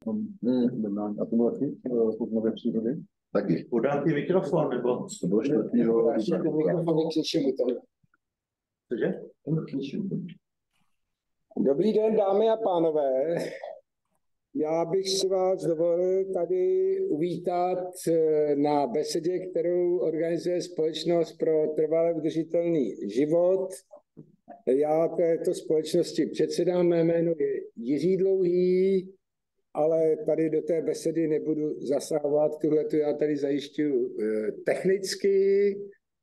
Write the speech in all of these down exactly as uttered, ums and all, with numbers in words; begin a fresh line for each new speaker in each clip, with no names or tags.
A to bylo taky z nové přírody?
Taky. Podám ti mikrofon, nebo?
To bylo čtvrtýho.
Cože?
Dobrý den, dámy a pánové. Já bych si vás dovolil tady uvítat na besedě, kterou organizuje Společnost pro trvale udržitelný život. Já této společnosti předsedám, mé jméno je Jiří Dlouhý, ale tady do té besedy nebudu zasahovat, tuhletu já tady zajišťuji technicky.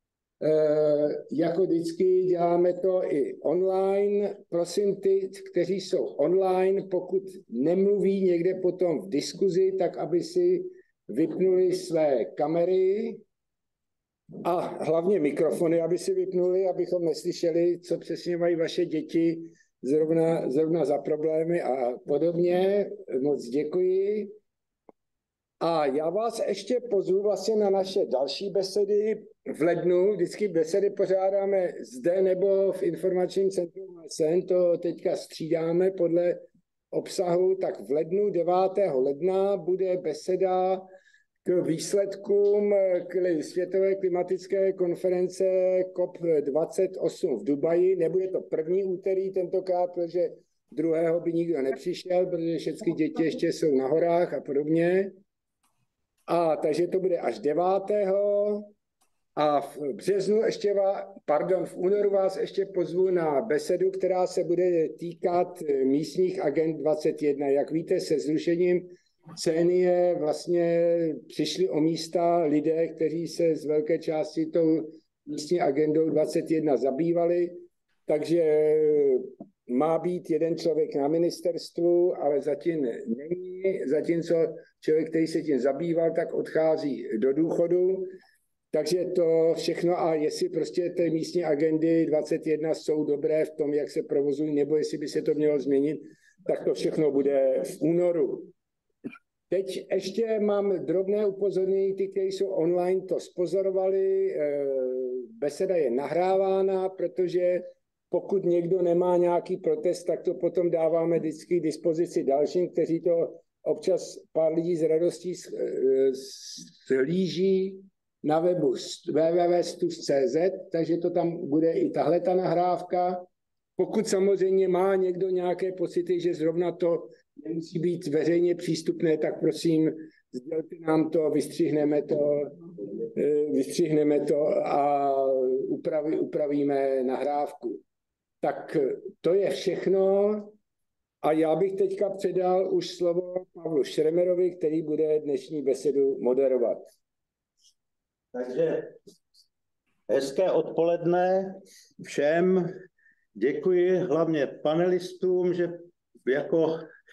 Jako vždycky děláme to i online. Prosím ty, kteří jsou online, pokud nemluví někde potom v diskuzi, tak aby si vypnuli své kamery a hlavně mikrofony, aby si vypnuli, abychom neslyšeli, co přesně mají vaše děti zrovna, zrovna za problémy a podobně. Moc děkuji. A já vás ještě pozvu vlastně na naše další besedy v lednu. Vždycky besedy pořádáme zde nebo v informačním centru Sen, to teďka střídáme podle obsahu. Tak v lednu, devátého ledna, bude beseda k výsledkům k světové klimatické konference COP dvacet osm v Dubaji. Nebude to první úterý tentokrát, protože druhého by nikdo nepřišel, protože všechny děti ještě jsou na horách a podobně. A takže to bude až devátého A v březnu ještě vás, pardon, v únoru vás ještě pozvu na besedu, která se bude týkat místních agend dvacet jedna. Jak víte, se zrušením Cénie vlastně přišli o místa lidé, kteří se z velké části tou místní agendou dvacet jedna zabývali, takže má být jeden člověk na ministerstvu, ale zatím není, zatímco člověk, který se tím zabýval, tak odchází do důchodu. Takže to všechno, a jestli prostě ty místní agendy dvacet jedna jsou dobré v tom, jak se provozují, nebo jestli by se to mělo změnit, tak to všechno bude v únoru. Teď ještě mám drobné upozornění, ty, kteří jsou online, to spozorovali. Beseda je nahrávána, protože pokud někdo nemá nějaký protest, tak to potom dáváme vždycky k dispozici dalším, kteří to občas pár lidí z radostí slíží na webu w w w tečka stus tečka c z, takže to tam bude i tahle ta nahrávka. Pokud samozřejmě má někdo nějaké pocity, že zrovna to nemusí být veřejně přístupné, tak prosím, sdělte nám to, vystřihneme to, vystřihneme to a upraví, upravíme nahrávku. Tak to je všechno a já bych teďka předal už slovo Pavlu Šremerovi, který bude dnešní besedu moderovat.
Takže hezké odpoledne všem. Děkuji hlavně panelistům, že jako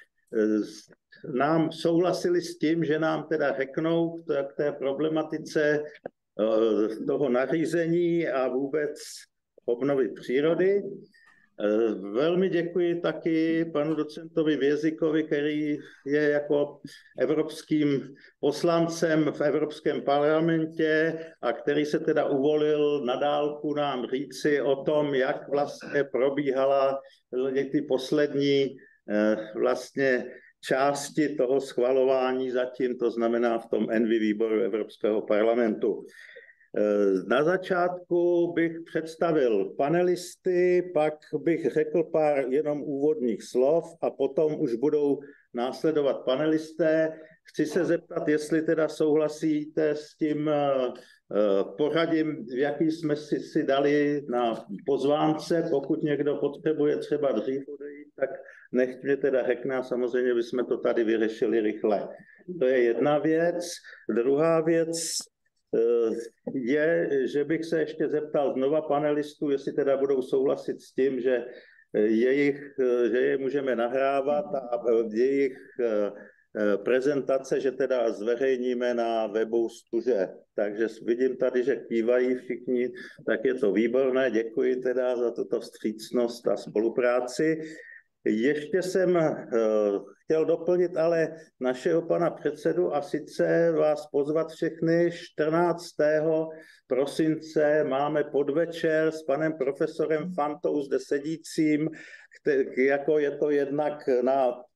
nám souhlasili s tím, že nám teda řeknou k té problematice toho nařízení a vůbec obnovy přírody. Velmi děkuji taky panu docentovi Vězikovi, který je jako evropským poslancem v Evropském parlamentě a který se teda uvolil na dálku nám říci o tom, jak vlastně probíhala ty poslední vlastně části toho schvalování zatím, to znamená v tom Envi výboru Evropského parlamentu. Na začátku bych představil panelisty, pak bych řekl pár jenom úvodních slov a potom už budou následovat panelisté. Chci se zeptat, jestli teda souhlasíte s tím pořadím, v jaký jsme si, si dali na pozvánce. Pokud někdo potřebuje třeba dřív odejít, tak nechť mě teda řekne a samozřejmě bychom to tady vyřešili rychle. To je jedna věc. Druhá věc je, že bych se ještě zeptal znova panelistů, jestli teda budou souhlasit s tím, že, jejich, že je můžeme nahrávat a jejich prezentace, že teda zveřejníme na webu Stuže. Takže vidím tady, že kývají všichni, tak je to výborné. Děkuji teda za tuto vstřícnost a spolupráci. Ještě jsem uh, chtěl doplnit ale našeho pana předsedu a sice vás pozvat všechny čtrnáctého prosince máme podvečer s panem profesorem Fantou zde sedícím, který, jako je to jednak na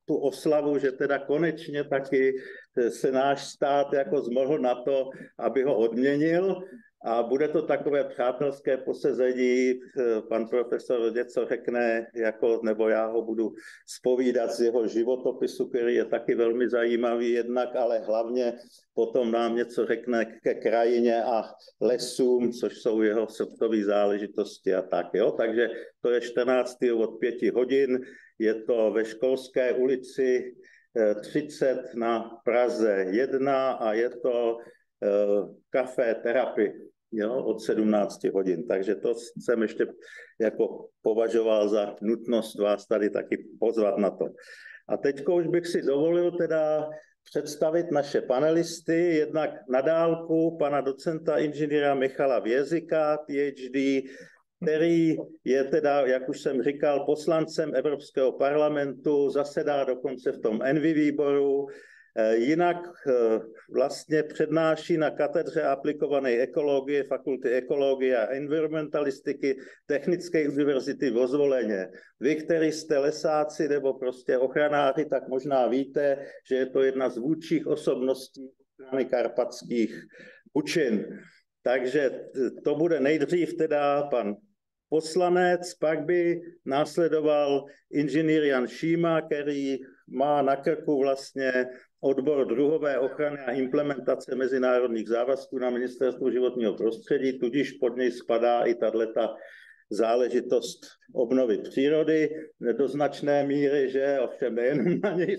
tu oslavu, že teda konečně taky se náš stát jako zmohl na to, aby ho odměnil. A bude to takové přátelské posezení, pan profesor něco řekne, jako, nebo já ho budu zpovídat z jeho životopisu, který je taky velmi zajímavý jednak, ale hlavně potom nám něco řekne ke krajině a lesům, což jsou jeho srdcové záležitosti a tak. Jo? Takže to je čtrnáctého od pěti hodin, je to ve Školské ulici třicet na Praze jedna a je to Café Terapie. Jo, od sedmnácti hodin. Takže to jsem ještě jako považoval za nutnost vás tady taky pozvat na to. A teď už bych si dovolil teda představit naše panelisty, jednak na dálku pana docenta inženýra Michala Vězika, PhD, který je teda, jak už jsem říkal, poslancem Evropského parlamentu, zasedá dokonce v tom ENVI výboru, jinak vlastně přednáší na katedře aplikované ekologie, fakulty ekologie a environmentalistiky Technické univerzity v Ozvoleně. Vy, kteří jste lesáci nebo prostě ochranáři, tak možná víte, že je to jedna z vůdčích osobností ochrany karpatských pučin. Takže to bude nejdřív teda pan poslanec, pak by následoval inženýr Jan Šíma, který má na krku vlastně odbor druhové ochrany a implementace mezinárodních závazků na Ministerstvu životního prostředí, tudíž pod něj spadá i tato záležitost obnovy přírody do značné míry, že ovšem nejenom na něj.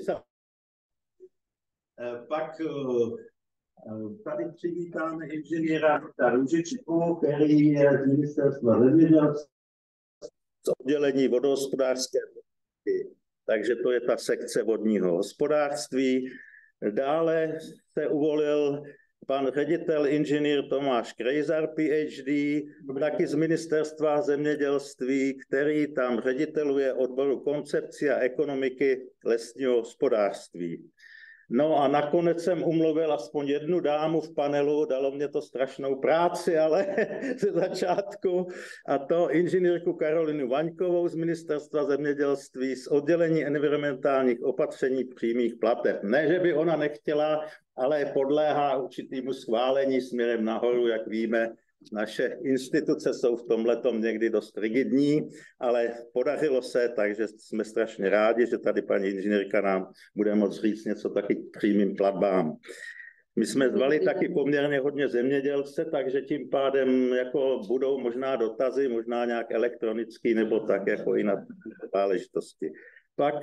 Pak tady přivítáme inženýra Růžičku, který je z Ministerstva zemědělství z oddělení vodohospodářské politiky. Takže to je ta sekce vodního hospodářství. Dále se uvolil pan ředitel inženýr Tomáš Krejzar, PhD, taky z Ministerstva zemědělství, který tam řediteluje odboru koncepce a ekonomiky lesního hospodářství. No a nakonec jsem umluvil aspoň jednu dámu v panelu, dalo mě to strašnou práci, ale ze začátku, a to inženýrku Karolinu Vaňkovou z Ministerstva zemědělství z oddělení environmentálních opatření přímých plateb. Ne, že by ona nechtěla, ale podléhá určitýmu schválení směrem nahoru, jak víme. Naše instituce jsou v tomhletom někdy dost rigidní, ale podařilo se, takže jsme strašně rádi, že tady paní inženýrka nám bude moct říct něco taky k přímým platbám. My jsme zvali taky poměrně hodně zemědělce, takže tím pádem jako budou možná dotazy, možná nějak elektronický nebo tak jako i na záležitosti. Pak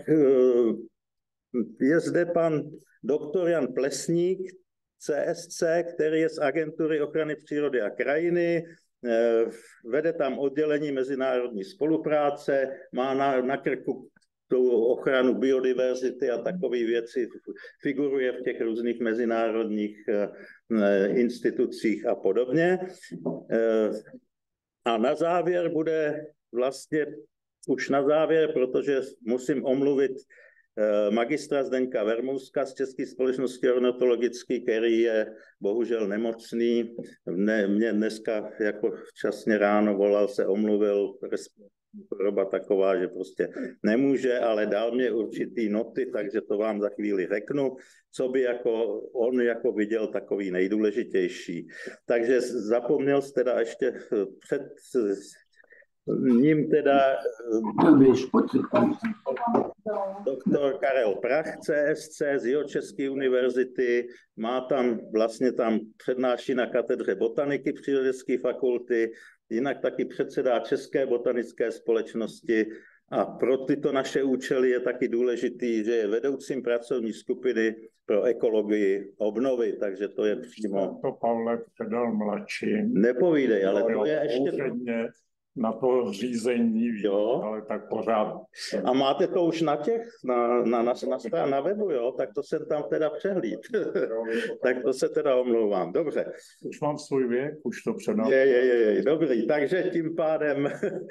je zde pan doktor Jan Plesník, C S C, který je z Agentury ochrany přírody a krajiny, vede tam oddělení mezinárodní spolupráce, má na, na krku tu ochranu biodiverzity a takové věci, figuruje v těch různých mezinárodních institucích a podobně. A na závěr bude vlastně, už na závěr, protože musím omluvit magistra Zdeňka Vermouska z České společnosti ornitologické, který je bohužel nemocný. Ne, mě dneska jako včasně ráno volal, se omluvil, choroba taková, že prostě nemůže, ale dal mě určitý noty, takže to vám za chvíli řeknu, co by jako on jako viděl takový nejdůležitější. Takže zapomněl jste teda ještě před ním teda doktor Karel Prach, C S C z Jihočeské univerzity, má tam vlastně tam přednáší na katedře botaniky Přírodovědecké fakulty, jinak taky předsedá České botanické společnosti a pro tyto naše účely je taky důležitý, že je vedoucím pracovní skupiny pro ekologii obnovy, takže to je přímo...
To Pavle předal mladším.
Nepovídej, ale to je ještě...
Na to řízení,
jo.
Ale tak pořád.
A máte to už na těch, na, na, na, na, na webu, jo? Tak to jsem tam teda přehlíd. Tak to se teda omlouvám, dobře.
Už mám svůj věk, už to předám.
Je, je, je, je, dobrý, takže tím pádem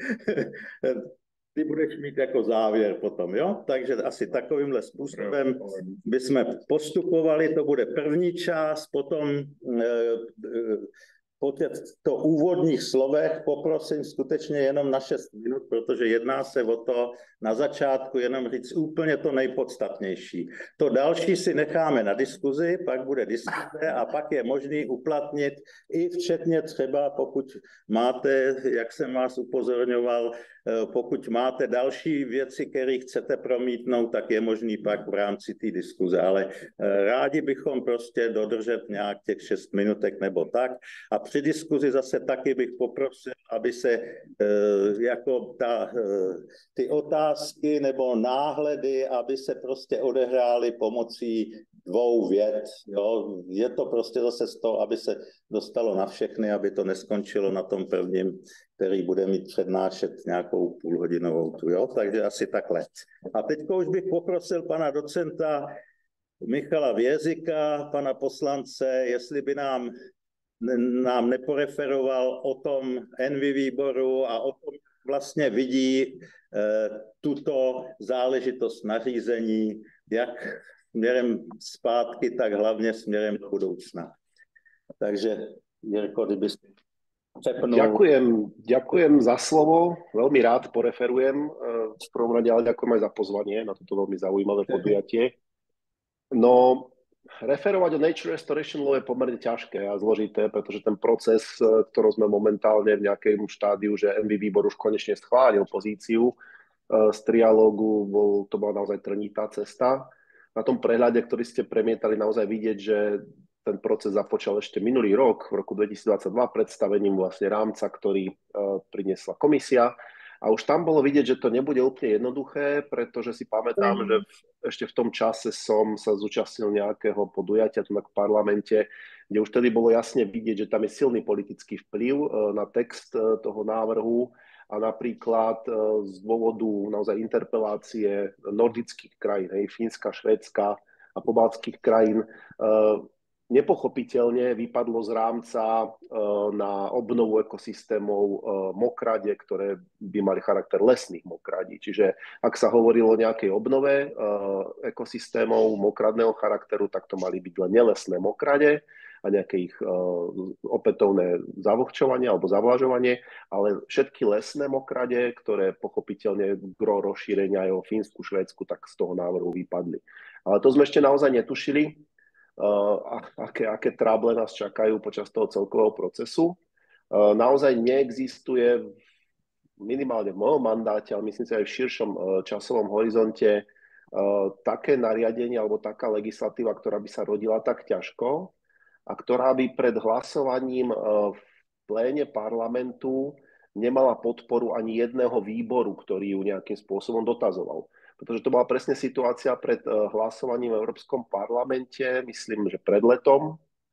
ty budeš mít jako závěr potom, jo? Takže asi takovýmhle způsobem bychom postupovali, to bude první část, potom po těchto úvodních slovech poprosím skutečně jenom na šest minut, protože jedná se o to na začátku jenom říct úplně to nejpodstatnější. To další si necháme na diskuzi, pak bude diskuze a pak je možný uplatnit i včetně třeba, pokud máte, jak jsem vás upozorňoval, pokud máte další věci, které chcete promítnout, tak je možný pak v rámci té diskuze, ale rádi bychom prostě dodržet nějak těch šest minutek nebo tak. A při diskuzi zase taky bych poprosil, aby se jako ta, ty otázky nebo náhledy, aby se prostě odehrály pomocí dvou vět. Jo? Je to prostě zase z toho, aby se dostalo na všechny, aby to neskončilo na tom prvním, který bude mít přednášet nějakou půlhodinovou tu. Jo? Takže asi takhle. A teďko už bych poprosil pana docenta Michala Vězika, pana poslance, jestli by nám nám neporeferoval o tom Envy výboru a o tom, jak vlastně vidí e, tuto záležitost nařízení, jak směrem zpátky, tak hlavně směrem do budoucna. Takže, Jirko, kdyby ste přepnul.
Ďakujem, ďakujem za slovo, veľmi rád poreferujem. V prvom rade, ale ďakujem aj za pozvanie na toto veľmi zaujímavé podujatie. No, referovať o Nature Restoration Law je pomerne ťažké a zložité, pretože ten proces, ktorý sme momentálne v nejakém štádiu, že Envy výbor už konečne schválil pozíciu z trialógu, bol, to bola naozaj trnitá cesta. Na tom prehľade, ktorý ste premietali, naozaj vidieť, že ten proces započal ešte minulý rok, v roku dvetisícdvadsaťdva, predstavením vlastne rámca, ktorý priniesla komisia. A už tam bolo vidieť, že to nebude úplne jednoduché, pretože si pamätám, mm. že v, ešte v tom čase som sa zúčastnil nejakého podujatia tu na parlamente, kde už tedy bolo jasne vidieť, že tam je silný politický vplyv na text toho návrhu a napríklad z dôvodu naozaj interpelácie nordických krajín, hej, Fínska, Švédska a pobaltských krajín, nepochopiteľne vypadlo z rámca na obnovu ekosystémov mokradie, ktoré by mali charakter lesných mokradí. Čiže ak sa hovorilo o nejakej obnove ekosystémov mokradného charakteru, tak to mali byť len nelesné mokrade a nejaké ich opätovné zavlhčovanie alebo zavlažovanie, ale všetky lesné mokrade, ktoré pochopiteľne gro rozšírenia aj o Fínsku, Švédsku, tak z toho návrhu vypadli. Ale to sme ešte naozaj netušili, Uh, aké, aké tráble nás čakajú počas toho celkového procesu. Uh, naozaj neexistuje minimálne v mojom mandáte, ale myslím si aj v širšom uh, časovom horizonte uh, také nariadenie alebo taká legislatíva, ktorá by sa rodila tak ťažko a ktorá by pred hlasovaním uh, v pléne parlamentu nemala podporu ani jedného výboru, ktorý ju nejakým spôsobom dotazoval. Pretože to bola presne situácia pred hlasovaním v Európskom parlamente, myslím, že pred letom,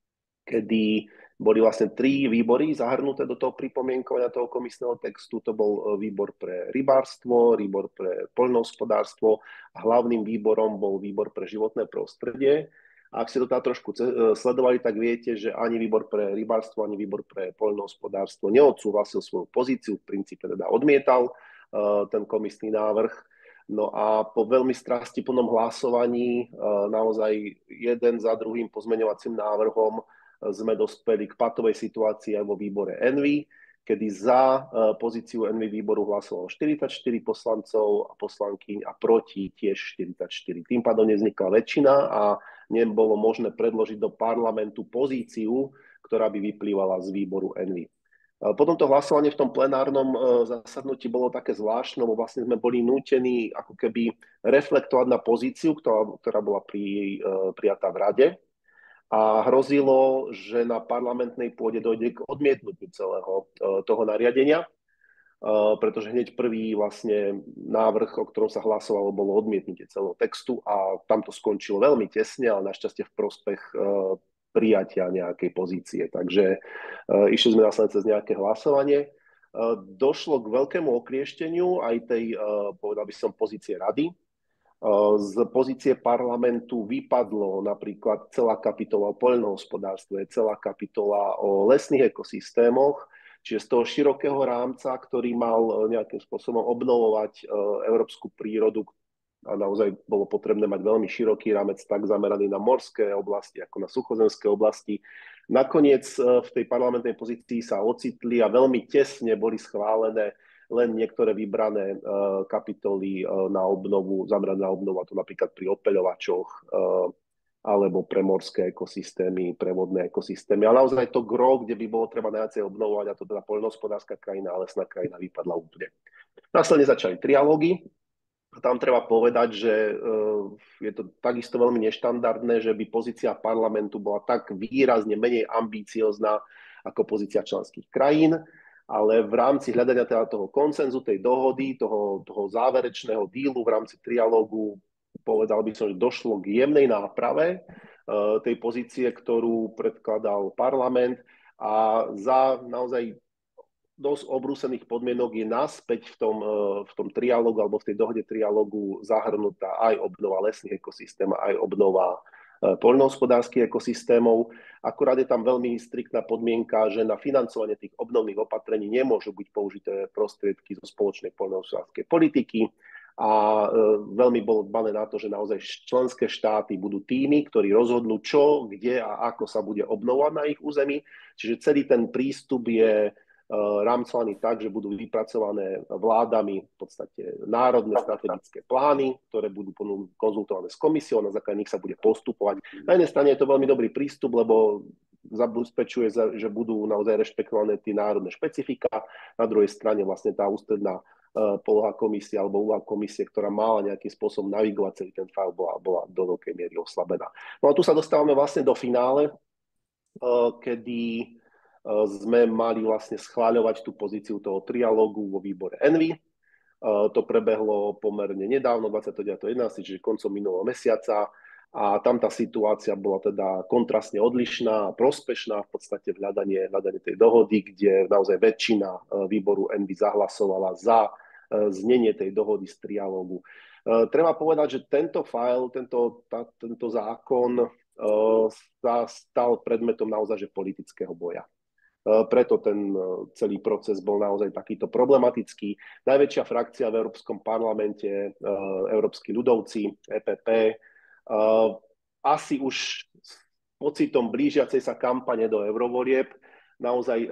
kedy boli vlastne tri výbory zahrnuté do toho pripomienkovania toho komisného textu. To bol výbor pre rybárstvo, výbor pre poľnohospodárstvo a hlavným výborom bol výbor pre životné prostredie. A ak ste to tá trošku sledovali, tak viete, že ani výbor pre rybárstvo, ani výbor pre poľnohospodárstvo neodsúhlasil svoju pozíciu, v princípe teda odmietal ten komisný návrh. No a po veľmi strastiplnom hlasovaní naozaj jeden za druhým pozmeňovacím návrhom sme dospeli k patovej situácii aj vo výbore Envy, kedy za pozíciu Envy výboru hlasovalo štyridsaťštyri poslancov a poslankyň a proti tiež štyridsaťštyri. Tým pádom nevznikla väčšina a nebolo možné predložiť do parlamentu pozíciu, ktorá by vyplývala z výboru Envy. Potom to hlasovanie v tom plenárnom zasadnutí bolo také zvláštne, lebo vlastne sme boli nútení ako keby reflektovať na pozíciu, ktorá, ktorá bola pri, prijatá v Rade a hrozilo, že na parlamentnej pôde dojde k odmietnutiu celého toho nariadenia, pretože hneď prvý vlastne návrh, o ktorom sa hlasovalo, bolo odmietnutie celého textu a tam to skončilo veľmi tesne, ale našťastie v prospech prijatia nejakej pozície. Takže uh, išli sme následne cez nejaké hlasovanie. Uh, došlo k veľkému okliešteniu aj tej, uh, povedal by som, pozície rady. Uh, z pozície parlamentu vypadlo napríklad celá kapitola o poľnohospodárstve, celá kapitola o lesných ekosystémoch, čiže z toho širokého rámca, ktorý mal uh, nejakým spôsobom obnovovať uh, európsku prírodu, a naozaj bolo potrebné mať veľmi široký rámec, tak zameraný na morské oblasti, ako na suchozemské oblasti. Nakoniec v tej parlamentnej pozícii sa ocitli a veľmi tesne boli schválené len niektoré vybrané kapitoly na obnovu, zamerané na obnovu, a to napríklad pri opeľovačoch alebo pre morské ekosystémy, pre vodné ekosystémy. Ale naozaj to gro, kde by bolo treba najviacej obnovovať, a to teda poľnohospodárska krajina a lesná krajina, vypadla úplne. Následne začali trialógy. Tam treba povedať, že je to takisto veľmi neštandardné, že by pozícia parlamentu bola tak výrazne menej ambíciozná ako pozícia členských krajín, ale v rámci hľadania teda toho konsenzu, tej dohody, toho, toho záverečného dílu v rámci trialógu, povedal by som, že došlo k jemnej náprave tej pozície, ktorú predkladal parlament, a za naozaj dosť obrúsených podmienok je naspäť v tom, v tom trialógu alebo v tej dohode trialógu zahrnutá aj obnova lesných ekosystémov, aj obnova poľnohospodárskych ekosystémov. Akurát je tam veľmi striktná podmienka, že na financovanie tých obnovných opatrení nemôžu byť použité prostriedky zo spoločnej poľnohospodárskej politiky. A veľmi bolo dbané na to, že naozaj členské štáty budú tými, ktorí rozhodnú, čo, kde a ako sa bude obnovovať na ich území. Čiže celý ten prístup je rámcovaný tak, že budú vypracované vládami v podstate národné strategické plány, ktoré budú konzultované s komisiou, na základe nich sa bude postupovať. Na jednej strane je to veľmi dobrý prístup, lebo zabezpečuje, že budú naozaj rešpektované tie národné špecifika. Na druhej strane vlastne tá ústredná poloha komisie alebo úloha komisie, ktorá mala nejakým spôsobom navigovať celý ten file, bola, bola do veľkej miery oslabená. No a tu sa dostávame vlastne do finále, kedy sme mali vlastne schváľovať tú pozíciu toho trialógu vo výbore ENVI. To prebehlo pomerne nedávno, dvadsiateho deviateho jedenásteho, čiže koncom minulého mesiaca. A tam tá situácia bola teda kontrastne odlišná a prospešná v podstate v hľadanie, hľadanie tej dohody, kde naozaj väčšina výboru ENVI zahlasovala za znenie tej dohody z trialógu. Treba povedať, že tento file, tento, tá, tento zákon sa stal predmetom naozaj že politického boja. Preto ten celý proces bol naozaj takýto problematický. Najväčšia frakcia v Európskom parlamente, Európski ľudovci, é pé pé, asi už s pocitom blížiacej sa kampane do eurovolieb naozaj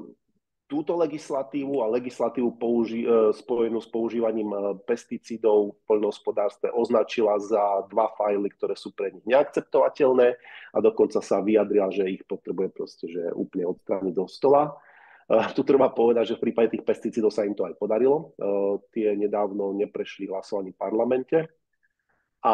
túto legislatívu a legislatívu použi- spojenú s používaním pesticídov v poľnohospodárstve označila za dva fajly, ktoré sú pre nich neakceptovateľné, a dokonca sa vyjadrila, že ich potrebuje proste, že úplne odstrániť do stola. Uh, tu treba povedať, že v prípade tých pesticídov sa im to aj podarilo. Uh, tie nedávno neprešli hlasovaní v parlamente. A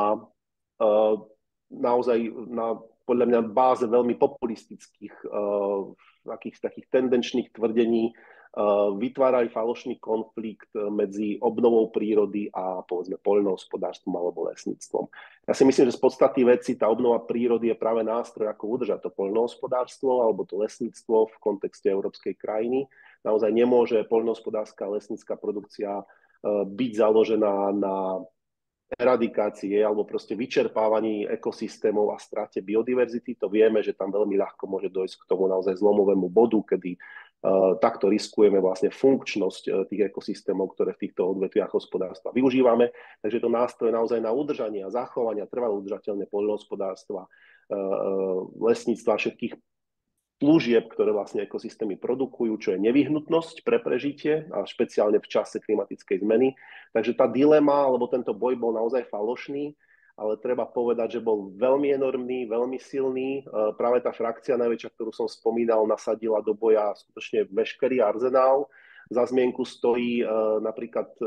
uh, naozaj na podľa mňa báze veľmi populistických uh, takých, takých tendenčných tvrdení uh, vytvárajú falošný konflikt medzi obnovou prírody a povedzme poľnohospodárstvom alebo lesníctvom. Ja si myslím, že z podstaty veci tá obnova prírody je práve nástroj, ako udržať to poľnohospodárstvo alebo to lesníctvo v kontexte európskej krajiny. Naozaj nemôže poľnohospodárska a lesnícka produkcia uh, byť založená na eradikácie alebo proste vyčerpávaní ekosystémov a strate biodiverzity. To vieme, že tam veľmi ľahko môže dojsť k tomu naozaj zlomovému bodu, kedy uh, takto riskujeme vlastne funkčnosť uh, tých ekosystémov, ktoré v týchto odvetviach hospodárstva využívame. Takže to nástroj naozaj na udržanie a zachovanie trvalo udržateľné poľnohospodárstva, uh, lesníctva, všetkých služieb, ktoré vlastne ekosystémy produkujú, čo je nevyhnutnosť pre prežitie a špeciálne v čase klimatickej zmeny. Takže tá dilema, alebo tento boj bol naozaj falošný, ale treba povedať, že bol veľmi enormný, veľmi silný. Práve tá frakcia najväčšia, ktorú som spomínal, nasadila do boja skutočne veškerý arzenál. Za zmienku stojí napríklad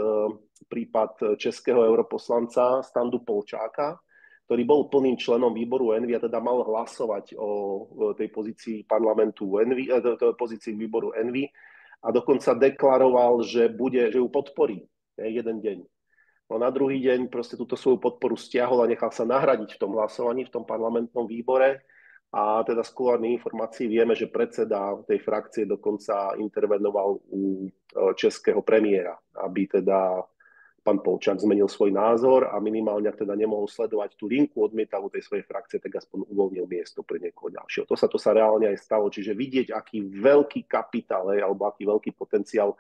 prípad českého europoslanca Standu Polčáka, ktorý bol plným členom výboru ENVI a teda mal hlasovať o tej pozícii parlamentu ENVI, tej pozícii výboru ENVI, a dokonca deklaroval, že, bude, že ju podporí jeden deň. No na druhý deň proste túto svoju podporu stiahol a nechal sa nahradiť v tom hlasovaní, v tom parlamentnom výbore. A teda z kulárnych informácií vieme, že predseda tej frakcie dokonca intervenoval u českého premiéra, aby teda pán Polčák zmenil svoj názor a minimálne, ak teda nemohol sledovať tú linku odmietavú tej svojej frakcie, tak aspoň uvoľnil miesto pre niekoho ďalšieho. To sa, to sa reálne aj stalo, čiže vidieť, aký veľký kapitál alebo aký veľký potenciál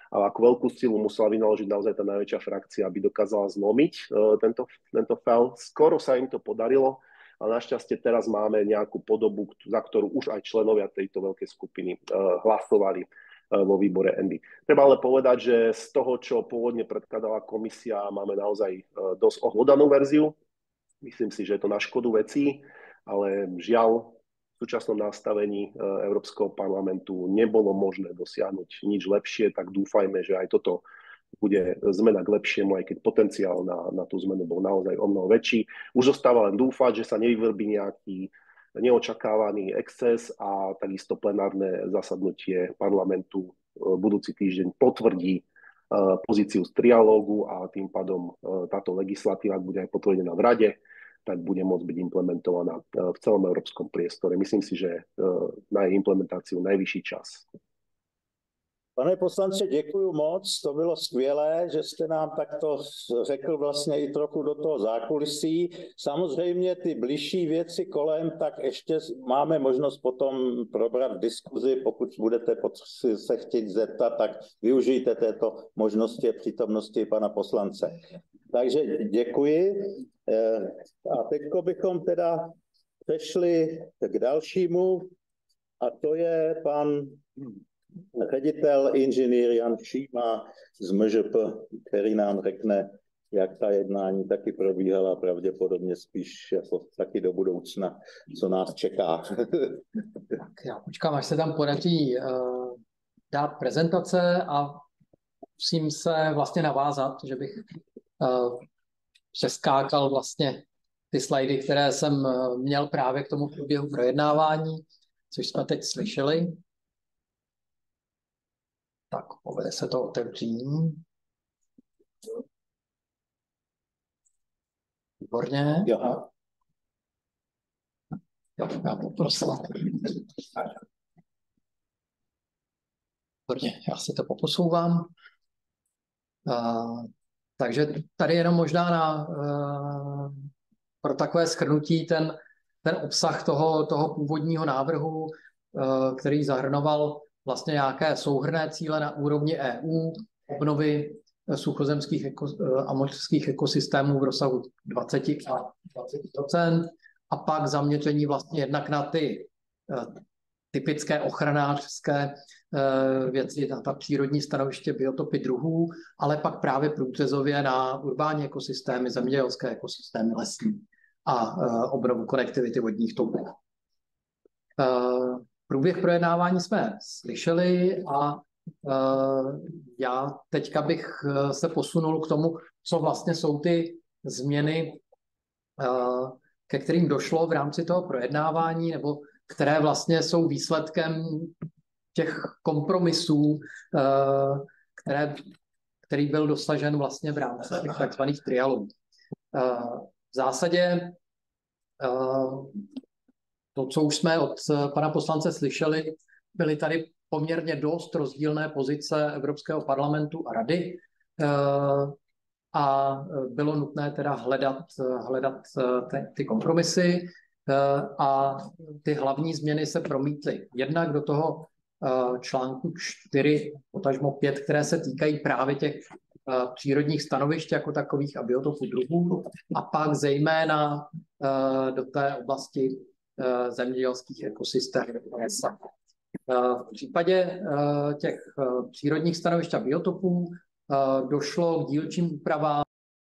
ale ako veľkú silu musela vynaložiť naozaj tá najväčšia frakcia, aby dokázala zlomiť uh, tento, tento fail. Skoro sa im to podarilo, ale našťastie teraz máme nejakú podobu, za ktorú už aj členovia tejto veľkej skupiny uh, hlasovali uh, vo výbore Envy. Treba ale povedať, že z toho, čo pôvodne predkladala komisia, máme naozaj uh, dosť ohlodanú verziu. Myslím si, že je to na škodu vecí, ale žiaľ, v súčasnom nastavení Európskeho parlamentu nebolo možné dosiahnuť nič lepšie, tak dúfajme, že aj toto bude zmena k lepšiemu, aj keď potenciál na, na tú zmenu bol naozaj o mnoho väčší. Už zostáva len dúfať, že sa nevyvrbí nejaký neočakávaný exces a takisto plenárne zasadnutie parlamentu budúci týždeň potvrdí pozíciu z trialógu a tým pádom táto legislatíva bude aj potvrdená v Rade, tak bude môcť byť implementovaná v celom európskom priestore. Myslím si, že na jej implementáciu najvyšší čas.
Pane poslanče, děkuju moc, to bylo skvělé, že jste nám takto řekl vlastně i trochu do toho zákulisí. Samozřejmě ty bližší věci kolem, tak ještě máme možnost potom probrat diskuzi, pokud budete se chtít zeptat, tak využijte této možnosti přítomnosti pana poslance. Takže děkuji. A teď bychom teda přešli k dalšímu, a to je pan ředitel inženýr Jan Šíma z M Ž P, který nám řekne, jak ta jednání taky probíhala, pravděpodobně spíš jako taky do budoucna, co nás čeká.
Tak já počkám, až se tam podaří uh, dát prezentace a musím se vlastně navázat, že bych uh, přeskákal vlastně ty slajdy, které jsem uh, měl právě k tomu průběhu projednávání, což jsme teď slyšeli. Tak, povede se to otevřít. Výborně.
Jo.
Jo, já poprosím. Výborně, já si to poposouvám. Uh, takže tady jenom možná na, uh, pro takové shrnutí ten, ten obsah toho, toho původního návrhu, uh, který zahrnoval vlastně nějaké souhrnné cíle na úrovni E U, obnovy suchozemských eko, a mořských ekosystémů v rozsahu dvacet a dvacet procent a pak zaměření vlastně jednak na ty typické ochranářské věci, na ta přírodní stanoviště, biotopy druhů, ale pak právě průřezově na urbání ekosystémy, zemědělské ekosystémy, lesní a obnovu konektivity vodních toků. Průběh projednávání jsme slyšeli a uh, já teďka bych se posunul k tomu, co vlastně jsou ty změny, uh, ke kterým došlo v rámci toho projednávání, nebo které vlastně jsou výsledkem těch kompromisů, uh, které, který byl dosažen vlastně v rámci těch takzvaných trialogů. Uh, v zásadě uh, to, co už jsme od pana poslance slyšeli, byly tady poměrně dost rozdílné pozice Evropského parlamentu a Rady a bylo nutné teda hledat, hledat ty kompromisy a ty hlavní změny se promítly jednak do toho článku čtyři, potažmo pět, které se týkají právě těch přírodních stanovišť jako takových a biotopů druhů a pak zejména do té oblasti zemědělských ekosystémů. V případě těch přírodních stanovišť a biotopů došlo k dílčím úpravám,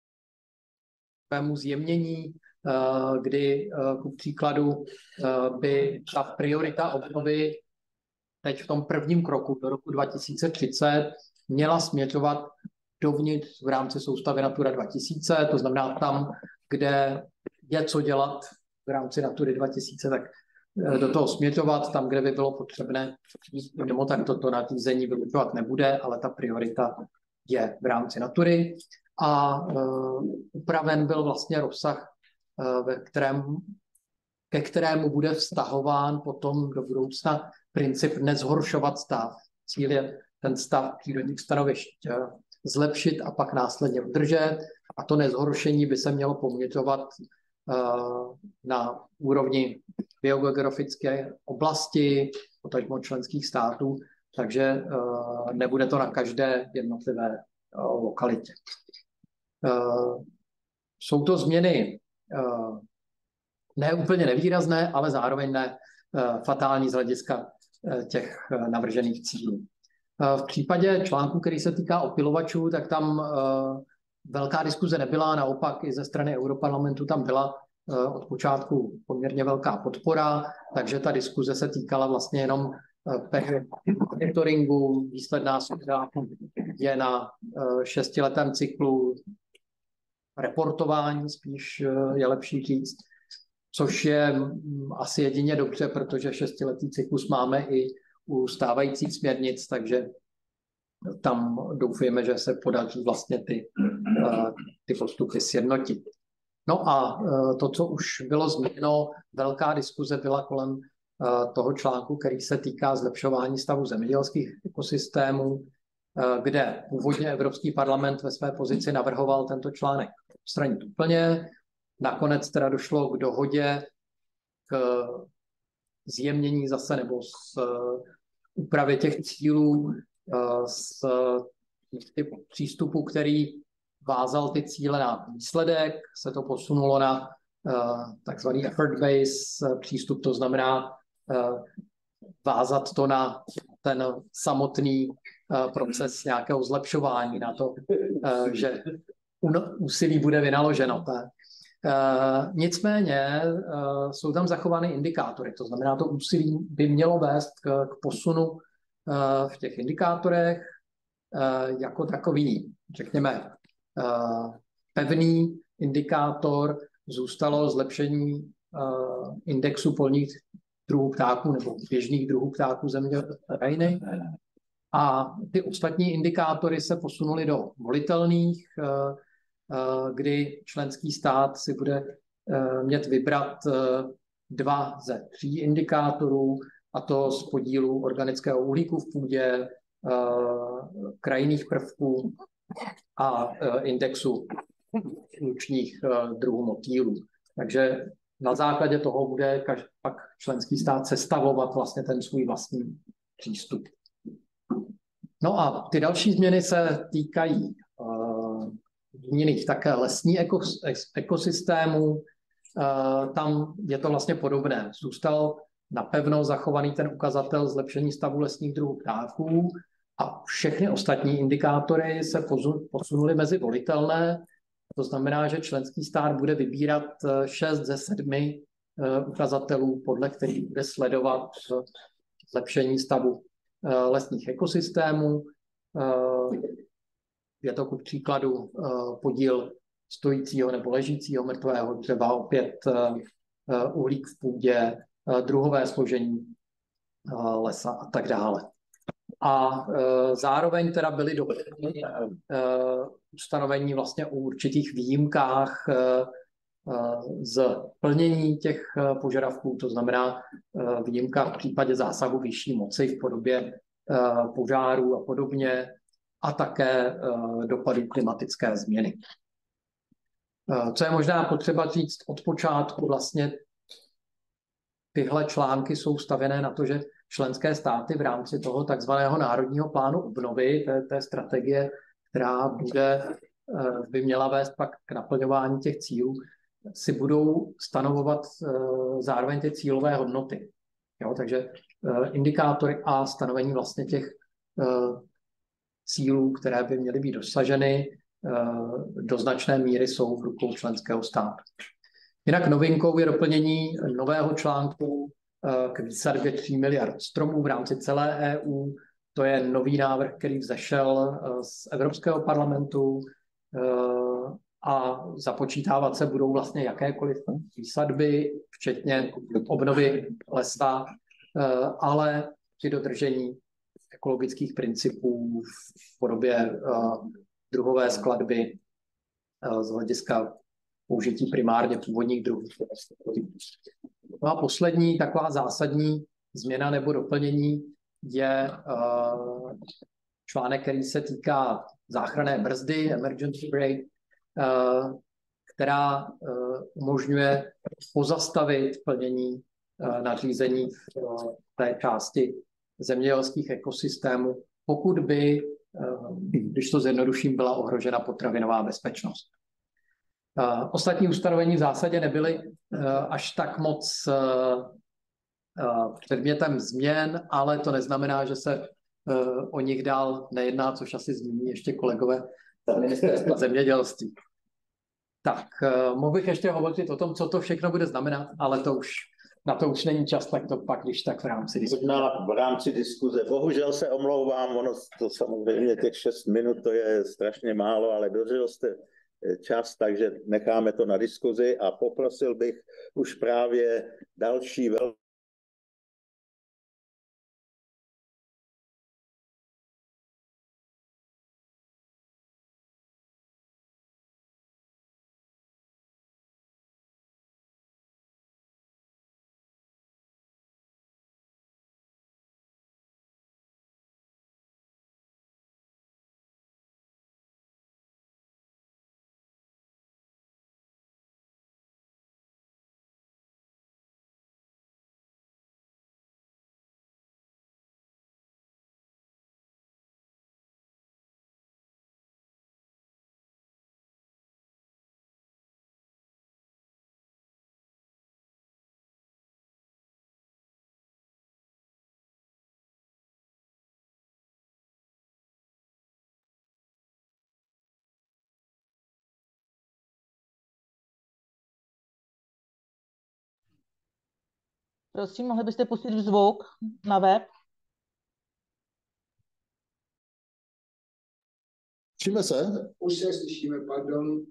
zjemnění, kdy ku příkladu by ta priorita obnovy teď v tom prvním kroku do roku dva tisíce třicet měla směřovat dovnitř v rámci soustavy Natura dva tisíce, to znamená tam, kde je co dělat v rámci Natury dva tisíce, tak do toho směřovat, tam, kde by bylo potřebné, nebo tak toto nařízení vylučovat nebude, ale ta priorita je v rámci Natury. A uh, upraven byl vlastně rozsah, uh, ve kterém, ke kterému bude vztahován potom do budoucna princip nezhoršovat stav. Cíl je ten stav přírodních stanovišť uh, zlepšit a pak následně udržet. A to nezhoršení by se mělo poměřovat uh, na úrovni biogeografické oblasti, potažmo členských států, takže nebude to na každé jednotlivé lokalitě. Jsou to změny ne úplně nevýrazné, ale zároveň ne fatální z hlediska těch navržených cílů. V případě článku, který se týká opylovačů, tak tam velká diskuze nebyla, naopak i ze strany Europarlamentu tam byla od počátku poměrně velká podpora, takže ta diskuze se týkala vlastně jenom monitoringu, výsledná schoda je na šestiletém cyklu reportování, spíš je lepší říct, což je asi jedině dobře, protože šestiletý cyklus máme i u stávajících směrnic, takže tam doufujeme, že se podaří vlastně ty, ty postupy sjednotit. No a to, co už bylo zmíněno, velká diskuze byla kolem toho článku, který se týká zlepšování stavu zemědělských ekosystémů, kde původně Evropský parlament ve své pozici navrhoval tento článek odstranit úplně. Nakonec teda došlo k dohodě k zjemnění zase nebo s úpravě těch cílů, z přístupu, který vázal ty cíle na výsledek, se to posunulo na takzvaný effort-based přístup, to znamená vázat to na ten samotný proces nějakého zlepšování, na to, že úsilí bude vynaloženo. Tak. Nicméně jsou tam zachovány indikátory, to znamená, to úsilí by mělo vést k, k posunu v těch indikátorech jako takový, řekněme, pevný indikátor zůstalo zlepšení indexu polních druhů ptáků nebo běžných druhů ptáků země krajiny. A ty ostatní indikátory se posunuly do volitelných, kdy členský stát si bude mět vybrat dva ze tří indikátorů, a to z podílu organického uhlíku v půdě, krajinných prvků a indexu lučních druhů motýlů. Takže na základě toho bude každý, pak členský stát sestavovat vlastně ten svůj vlastní přístup. No a ty další změny se týkají uh, jiných také lesní ekos, ekosystémů. Uh, tam je to vlastně podobné. Zůstal napevno zachovaný ten ukazatel zlepšení stavu lesních druhů ptáků a všechny ostatní indikátory se posunuly mezi volitelné. To znamená, že členský stát bude vybírat šest ze sedmi ukazatelů, podle kterých bude sledovat zlepšení stavu lesních ekosystémů. Je to ku příkladu podíl stojícího nebo ležícího mrtvého dřeva, opět uhlík v půdě, druhové složení lesa a tak dále. A e, zároveň teda byly doplněny e, ustanovení vlastně o určitých výjimkách e, z plnění těch požadavků, to znamená e, výjimka v případě zásahu vyšší moci v podobě e, požárů a podobně, a také e, dopadů klimatické změny. E, co je možná potřeba říct od počátku, vlastně tyhle články jsou stavěné na to, že členské státy v rámci toho takzvaného národního plánu obnovy, té, té strategie, která bude, by měla vést pak k naplňování těch cílů, si budou stanovovat zároveň ty cílové hodnoty. Jo, takže indikátory a stanovení vlastně těch cílů, které by měly být dosaženy, do značné míry jsou v rukou členského státu. Jinak novinkou je doplnění nového článku k výsadbě tří miliard stromů v rámci celé E U. To je nový návrh, který vzešel z Evropského parlamentu a započítávat se budou vlastně jakékoliv výsadby, včetně obnovy lesa, ale při dodržení ekologických principů v podobě druhové skladby z hlediska použití primárně původních druhů. No a poslední taková zásadní změna nebo doplnění je uh, článek, který se týká záchranné brzdy, emergency brake, uh, která uh, umožňuje pozastavit plnění uh, nařízení v uh, té části zemědělských ekosystémů, pokud by, když to zjednoduším, byla ohrožena potravinová bezpečnost. Ostatní ustanovení v zásadě nebyly až tak moc předmětem změn, ale to neznamená, že se o nich dál nejedná, což asi zmíní ještě kolegové z Ministerstva zemědělství. Tak, mohl bych ještě hovořit o tom, co to všechno bude znamenat, ale to už, na to už není čas, tak to pak, když tak v rámci diskuze.
V rámci diskuze. Bohužel se omlouvám, ono to samozřejmě těch šest minut, to je strašně málo, ale dožil jste čas, takže necháme to na diskuzi a poprosil bych už právě další velmi
Prosím, mohli byste pustit zvuk na web?
Slyšíme se?
Už se slyšíme, pardon.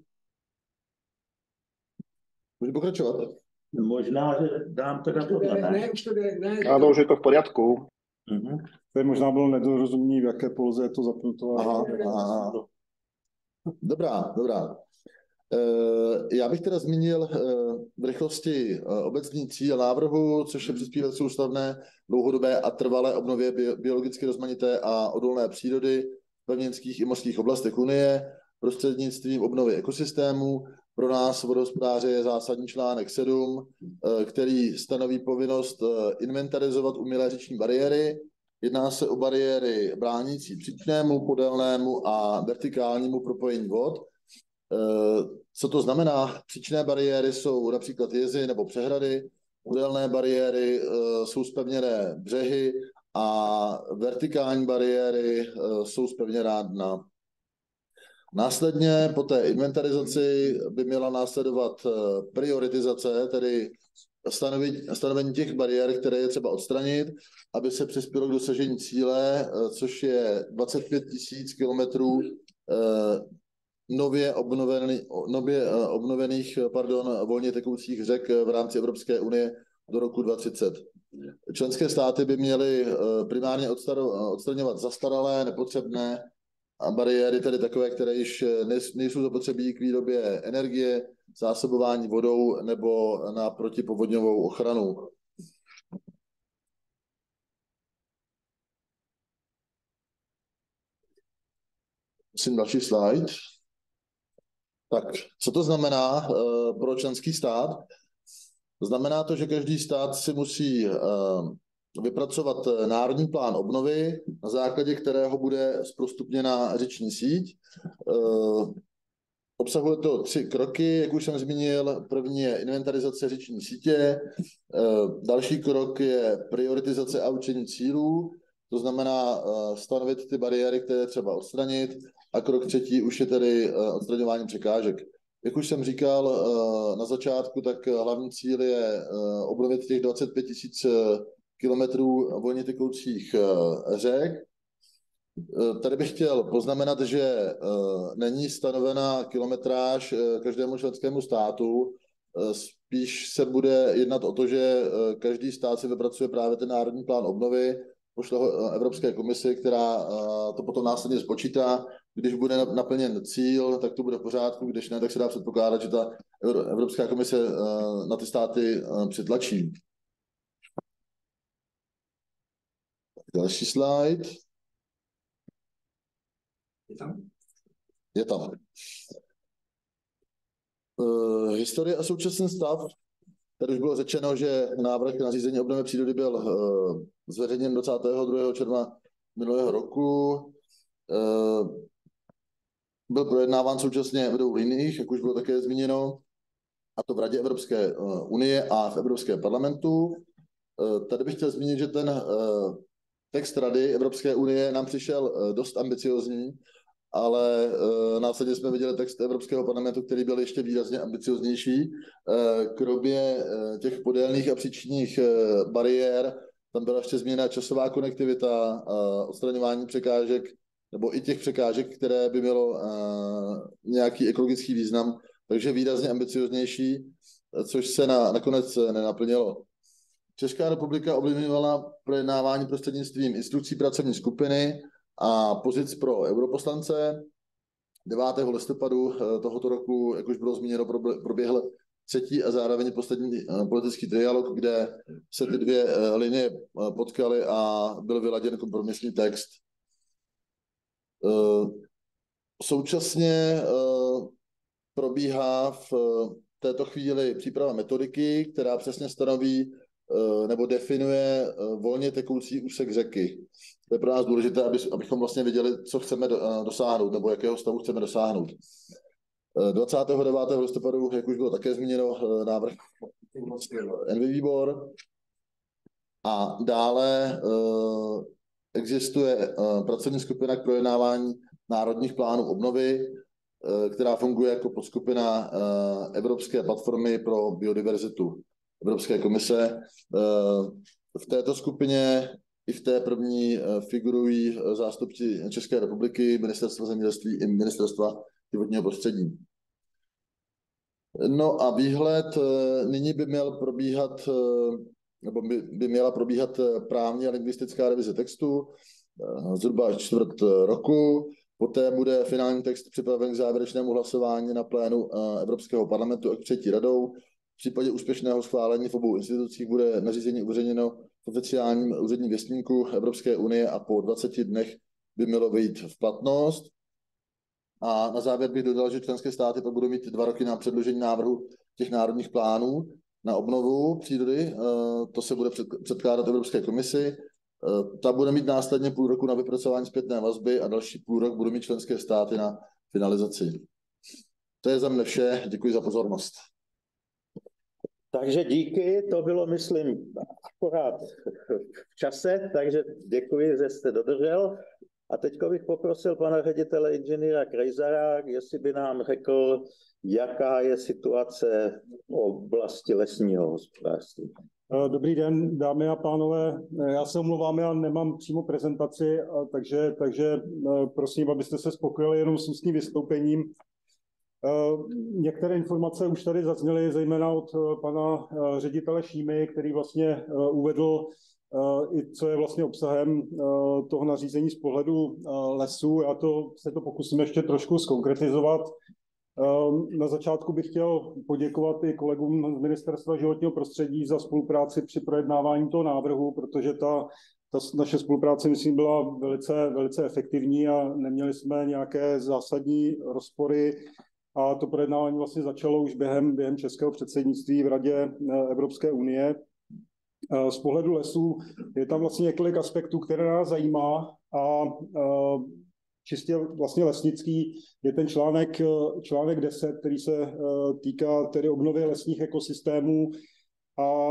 Můžu pokračovat?
možná, že dám teda to.
Ne, ne, už to jde, ne.
Áno, už je to v poriadku.
Mhm.
To je možná bylo nedorozumění, v jaké poloze je to zapnuto.
Aha, aha. Dobrá, dobrá. E, já bych teda zmínil e, v rychlosti e, obecný cíl návrhu, což je přispívat soustavné, dlouhodobé a trvalé obnově bi, biologicky rozmanité a odolné přírody v pevninských i mořských oblastech Unie prostřednictvím obnovy ekosystému. Pro nás vodohospodáře je zásadní článek sedm, e, který stanoví povinnost e, inventarizovat umělé říční bariéry. Jedná se o bariéry bránící příčnému, podélnému a vertikálnímu propojení vod. Co to znamená? Příčné bariéry jsou například jezy nebo přehrady, podélné bariéry jsou zpevněné břehy a vertikální bariéry jsou zpevněná dna. Následně po té inventarizaci by měla následovat prioritizace, tedy stanovení těch bariér, které je třeba odstranit, aby se přispělo k dosažení cíle, což je dvacet pět tisíc kilometrů nově, obnovený, nově obnovených pardon, volně tekoucích řek v rámci Evropské unie do roku dva tisíce třicet. Členské státy by měly primárně odstraňovat zastaralé, nepotřebné bariéry, tedy takové, které již nejsou zapotřebí k výrobě energie, zásobování vodou nebo na protipovodňovou ochranu. Prosím, další slide. Tak, co to znamená uh, pro členský stát? Znamená to, že každý stát si musí uh, vypracovat národní plán obnovy, na základě kterého bude zprostupněna říční síť. Uh, obsahuje to tři kroky, jak už jsem zmínil. První je inventarizace říční sítě, uh, další krok je prioritizace a určení cílů, to znamená uh, stanovit ty bariéry, které třeba odstranit. A krok třetí už je tedy odstraňování překážek. Jak už jsem říkal na začátku, tak hlavní cíl je obnovit těch dvacet pět tisíc kilometrů volně tekoucích řek. Tady bych chtěl poznamenat, že není stanovena kilometráž každému členskému státu. Spíš se bude jednat o to, že každý stát si vypracuje právě ten národní plán obnovy, pošle ho Evropské komisi, která to potom následně spočítá. Když bude naplněn cíl, tak to bude v pořádku, když ne, tak se dá předpokládat, že ta Evropská komise na ty státy přitlačí. Další slide.
Je tam?
Je tam. Uh, historie a současný stav. Tady už bylo řečeno, že návrh na řízení obnovy přírody byl uh, zveřejněn dvacátého druhého června minulého roku. Uh, byl projednáván současně v dvou liniích, jak už bylo také zmíněno, a to v Radě Evropské uh, unie a v Evropském parlamentu. Uh, tady bych chtěl zmínit, že ten uh, text Rady Evropské unie nám přišel uh, dost ambiciozní, ale uh, následně jsme viděli text Evropského parlamentu, který byl ještě výrazně ambicioznější. Uh, kromě uh, těch podélných a příčinných uh, bariér, tam byla ještě změna časová konektivita, uh, odstraňování překážek, nebo i těch překážek, které by mělo uh, nějaký ekologický význam, takže výrazně ambicioznější, což se na, nakonec nenaplnilo. Česká republika ovlivňovala projednávání prostřednictvím instrukcí pracovní skupiny a pozic pro europoslance. devátého listopadu tohoto roku, jak už bylo zmíněno, proběhl třetí a zároveň poslední politický dialog, kde se ty dvě linie potkaly a byl vyladěn kompromisní text. Současně probíhá v této chvíli příprava metodiky, která přesně stanoví nebo definuje volně tekoucí úsek řeky. To je pro nás důležité, aby, abychom vlastně věděli, co chceme dosáhnout, nebo jakého stavu chceme dosáhnout. dvacátého devátého listopadu, jak už bylo také zmíněno, návrh Envy výbor. A dále existuje pracovní skupina k projednávání národních plánů obnovy, která funguje jako podskupina Evropské platformy pro biodiverzitu Evropské komise. V této skupině i v té první figurují zástupci České republiky, Ministerstva zemědělství i Ministerstva životního prostředí. No a výhled nyní by měl probíhat, nebo by, by měla probíhat právní a lingvistická revize textu zhruba čtvrt roku. Poté bude finální text připraven k závěrečnému hlasování na plénu Evropského parlamentu a k přijetí radou. V případě úspěšného schválení v obou institucích bude nařízení uveřejněno v oficiálním úředním věstníku Evropské unie a po dvaceti dnech by mělo vejít v platnost. A na závěr bych dodal, že členské státy pak budou mít dva roky na předložení návrhu těch národních plánů na obnovu přírody. To se bude předkládat Evropské komisi. Ta bude mít následně půl roku na vypracování zpětné vazby a další půl rok budou mít členské státy na finalizaci. To je za mne vše. Děkuji za pozornost.
Takže díky, to bylo, myslím, akorát v čase, takže děkuji, že jste dodržel. A teď bych poprosil pana ředitele inženýra Krejzara, jestli by nám řekl, jaká je situace v oblasti lesního hospodářství.
Dobrý den, dámy a pánové. Já se omlouvám, já nemám přímo prezentaci, takže, takže prosím, abyste se spokojili jenom s ústním vystoupením. Některé informace už tady zazněly, zejména od pana ředitele Šímy, který vlastně uvedl, i co je vlastně obsahem toho nařízení z pohledu lesů. Já to, se to pokusím ještě trošku zkonkretizovat. Na začátku bych chtěl poděkovat i kolegům z Ministerstva životního prostředí za spolupráci při projednávání toho návrhu, protože ta, ta naše spolupráce, myslím, byla velice, velice efektivní a neměli jsme nějaké zásadní rozpory. A to projednávání vlastně začalo už během, během českého předsednictví v Radě Evropské unie. Z pohledu lesů je tam vlastně několik aspektů, které nás zajímá a čistě vlastně lesnický je ten článek, článek deset, který se týká tedy obnovy lesních ekosystémů a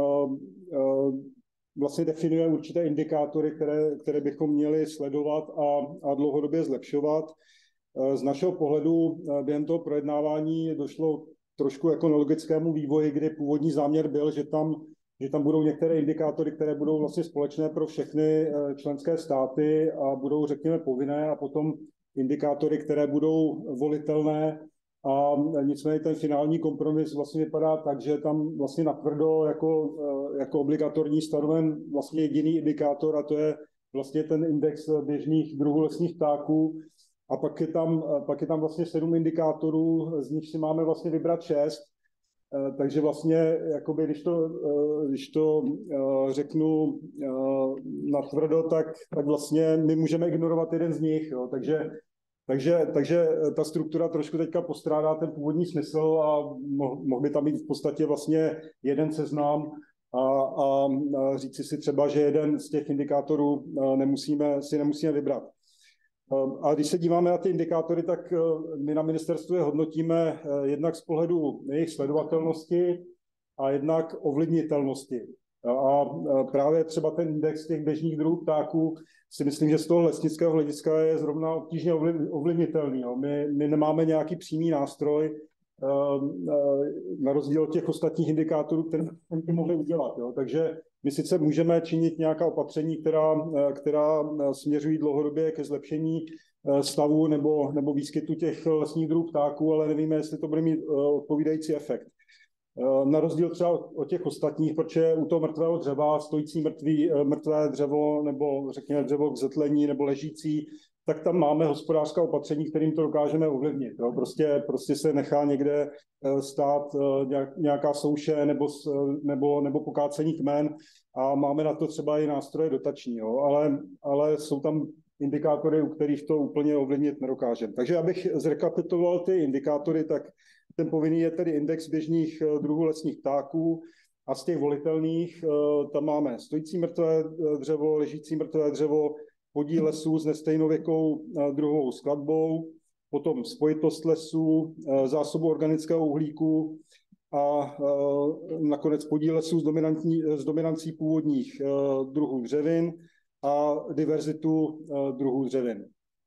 vlastně definuje určité indikátory, které, které bychom měli sledovat a, a dlouhodobě zlepšovat. Z našeho pohledu během toho projednávání došlo trošku jako logickému vývoji, kdy původní záměr byl, že tam, že tam budou některé indikátory, které budou vlastně společné pro všechny členské státy a budou, řekněme, povinné, a potom indikátory, které budou volitelné. A nicméně ten finální kompromis vlastně vypadá tak, že tam vlastně natvrdo jako, jako obligatorní stanoven vlastně jediný indikátor, a to je vlastně ten index běžných druhů lesních ptáků. A pak je tam, pak je tam vlastně sedm indikátorů, z nich si máme vlastně vybrat šest. Takže vlastně, jakoby, když to, když to řeknu natvrdo, tak, tak vlastně my můžeme ignorovat jeden z nich. Jo. Takže, Takže, takže ta struktura trošku teďka postrádá ten původní smysl a mohl by tam být v podstatě vlastně jeden seznam a, a říci si třeba, že jeden z těch indikátorů nemusíme, si nemusíme vybrat. A když se díváme na ty indikátory, tak my na ministerstvu je hodnotíme jednak z pohledu jejich sledovatelnosti a jednak ovlivnitelnosti. A právě třeba ten index těch běžných druhů ptáků si myslím, že z toho lesnického hlediska je zrovna obtížně ovlivnitelný. My, my nemáme nějaký přímý nástroj, na rozdíl od těch ostatních indikátorů, které bychom mohli udělat. Jo. Takže my sice můžeme činit nějaká opatření, která, která směřují dlouhodobě ke zlepšení stavu nebo, nebo výskytu těch lesních druhů ptáků, ale nevíme, jestli to bude mít odpovídající efekt. Na rozdíl třeba od těch ostatních, protože u toho mrtvého dřeva, stojící mrtvý, mrtvé dřevo nebo řekněme dřevo k zetlení nebo ležící, tak tam máme hospodářská opatření, kterým to dokážeme ovlivnit. Jo. Prostě, prostě se nechá někde stát nějaká souše nebo, nebo, nebo pokácený kmen a máme na to třeba i nástroje dotační, jo. Ale, ale jsou tam indikátory, u kterých to úplně ovlivnit nedokážeme. Takže abych zrekapituloval ty indikátory, tak ten povinný je tedy index běžných druhů lesních ptáků a z těch volitelných tam máme stojící mrtvé dřevo, ležící mrtvé dřevo, podíl lesů s nestejnověkou druhovou skladbou, potom spojitost lesů, zásobu organického uhlíku a nakonec podíl lesů s, dominantní, s dominancí původních druhů dřevin a diverzitu druhů dřevin.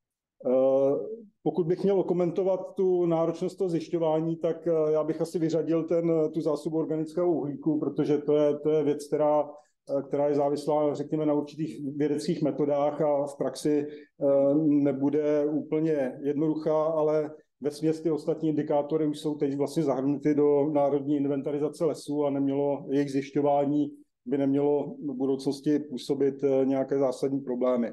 Pokud bych měl komentovat tu náročnost toho zjišťování, tak já bych asi vyřadil ten, tu zásobu organického uhlíku, protože to je, to je věc, která, která je závislá, řekněme, na určitých vědeckých metodách a v praxi nebude úplně jednoduchá, ale vesměs ty ostatní indikátory už jsou teď vlastně zahrnuty do národní inventarizace lesů a nemělo jejich zjišťování by nemělo v budoucnosti působit nějaké zásadní problémy.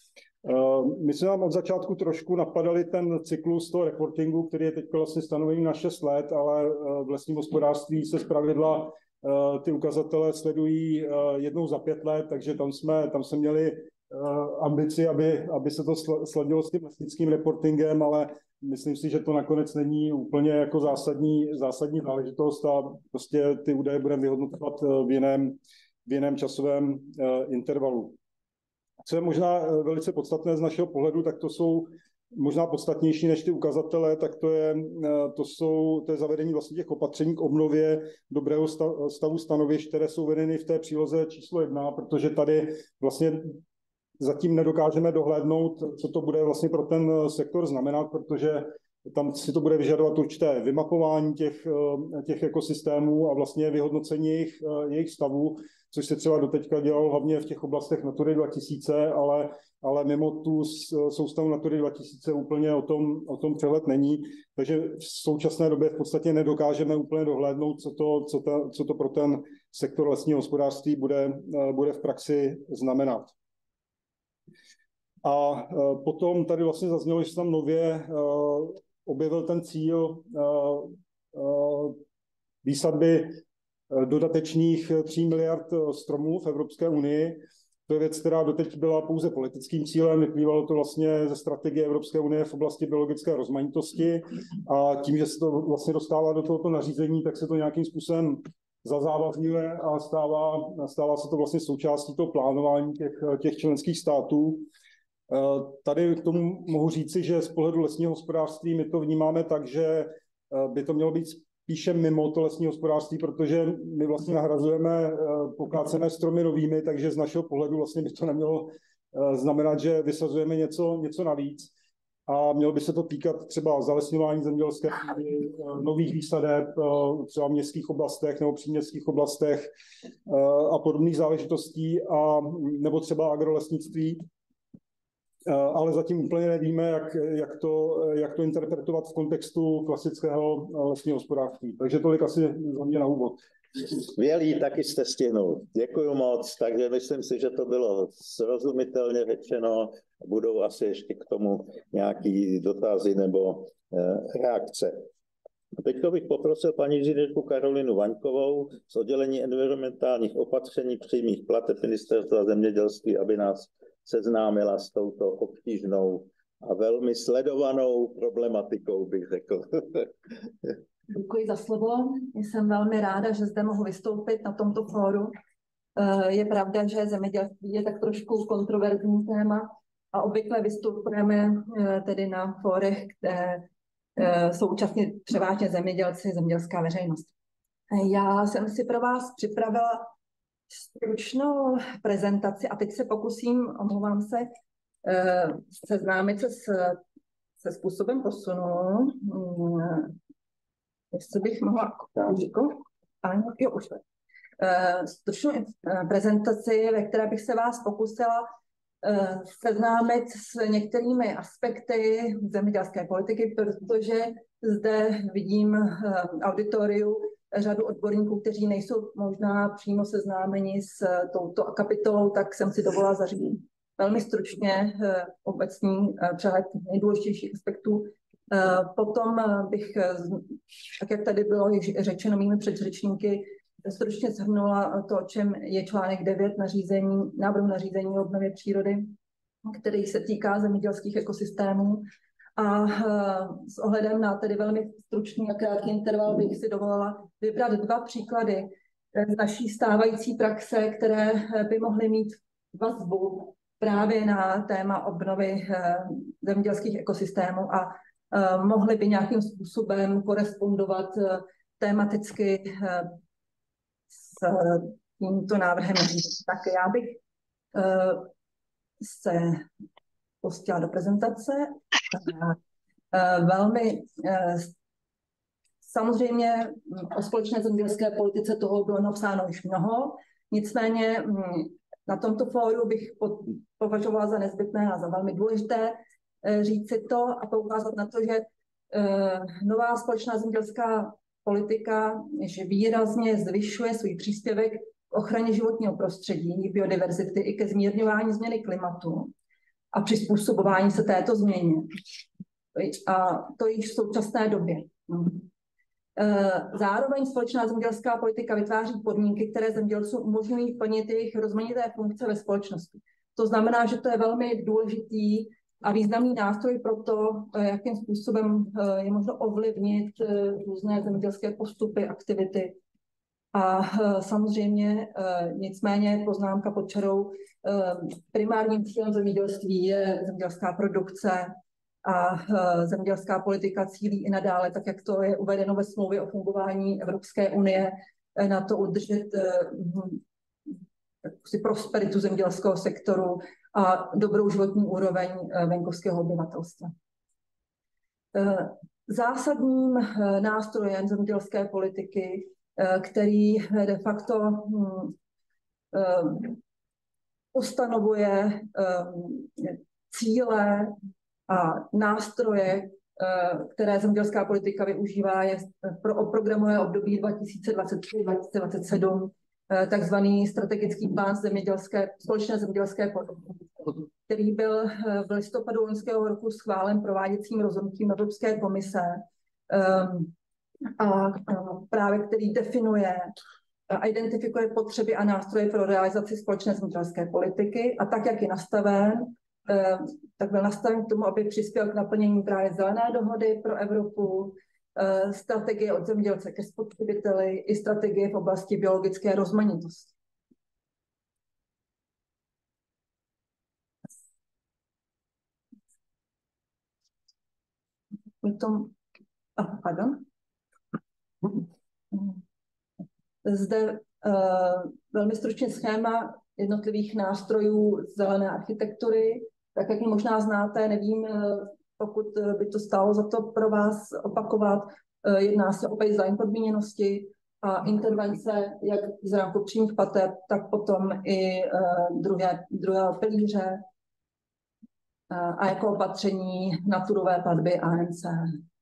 My jsme nám od začátku trošku napadali ten cyklus toho reportingu, který je teď vlastně stanovený na šest let, ale v lesním hospodářství se zpravidla ty ukazatele sledují jednou za pět let, takže tam jsme, tam jsme měli ambici, aby, aby se to sladilo s tím lesnickým reportingem, ale myslím si, že to nakonec není úplně jako zásadní, zásadní záležitost a prostě ty údaje budeme vyhodnocovat v jiném, v jiném časovém intervalu. Co je možná velice podstatné z našeho pohledu, tak to jsou možná podstatnější než ty ukazatele, tak to je, to jsou, to je zavedení vlastně těch opatření k obnově dobrého stavu stanovišť, které jsou vedeny v té příloze číslo jedna, protože tady vlastně zatím nedokážeme dohlédnout, co to bude vlastně pro ten sektor znamenat, protože tam si to bude vyžadovat určité vymapování těch, těch ekosystémů a vlastně vyhodnocení jejich, jejich stavu, což se třeba doteďka dělalo hlavně v těch oblastech Natury dva tisíce, ale, ale mimo tu soustavu Natury dva tisíce úplně o tom, o tom přehled není. Takže v současné době v podstatě nedokážeme úplně dohlédnout, co to, co ta, co to pro ten sektor lesního hospodářství bude, bude v praxi znamenat. A potom tady vlastně zaznělo, že se tam nově objevil ten cíl výsadby dodatečných tří miliard stromů v Evropské unii. To je věc, která doteď byla pouze politickým cílem, vyplývalo to vlastně ze strategie Evropské unie v oblasti biologické rozmanitosti a tím, že se to vlastně dostává do tohoto nařízení, tak se to nějakým způsobem zazávazňuje a stává, stává se to vlastně součástí toho plánování těch, těch členských států. Tady k tomu mohu říci, že z pohledu lesního hospodářství my to vnímáme tak, že by to mělo být spíše mimo to lesní hospodářství, protože my vlastně nahrazujeme pokácené stromy novými, takže z našeho pohledu vlastně by to nemělo znamenat, že vysazujeme něco, něco navíc. A mělo by se to týkat třeba zalesňování zemědělské půdy, nových výsadeb, třeba v městských oblastech nebo příměstských oblastech a podobných záležitostí, a, nebo třeba agrolesnictví. Ale zatím úplně nevíme, jak, jak, to, jak to interpretovat v kontextu klasického lesního hospodářství. Takže tolik asi za mě na úvod.
Skvělý, taky jste stihnul. Děkuji moc, takže myslím si, že to bylo srozumitelně řečeno. Budou asi ještě k tomu nějaký dotazy nebo eh, reakce. Teď bych poprosil paní inženýrku Karolinu Vaňkovou z oddělení environmentálních opatření přímých plateb Ministerstva zemědělství, aby nás seznámila s touto obtížnou a velmi sledovanou problematikou, bych řekl.
Děkuji za slovo. Jsem velmi ráda, že zde mohu vystoupit na tomto fóru. Je pravda, že zemědělství je tak trošku kontroverzní téma a obvykle vystupujeme tedy na fórech, kde současně převážně zemědělci, zemědělská veřejnost. Já jsem si pro vás připravila stručnou prezentaci a teď se pokusím, omlouvám se, seznámit se s, se způsobem posunu. Jestli bych mohla ano, jo, už stručnou prezentaci, ve které bych se vás pokusila seznámit s některými aspekty zemědělské politiky, protože zde vidím auditoriu řadu odborníků, kteří nejsou možná přímo seznámeni s touto kapitolou, tak jsem si dovolila zařídit velmi stručně obecný přehled nejdůležitějších aspektů. Potom bych, tak jak tady bylo již řečeno mými předřečníky, stručně shrnula to, o čem je článek devět nařízení, návrhu nařízení o obnově přírody, který se týká zemědělských ekosystémů. A s ohledem na tedy velmi stručný a krátký interval bych si dovolila vybrat dva příklady z naší stávající praxe, které by mohly mít vazbu právě na téma obnovy zemědělských ekosystémů a mohly by nějakým způsobem korespondovat tematicky s tímto návrhem. Tak já bych se pustila do prezentace. Velmi samozřejmě o společné zemědělské politice toho bylo napsáno už mnoho, nicméně na tomto fóru bych považovala za nezbytné a za velmi důležité říci to a poukázat na to, že nová společná zemědělská politika že výrazně zvyšuje svůj příspěvek k ochraně životního prostředí, biodiverzity i ke zmírňování změny klimatu a přizpůsobování se této změně. A to již v současné době. Zároveň společná zemědělská politika vytváří podmínky, které zemědělcům umožňují plnit jejich rozmanité funkce ve společnosti. To znamená, že to je velmi důležitý a významný nástroj pro to, jakým způsobem je možno ovlivnit různé zemědělské postupy, aktivity. A samozřejmě nicméně poznámka pod čarou, primárním cílem zemědělství je zemědělská produkce a zemědělská politika cílí i nadále, tak jak to je uvedeno ve smlouvě o fungování Evropské unie, na to udržet si prosperitu zemědělského sektoru a dobrou životní úroveň venkovského obyvatelstva. Zásadním nástrojem zemědělské politiky, který de facto ustanovuje cíle a nástroje, které zemědělská politika využívá, je pro programové období dva tisíce dvacet tři až dva tisíce dvacet sedm takzvaný strategický plán zemědělské, společné zemědělské politiky, který byl v listopadu loňského roku schválen prováděcím rozhodnutím Evropské komise a právě který definuje a identifikuje potřeby a nástroje pro realizaci společné zemědělské politiky a tak, jak je nastaven, tak byl nastaven k tomu, aby přispěl k naplnění právě zelené dohody pro Evropu, strategie od zemědělce ke spotřebiteli i strategie v oblasti biologické rozmanitosti. Tom, ah, pardon. Zde uh, velmi stručně schéma jednotlivých nástrojů zelené architektury. Tak, jak ji možná znáte, nevím, pokud by to stálo za to pro vás opakovat. Jedná se o baseline podmíněnosti a intervence jak z rámku přímých plateb, tak potom i druhé, druhého pilíře a jako opatření naturové platby A N C.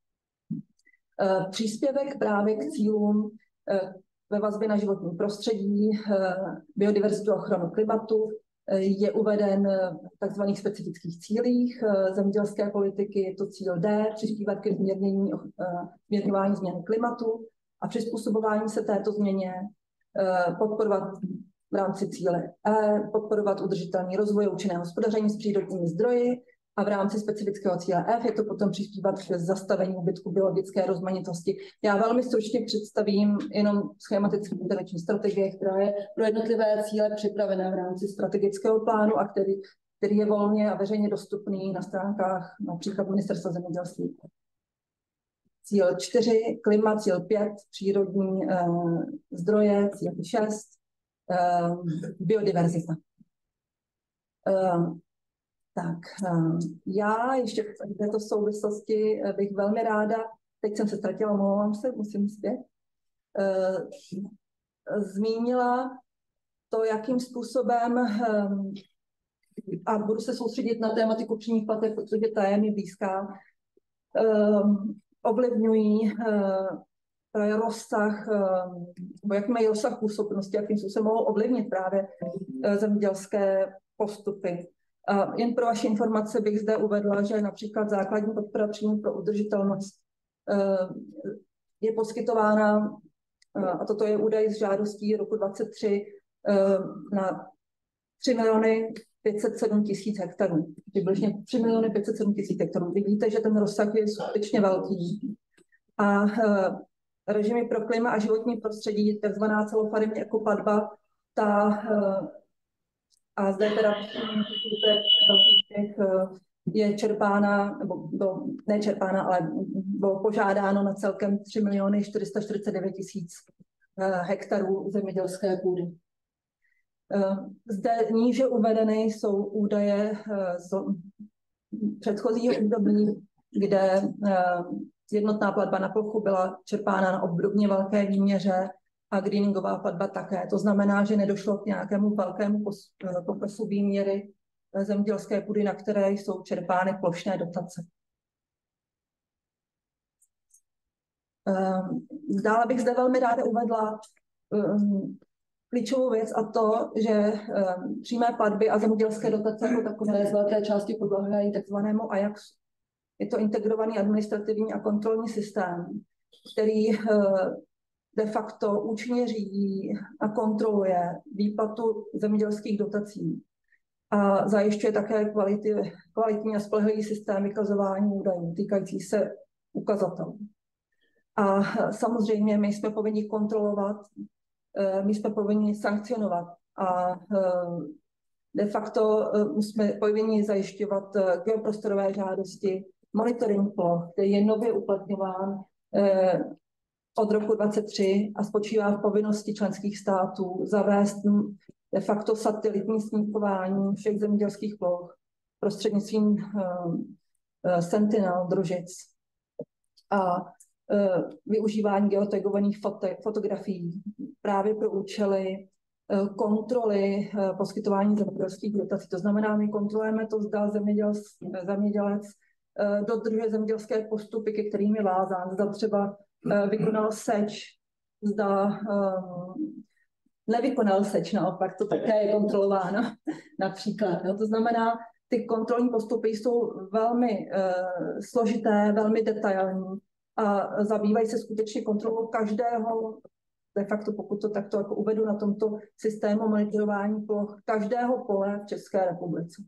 Příspěvek právě k cílům ve vazbě na životní prostředí, biodiverzitu a ochranu klimatu je uveden v tzv. Specifických cílích zemědělské politiky. Je to cíl D, přispívat ke zmírnění, zmírňování změny klimatu a přizpůsobování se této změně, podporovat v rámci cíle E, podporovat udržitelný rozvoj a účinné hospodaření s přírodními zdroji a v rámci specifického cíle F je to potom přispívat k zastavení úbytku biologické rozmanitosti. Já velmi stručně představím jenom schematické intervenční strategie, která je pro jednotlivé cíle připravená v rámci strategického plánu a který, který je volně a veřejně dostupný na stránkách například Ministerstva zemědělství. Cíl čtyři, klima, cíl pět, přírodní eh, zdroje, cíl šest, eh, biodiverzita. Eh, tak, eh, já ještě v této souvislosti bych velmi ráda, teď jsem se ztratila, omlouvám se, musím zpět, eh, zmínila to, jakým způsobem, eh, a budu se soustředit na tématiku přímých plateb, protože ta je mi blízká, eh, ovlivňují uh, rozsah, uh, nebo jaký mají rozsah působnosti, jakým se mohou ovlivnit právě uh, zemědělské postupy. Uh, jen pro vaši informace bych zde uvedla, že například základní podpora příjmů pro udržitelnost uh, je poskytována, uh, a toto je údaj z žádostí roku dvacet tři, uh, na tři miliony pět set sedm tisíc hektarů. Přibližně tři miliony pět set sedm tisíc hektarů. Vidíte, že ten rozsah je skutečně velký. A uh, režimy pro klima a životní prostředí, takzvaná celofarimní ekoplatba, ta, uh, a zde teda uh, je čerpána, nebo bylo nečerpána, ale bylo požádáno na celkem tři miliony čtyři sta čtyřicet devět tisíc uh, hektarů zemědělské půdy. Zde níže uvedeny jsou údaje z předchozího období, kde jednotná platba na plochu byla čerpána na obdobně velké výměře a greeningová platba také. To znamená, že nedošlo k nějakému velkému poklesu výměry zemědělské půdy, na které jsou čerpány plošné dotace. Dále bych zde velmi ráda uvedla klíčovou věc a to, že um, přímé platby a zemědělské dotace jako takové z velké části podléhají takzvanému Ajaxu. Je to integrovaný administrativní a kontrolní systém, který uh, de facto účinně řídí a kontroluje výplatu zemědělských dotací a zajišťuje také kvality, kvalitní a spolehlivý systém vykazování údajů týkající se ukazatelů. A samozřejmě my jsme povinni kontrolovat, my jsme povinni sankcionovat a de facto jsme povinni zajišťovat geoprostorové žádosti, monitoring ploch, který je nově uplatňován od roku dvacet tři a spočívá v povinnosti členských států zavést de facto satelitní snímkování všech zemědělských ploch prostřednictvím Sentinel družic a využívání geotagovaných foto, fotografií právě pro účely kontroly poskytování zemědělských dotací. To znamená, my kontrolujeme to, zda zemědělec, zemědělec dodržuje zemědělské postupy, ke kterým je vázán, zda třeba vykonal seč, zda nevykonal seč, naopak, to také je kontrolováno například. Jo? To znamená, ty kontrolní postupy jsou velmi uh, složité, velmi detailní a zabývají se skutečně kontrolou každého, de facto pokud to takto jako uvedu na tomto systému monitorování ploch, každého pole v České republice.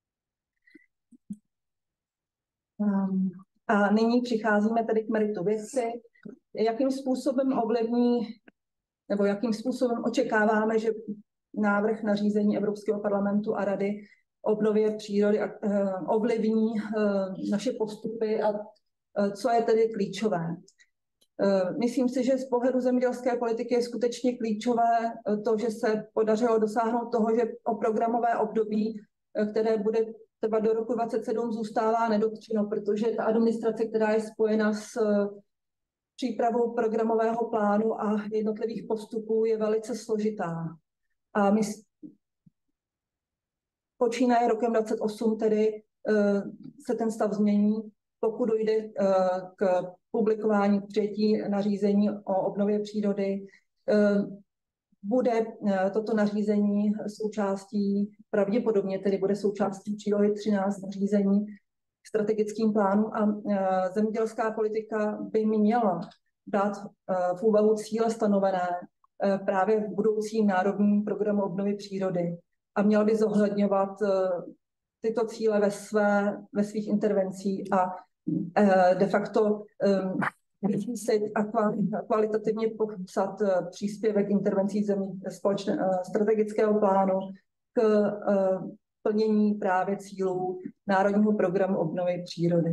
Um, a nyní přicházíme tedy k meritu věci, jakým způsobem ovlivní, nebo jakým způsobem očekáváme, že návrh nařízení Evropského parlamentu a Rady obnově přírody uh, ovlivní uh, naše postupy a co je tedy klíčové. Myslím si, že z pohledu zemědělské politiky je skutečně klíčové to, že se podařilo dosáhnout toho, že o programové období, které bude trvat do roku dvacet sedm, zůstává nedotčeno, protože ta administrace, která je spojena s přípravou programového plánu a jednotlivých postupů, je velice složitá. A my počínaje rokem dvacet osm tedy se ten stav změní, pokud dojde uh, k publikování, k přijetí nařízení o obnově přírody, uh, bude uh, toto nařízení součástí, pravděpodobně tedy bude součástí přílohy třináct nařízení k strategickým plánům a uh, zemědělská politika by měla dát uh, v úvahu cíle stanovené uh, právě v budoucím národním programu obnovy přírody a měla by zohledňovat uh, tyto cíle ve, své, ve svých intervencích a uh, de facto um, vyčíslit a kvalitativně popsat uh, příspěvek intervencí zemí společné, uh, strategického plánu k uh, plnění právě cílů Národního programu obnovy přírody.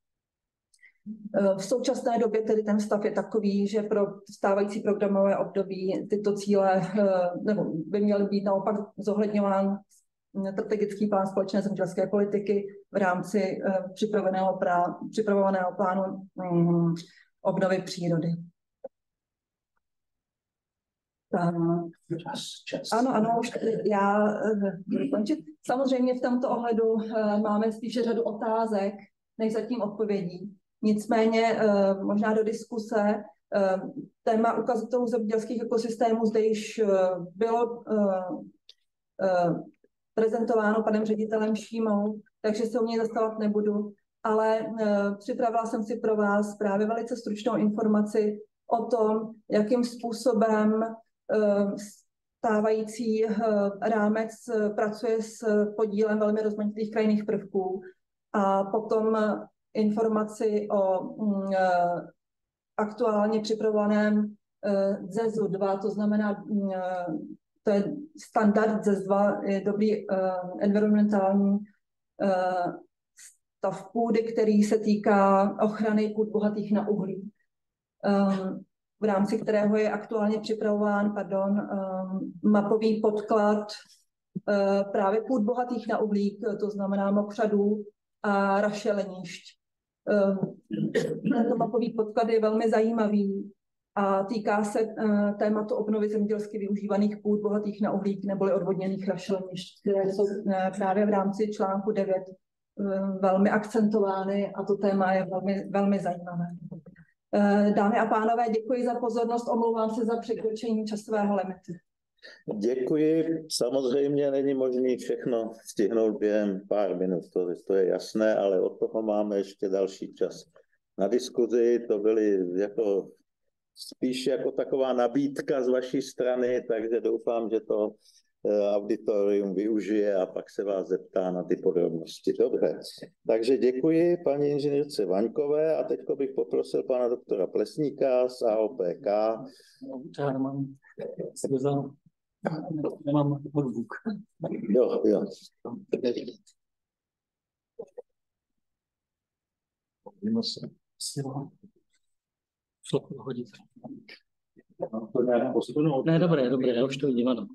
V současné době tedy ten stav je takový, že pro stávající programové období tyto cíle nebo by měly být naopak zohledňován strategický plán společné zemědělské politiky v rámci připraveného, prá, připravovaného plánu um, obnovy přírody. Tak. Čas, čas. Ano, ano, už já budu končit. Samozřejmě v tomto ohledu máme spíše řadu otázek, než zatím odpovědí. Nicméně možná do diskuse téma ukazatelů zemědělských ekosystémů zde již bylo prezentováno panem ředitelem Šímou, takže se o něj zastavovat nebudu, ale připravila jsem si pro vás právě velice stručnou informaci o tom, jakým způsobem stávající rámec pracuje s podílem velmi rozmanitých krajinných prvků a potom informaci o aktuálně připravovaném Z E S dva, to znamená, to je standard Z E S dva, je dobrý environmentální stav půdy, který se týká ochrany půd bohatých na uhlí, v rámci kterého je aktuálně připravován pardon, mapový podklad právě půd bohatých na uhlík, to znamená mokřadů a rašelenišť. Tento mapový podklad je velmi zajímavý a týká se tématu obnovy zemědělsky využívaných půd bohatých na uhlík neboli odvodněných rašelenišť, které jsou právě v rámci článku devět velmi akcentovány a to téma je velmi, velmi zajímavé. Dámy a pánové, děkuji za pozornost, omlouvám se za překročení časového limitu.
Děkuji. Samozřejmě není možné všechno stihnout během pár minut, to, to je jasné, ale od toho máme ještě další čas na diskuzi. To byly jako spíš jako taková nabídka z vaší strany, takže doufám, že to auditorium využije a pak se vás zeptá na ty podrobnosti. Dobře, takže děkuji paní inženýrce Vaňkové a teď bych poprosil pana doktora Plesníka z A O P K.
Já mám, nemám notebook.
Jo, jo.
Šlo to hodit. Ne, dobré, dobré, já už to vidím, ano.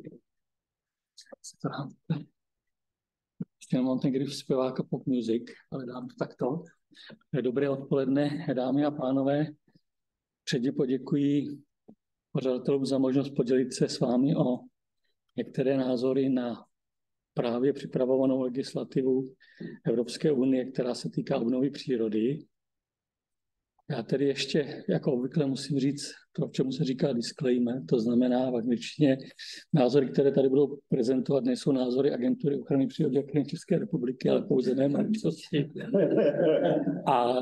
Ještě nemám ten grif zpěváka pop music, ale dám to takto. Dobré odpoledne, dámy a pánové. Předně poděkuji pořadatelům za možnost podělit se s vámi o některé názory na právě připravovanou legislativu Evropské unie, která se týká obnovy přírody. Já tedy ještě, jako obvykle, musím říct to, čemu se říká disclaimer, to znamená v angličtině názory, které tady budou prezentovat, nejsou názory Agentury ochrany přírody a České republiky, ale pouze mé maličkosti. A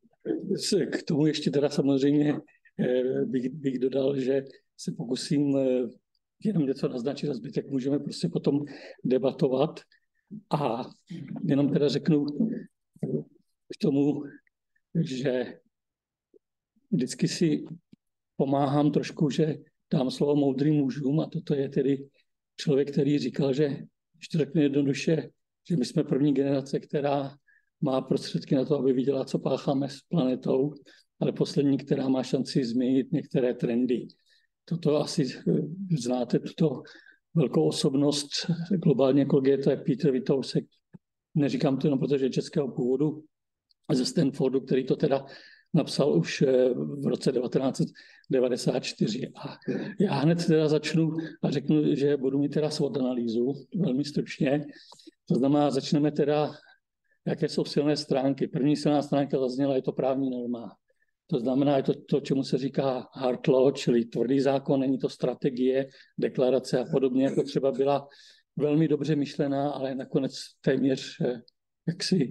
k tomu ještě teda samozřejmě bych, bych dodal, že se pokusím jenom něco naznačit a zbytek můžeme prostě potom debatovat. A jenom teda řeknu k tomu, že vždycky si pomáhám trošku, že dám slovo moudrým mužům a toto je tedy člověk, který říkal, že, když to řekne jednoduše, že my jsme první generace, která má prostředky na to, aby viděla, co pácháme s planetou, ale poslední, která má šanci změnit některé trendy. Toto asi znáte, tuto velkou osobnost globální ekologie, to je Peter Witousek. Neříkám to jenom protože je českého původu, ze Stanfordu, který to teda napsal už v roce devatenáct set devadesát čtyři. A já hned teda začnu a řeknu, že budu mít teda SWOT analýzu, velmi stručně. To znamená, začneme teda, jaké jsou silné stránky. První silná stránka zazněla, je to právní norma. To znamená, je to to, čemu se říká hard law, čili tvrdý zákon, není to strategie, deklarace a podobně, jako třeba byla velmi dobře myšlená, ale nakonec téměř jaksi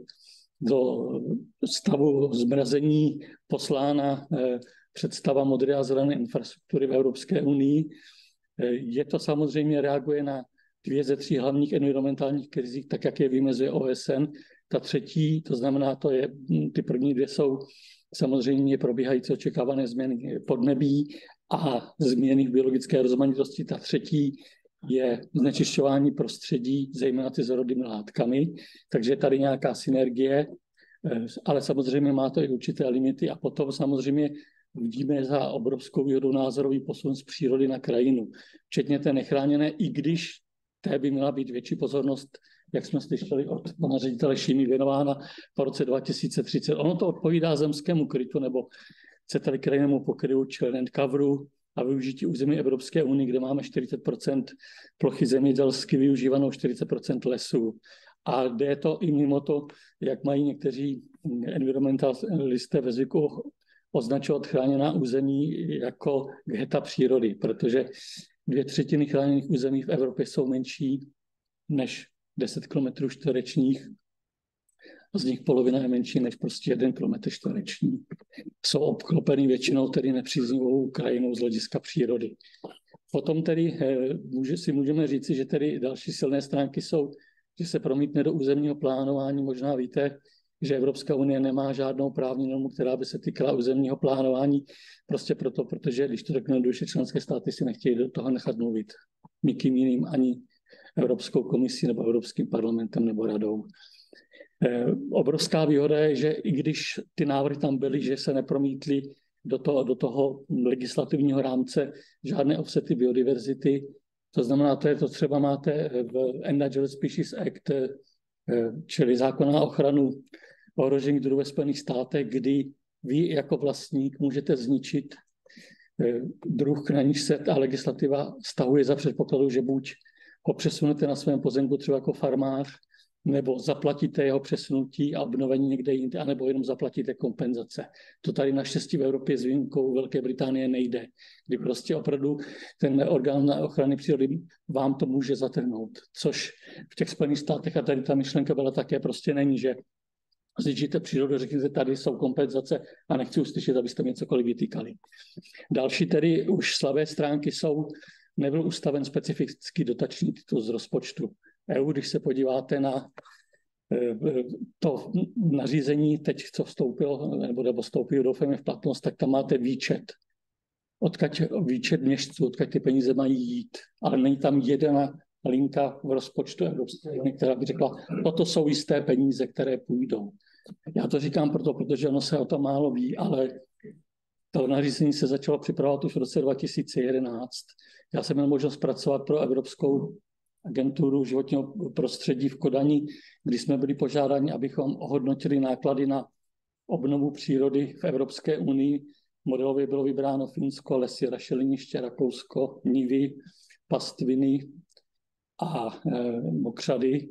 do stavu zmrazení poslána představa modré a zelené infrastruktury v Evropské unii. Je to samozřejmě reaguje na dvě ze tří hlavních environmentálních krizí, tak jak je vymezuje O S N. Ta třetí, to znamená, to je, ty první dvě jsou samozřejmě probíhající očekávané změny podnebí a změny v biologické rozmanitosti. Ta třetí je znečišťování prostředí, zejména cizorodými látkami, takže je tady nějaká synergie, ale samozřejmě má to i určité limity a potom samozřejmě vidíme za obrovskou výhodu názorový posun z přírody na krajinu, včetně té nechráněné, i když té by měla být větší pozornost, jak jsme slyšeli od pana ředitele Šímy, věnována po roce dva tisíce třicet. Ono to odpovídá zemskému krytu nebo chcete-li krajinnému pokryvu, čili land coveru a využití území Evropské unie, kde máme čtyřicet procent plochy zemědělsky využívanou, čtyřicet procent lesů. A jde je to i mimo to, jak mají někteří environmentalisté ve zvyku označovat chráněná území jako ghetta přírody, protože dvě třetiny chráněných území v Evropě jsou menší než deset kilometrů čtverečních. Z nich polovina je menší než prostě jeden kilometr čtvereční. Jsou obklopeny většinou tedy nepříznivou krajinou z hlediska přírody. Potom tedy může, si můžeme říci, že tedy další silné stránky jsou, že se promítne do územního plánování. Možná víte, že Evropská unie nemá žádnou právní normu, která by se týkala územního plánování, prostě proto, protože když to řekne duše, členské státy si nechtějí do toho nechat mluvit nikým jiným, ani Evropskou komisí nebo Evropským parlamentem nebo radou. Eh, obrovská výhoda je, že i když ty návrhy tam byly, že se nepromítly do toho, do toho legislativního rámce žádné offsety biodiverzity, to znamená, to je to třeba máte v Endangered Species Act, eh, čili zákon na ochranu ohrožených druhů ve Spojených státech, kdy vy jako vlastník můžete zničit eh, druh, na níž se ta legislativa stahuje za předpokladu, že buď ho přesunete na svém pozemku třeba jako farmář, nebo zaplatíte jeho přesunutí a obnovení někde jinde, anebo jenom zaplatíte kompenzace. To tady naštěstí v Evropě s výjimkou Velké Británie nejde, kdy prostě opravdu ten orgán na ochrany přírody vám to může zatrhnout, což v těch Spojených státech a tady ta myšlenka byla také prostě není, že zničíte přírodu, řekněte, tady jsou kompenzace a nechci uslyšet, abyste mě cokoliv vytýkali. Další tedy už slabé stránky jsou, nebyl ustaven specifický dotační titul z rozpočtu E U. Když se podíváte na to nařízení teď, co vstoupilo, nebo, nebo vstoupilo, doufáme, v platnost, tak tam máte výčet. Odkud výčet měšců, odkud ty peníze mají jít. Ale není tam jedna linka v rozpočtu Evropské unie, která by řekla, toto jsou jisté peníze, které půjdou. Já to říkám proto, protože ono se o tom málo ví, ale to nařízení se začalo připravovat už v roce dva tisíce jedenáct. Já jsem měl možnost pracovat pro Evropskou agenturu životního prostředí v Kodani, kdy jsme byli požádáni, abychom ohodnotili náklady na obnovu přírody v Evropské unii. Modelově bylo vybráno Finsko, lesy, rašeliniště, Rakousko, nivy, pastviny a e, mokřady.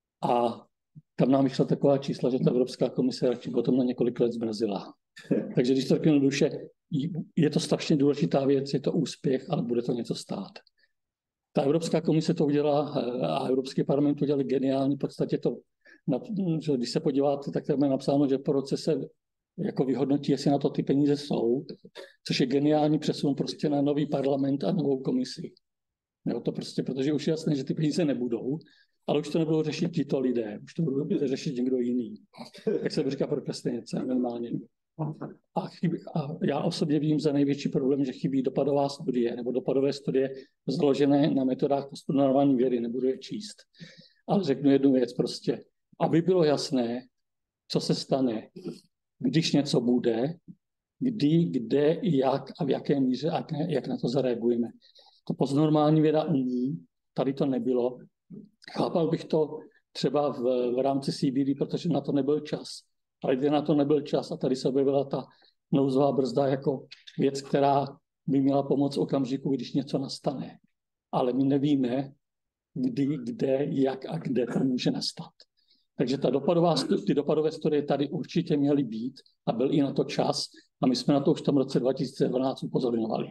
A tam nám vyšla taková čísla, že ta Evropská komise radši potom na několik let zmrazila. Takže když to řeknu duše, je to strašně důležitá věc, je to úspěch, ale bude to něco stát. Ta Evropská komise to udělala a Evropský parlament to udělali geniálně. V podstatě to, že když se podíváte, tak tam je napsáno, že po roce se jako vyhodnotí, jestli na to ty peníze jsou, což je geniální přesun prostě na nový parlament a novou komisi. Jo, to prostě, protože už je jasné, že ty peníze nebudou, ale už to nebudou řešit tito lidé, už to budou řešit někdo jiný. Jak se říká prokrastinace normálně. A, chybí, a já osobně vím za největší problém, že chybí dopadová studie nebo dopadové studie založené na metodách postudování vědy, nebudu je číst. Ale řeknu jednu věc prostě, aby bylo jasné, co se stane, když něco bude, kdy, kde, jak a v jaké míře a jak na to zareagujeme. To postnormální věda umí, tady to nebylo. Chápal bych to třeba v, v rámci C B D, protože na to nebyl čas. Ale kde na to nebyl čas a tady se objevila ta nouzová brzda jako věc, která by měla pomoct v okamžiku, když něco nastane. Ale my nevíme, kdy, kde, jak a kde to může nastat. Takže ta dopadová, ty dopadové studie tady určitě měly být a byl i na to čas a my jsme na to už v tom roce dva tisíce dvanáct upozorňovali.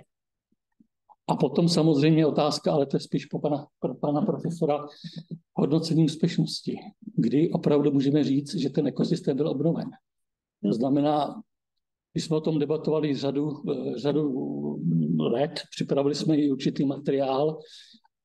A potom samozřejmě otázka, ale to je spíš po pana, pro pana profesora, hodnocení úspěšnosti, kdy opravdu můžeme říct, že ten ekosystém byl obnoven. To znamená, když jsme o tom debatovali řadu, řadu let, připravili jsme i určitý materiál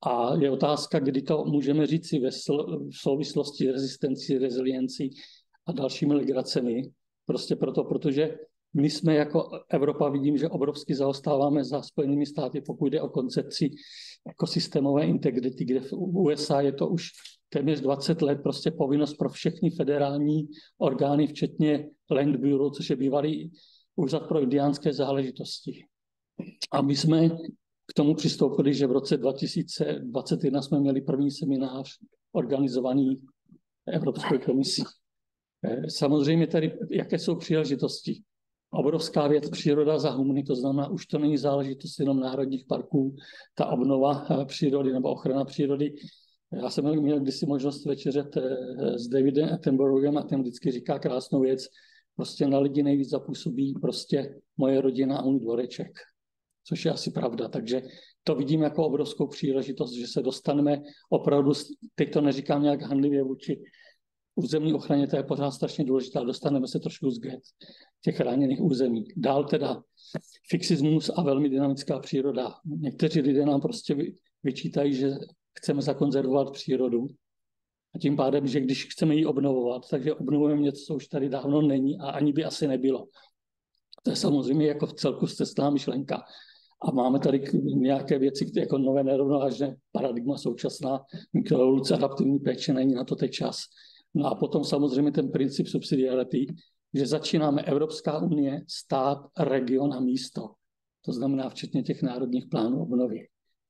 A je otázka, kdy to můžeme říci ve v souvislosti rezistenci, rezilienci a dalšími migracemi. Prostě proto, protože my jsme jako Evropa, vidím, že obrovsky zaostáváme za Spojenými státy, pokud jde o koncepci ekosystémové integrity, kde v U S A je to už téměř dvacet let prostě povinnost pro všechny federální orgány, včetně Land Bureau, což je bývalý úřad pro indiánské záležitosti. A my jsme k tomu přistoupili, že v roce dva tisíce dvacet jedna jsme měli první seminář organizovaný Evropskou komisí. Samozřejmě tady, jaké jsou příležitosti. Obrovská věc příroda za humy, to znamená, už to není záležitost jenom národních parků, ta obnova přírody nebo ochrana přírody. Já jsem měl kdysi možnost večeřet s Davidem Attenborogem a ten vždycky říká krásnou věc, prostě na lidi nejvíc zapůsobí prostě moje rodina a můj dvoreček, což je asi pravda. Takže to vidím jako obrovskou příležitost, že se dostaneme opravdu, teď to neříkám nějak handlivě vůči územní ochraně, to je pořád strašně důležitá, dostaneme se trošku z get těch chráněných území. Dál teda fixismus a velmi dynamická příroda. Někteří lidé nám prostě vyčítají, že chceme zakonzervovat přírodu a tím pádem, že když chceme ji obnovovat, takže obnovujeme něco, co už tady dávno není a ani by asi nebylo. To je samozřejmě jako v celku cestná myšlenka. A máme tady nějaké věci, jako nové nerovnovážné paradigma současná, mikroevoluce, adaptivní péče, není na to teď čas. No a potom samozřejmě ten princip subsidiarity, že začínáme Evropská unie, stát, region a místo. To znamená včetně těch národních plánů obnovy.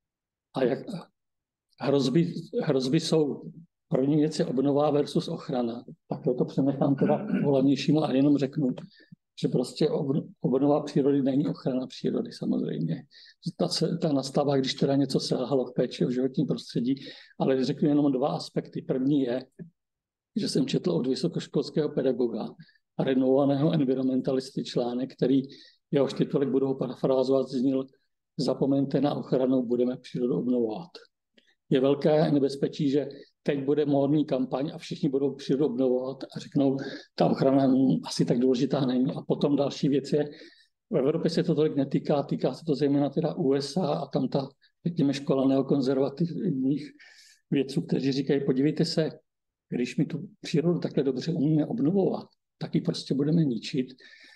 A jak hrozby, hrozby jsou, první věc je obnova versus ochrana. Takhle to přenechám teda volavnějšímu a jenom řeknu, že prostě obnova přírody není ochrana přírody samozřejmě. Ta, se, ta nastává, když teda něco selhalo v péči o životní prostředí, ale řeknu jenom dva aspekty. První je, že jsem četl od vysokoškolského pedagoga a renomovaného environmentalisty článek, který jehož titulek budou parafrázovat, zněl: zapomeňte na ochranu, budeme přírodu obnovovat. Je velké nebezpečí, že teď bude módní kampaň a všichni budou přírodu obnovovat a řeknou, ta ochrana asi tak důležitá není. A potom další věc je, v Evropě se to tolik netýká, týká se to zejména teda U S A a tam ta, řekněme, škola neokonzervativních vědců, kteří říkají, podívejte se, když my tu přírodu takhle dobře umíme obnovovat, tak ji prostě budeme ničit.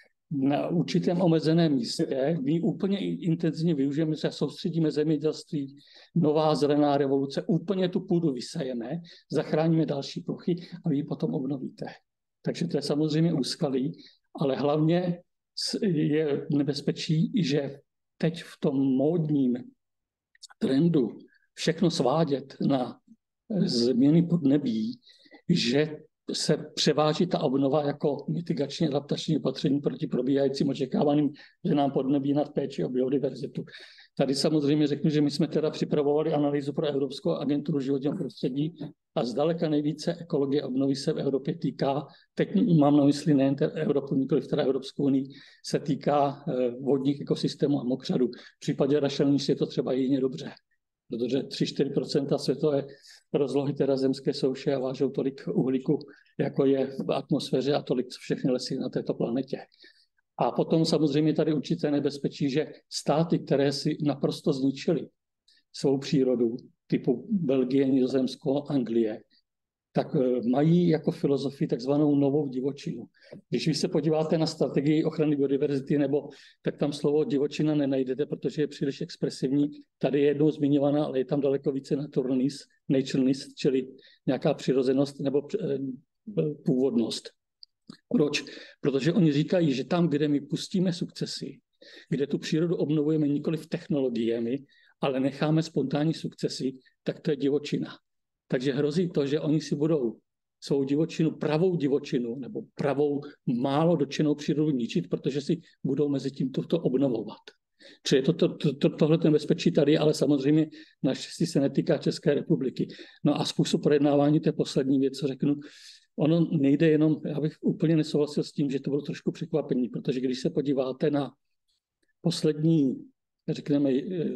Na určitém omezeném místě my úplně intenzivně využijeme, se soustředíme zemědělství, nová zelená revoluce, úplně tu půdu vysajeme, zachráníme další plochy a vy ji potom obnovíte. Takže to je samozřejmě úskalí, ale hlavně je nebezpečí, že teď v tom módním trendu všechno svádět na změny podnebí, že se převáží ta obnova jako mitigační adaptační opatření proti probíhajícím očekávaným, že nám podnebí nad péči o biodiverzitu. Tady samozřejmě řeknu, že my jsme teda připravovali analýzu pro Evropskou agenturu životního prostředí a zdaleka nejvíce ekologie obnovy se v Evropě týká, teď mám na mysli nejen Evropu, nikoliv teda Evropskou unii, se týká vodních ekosystémů a mokřadů. V případě rašelinišť je to třeba jině dobře, protože tři až čtyři procenta světové rozlohy teda zemské souše a vážou tolik uhlíku, jako je v atmosféře a tolik, co všechny lesy na této planetě. A potom samozřejmě tady určité nebezpečí, že státy, které si naprosto zničily svou přírodu, typu Belgie, Nizozemsko, Anglie, tak mají jako filozofii takzvanou novou divočinu. Když vy se podíváte na strategii ochrany biodiverzity, nebo tak tam slovo divočina nenajdete, protože je příliš expresivní. Tady je jednou zmiňovaná, ale je tam daleko více naturalness, naturalness, čili nějaká přirozenost nebo původnost. Proč? Protože oni říkají, že tam, kde my pustíme sukcesy, kde tu přírodu obnovujeme nikoliv technologiemi, ale necháme spontánní sukcesy, tak to je divočina. Takže hrozí to, že oni si budou svou divočinu, pravou divočinu nebo pravou málo dotčenou přírodu ničit, protože si budou mezi tím toto obnovovat. Čili to, to, to, to, tohle ten bezpečí tady, ale samozřejmě naštěstí se netýká České republiky. No a způsob projednávání, to je poslední věc, co řeknu. Ono nejde jenom, já bych úplně nesouhlasil s tím, že to bylo trošku překvapení, protože když se podíváte na poslední, řekneme,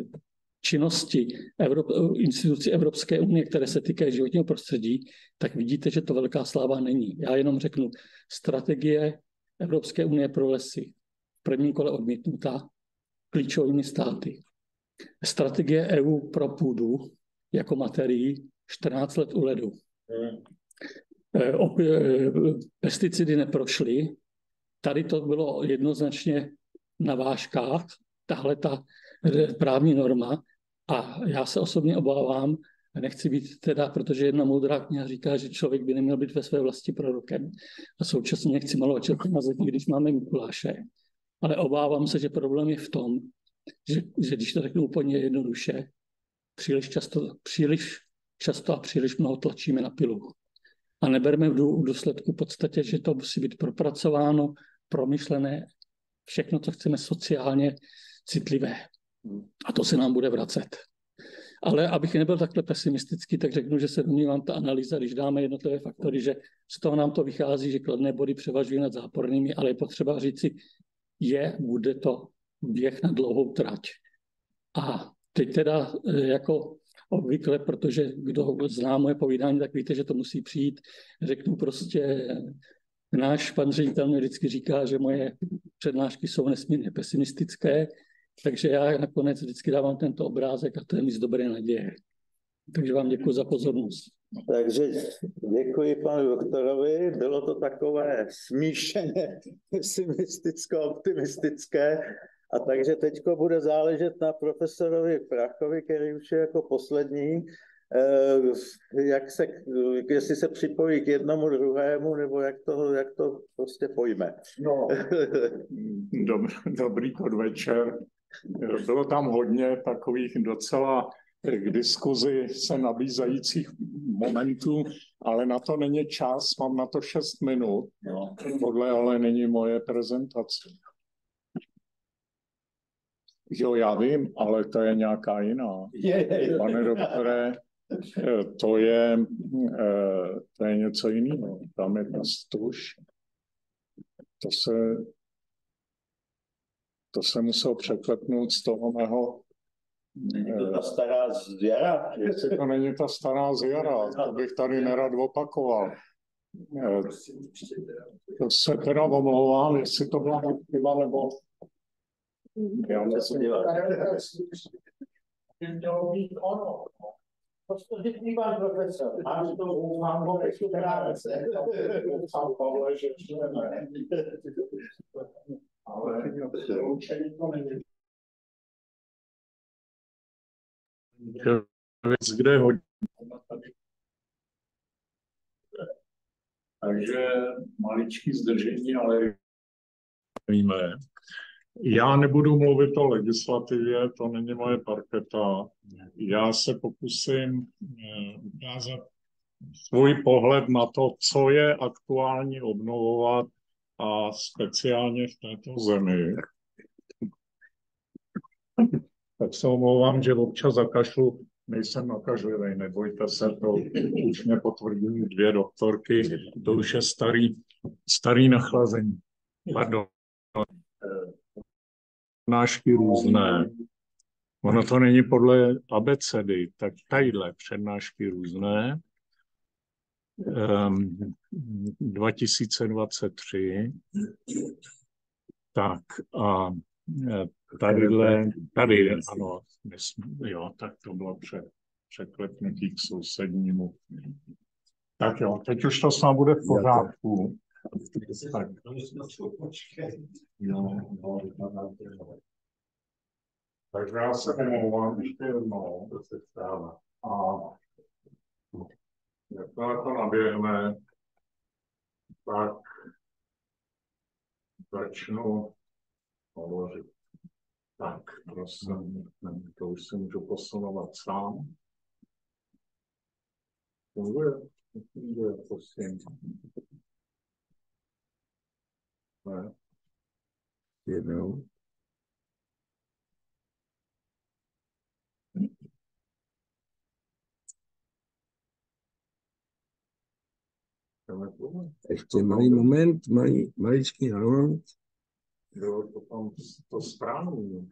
činnosti Evrop- institucí Evropské unie, které se týkají životního prostředí, tak vidíte, že to velká sláva není. Já jenom řeknu, strategie Evropské unie pro lesy v prvním kole odmítnutá klíčovými státy. Strategie E U pro půdu jako materii čtrnáct let u ledu. Pesticidy neprošly, tady to bylo jednoznačně na vážkách, tahle ta právní norma, a já se osobně obávám, nechci být teda, protože jedna moudrá kniha říká, že člověk by neměl být ve své vlasti prorokem, a současně nechci malovat čerta na zeď, když máme Mikuláše, ale obávám se, že problém je v tom, že, že když to řeknu úplně jednoduše, příliš často, příliš často a příliš mnoho tlačíme na pilu. A neberme v důsledku v podstatě, že to musí být propracováno, promyšlené, všechno, co chceme sociálně citlivé. A to se nám bude vracet. Ale abych nebyl takhle pesimistický, tak řeknu, že se domnívám, ta analýza, když dáme jednotlivé faktory, že z toho nám to vychází, že kladné body převažují nad zápornými, ale je potřeba říci, je, bude to běh na dlouhou trať. A teď teda jako obvykle, protože kdo zná moje povídání, tak víte, že to musí přijít. Řeknu prostě, náš pan ředitel mě vždycky říká, že moje přednášky jsou nesmírně pesimistické, takže já nakonec vždycky dávám tento obrázek a to je mi z dobré naděje. Takže vám děkuji za pozornost.
Takže děkuji panu doktorovi, bylo to takové smíšeně pesimisticko-optimistické. A takže teďko bude záležet na profesorovi Prachovi, který už je jako poslední, jak se, jestli se připojí k jednomu druhému, nebo jak to, jak to prostě pojme.
No, dob, dobrý podvečer. Bylo tam hodně takových docela k diskuzi se nabízajících momentů, ale na to není čas, mám na to šest minut. No. Tohle ale není moje prezentace. Jo, já vím, ale to je nějaká jiná. Pane doktore, to je, to je něco jiného. Tam je ta stuž. To se, to se musel překlepnout z toho mého...
Není to ta stará zjara?
Jestli to není ta stará zjara, to bych tady nerad opakoval. To se teda omlouvám, jestli to byla chyba, nebo... Já
se dívat.
Mělo být ono. Prostě řekni pan profesor, máš to mám ho ještě krátce. Doufám, Pavle, že přijeme. Ale učení to není. Věc, kde hodně. Takže maličký zdržení, ale víme. Já nebudu mluvit o legislativě, to není moje parketa. Já se pokusím ukázat svůj pohled na to, co je aktuálně obnovovat a speciálně v této zemi. Tak se omlouvám, že občas zakašlu, nejsem nakažlivý, nebojte se, to už mě potvrdí dvě doktorky, to už je starý, starý nachlazení. Pardon. Přednášky různé. Ono to není podle abecedy, tak tadyhle přednášky různé. Um, dva tisíce dvacet tři. Tak a tadyhle, tady, ano, jo, tak to bylo před, překlepnutí k sousednímu. Tak jo, teď už to snad bude v pořádku. Tak. Takže já se omlouvám ještě jednou, to se stává. A jakmile to naběhne, tak začnu hovořit. Tak, prosím, to už si můžu posunovat sám. Funguje? Funguje, prosím. Ne. Jednou.
Ještě malý moment, malý, maličký moment.
Jo, to tam to správně.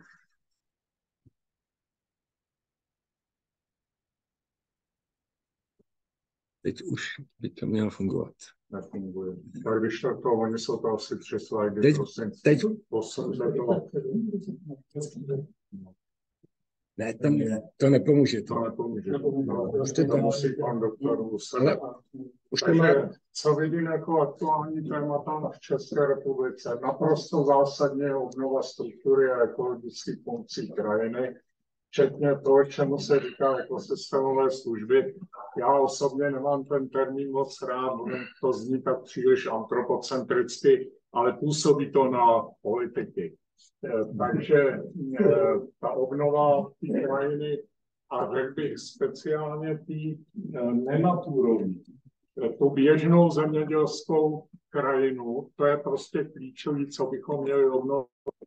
Teď už by to mělo fungovat.
Nefunguje. Tak když tak to, oni jsou to asi tři slajdy,
teď,
prosím.
Teď.
Posunte to.
Ne, to, to nepomůže. To,
to nepomůže. No,
už to tam
musí pan doktor musel.
Už to
Takže
má...
co vidím jako aktuální témata v České republice? Naprosto zásadně obnova struktury a ekologických funkcí krajiny, včetně toho, čemu se říká ekosystémové služby. Já osobně nemám ten termín moc rád, to zní tak příliš antropocentricky, ale působí to na politiky. Takže ta obnova té krajiny a řekl bych speciálně té nenaturové, tu běžnou zemědělskou krajinu, to je prostě klíčové, co bychom měli obnovit.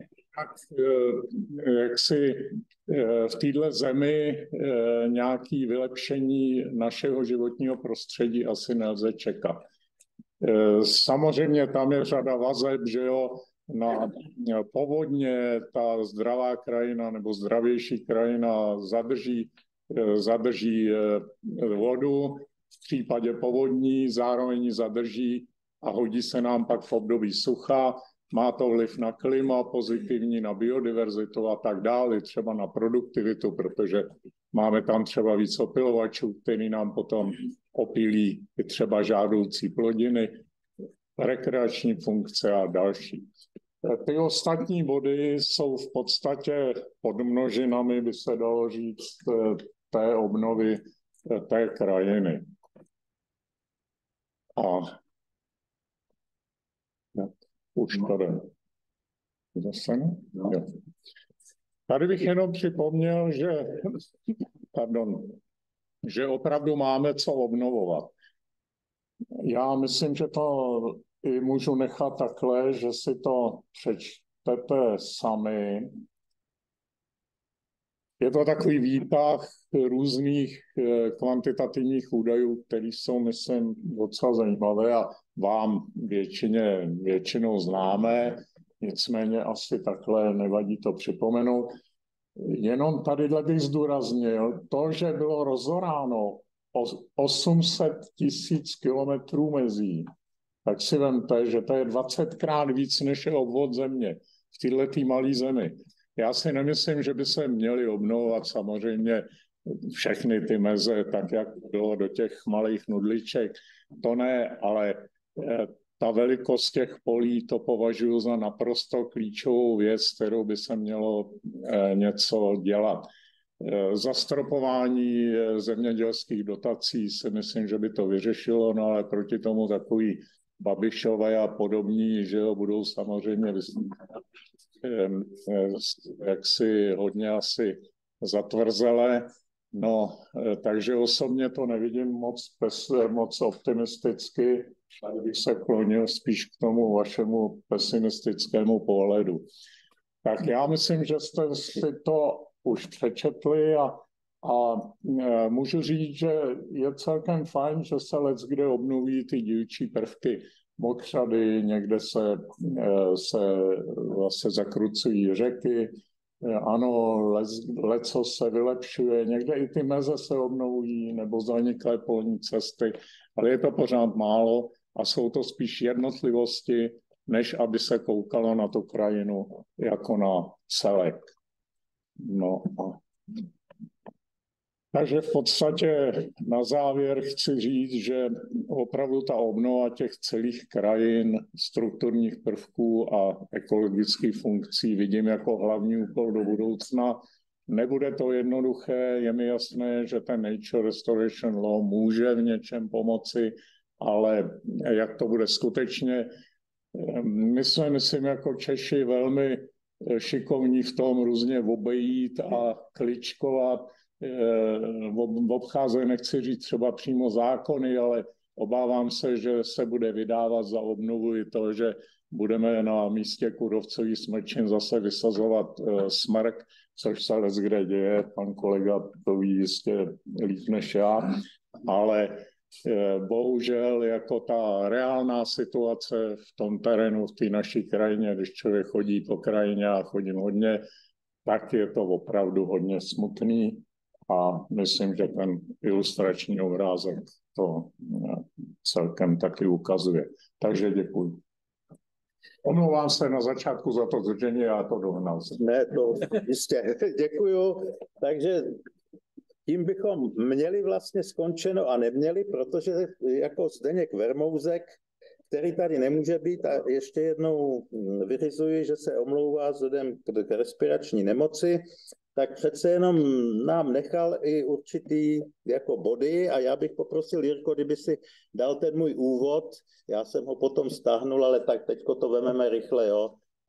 Jak si v této zemi nějaké vylepšení našeho životního prostředí asi nelze čekat. Samozřejmě tam je řada vazeb, že jo, na povodně ta zdravá krajina nebo zdravější krajina zadrží, zadrží vodu, v případě povodní zároveň zadrží a hodí se nám pak v období sucha. Má to vliv na klima, pozitivní na biodiverzitu a tak dále, třeba na produktivitu, protože máme tam třeba víc opilovačů, který nám potom opilí i třeba žádoucí plodiny, rekreační funkce a další. Ty ostatní body jsou v podstatě podmnožinami, by se dalo říct, té obnovy té krajiny. A už to jde. Zase ne? Jo. Tady bych jenom připomněl, že, pardon, že opravdu máme co obnovovat. Já myslím, že to i můžu nechat takhle, že si to přečtete sami. Je to takový výtah různých kvantitativních údajů, které jsou, myslím, docela zajímavé a vám většině, většinou známé, nicméně asi takhle nevadí to připomenout. Jenom tadyhle bych zdůraznil to, že bylo rozoráno osm set tisíc kilometrů mezí, tak si vemte, že to je dvacetkrát víc než je obvod země v této malé zemi. Já si nemyslím, že by se měly obnovovat samozřejmě všechny ty meze, tak jak bylo do těch malých nudliček. To ne, ale ta velikost těch polí, to považuji za naprosto klíčovou věc, kterou by se mělo něco dělat. Zastropování zemědělských dotací si myslím, že by to vyřešilo, no ale proti tomu takový Babišové a podobní, že jo, budou samozřejmě jaksi hodně asi zatvrzelé. No, takže osobně to nevidím moc, moc optimisticky. Tady bych se klonil spíš k tomu vašemu pesimistickému pohledu. Tak já myslím, že jste si to už přečetli a, a můžu říct, že je celkem fajn, že se leckde obnoví ty dílčí prvky mokřady, někde se, se vlastně zakrucují řeky, ano, leco se vylepšuje, někde i ty meze se obnovují nebo zaniklé polní cesty, ale je to pořád málo a jsou to spíš jednotlivosti, než aby se koukalo na tu krajinu jako na celek. No a takže v podstatě na závěr chci říct, že opravdu ta obnova těch celých krajin, strukturních prvků a ekologických funkcí vidím jako hlavní úkol do budoucna. Nebude to jednoduché, je mi jasné, že ten Nature Restoration Law může v něčem pomoci, ale jak to bude skutečně, my jsme, myslím, jako Češi velmi šikovní v tom různě obejít a kličkovat, v obcházení nechci říct třeba přímo zákony, ale obávám se, že se bude vydávat za obnovu i to, že budeme na místě kůrovcových smrčin zase vysazovat smrk, což se leckde děje, pan kolega to ví jistě líp než já, ale bohužel jako ta reálná situace v tom terénu, v té naší krajině, když člověk chodí po krajině a chodím hodně, tak je to opravdu hodně smutný. A myslím, že ten ilustrační obrázek to celkem taky ukazuje. Takže děkuji. Omlouvám se na začátku za to zdržení, já to dohnal.
Ne, to jistě. Děkuju. Takže tím bychom měli vlastně skončeno a neměli, protože jako Zdeněk Vermouzek, který tady nemůže být, a ještě jednou vyřizuji, že se omlouvá vzhledem k respirační nemoci, tak přece jenom nám nechal i určitý jako body a já bych poprosil, Jirko, kdyby si dal ten můj úvod, já jsem ho potom stáhnul, ale tak teďko to vememe rychle, jo.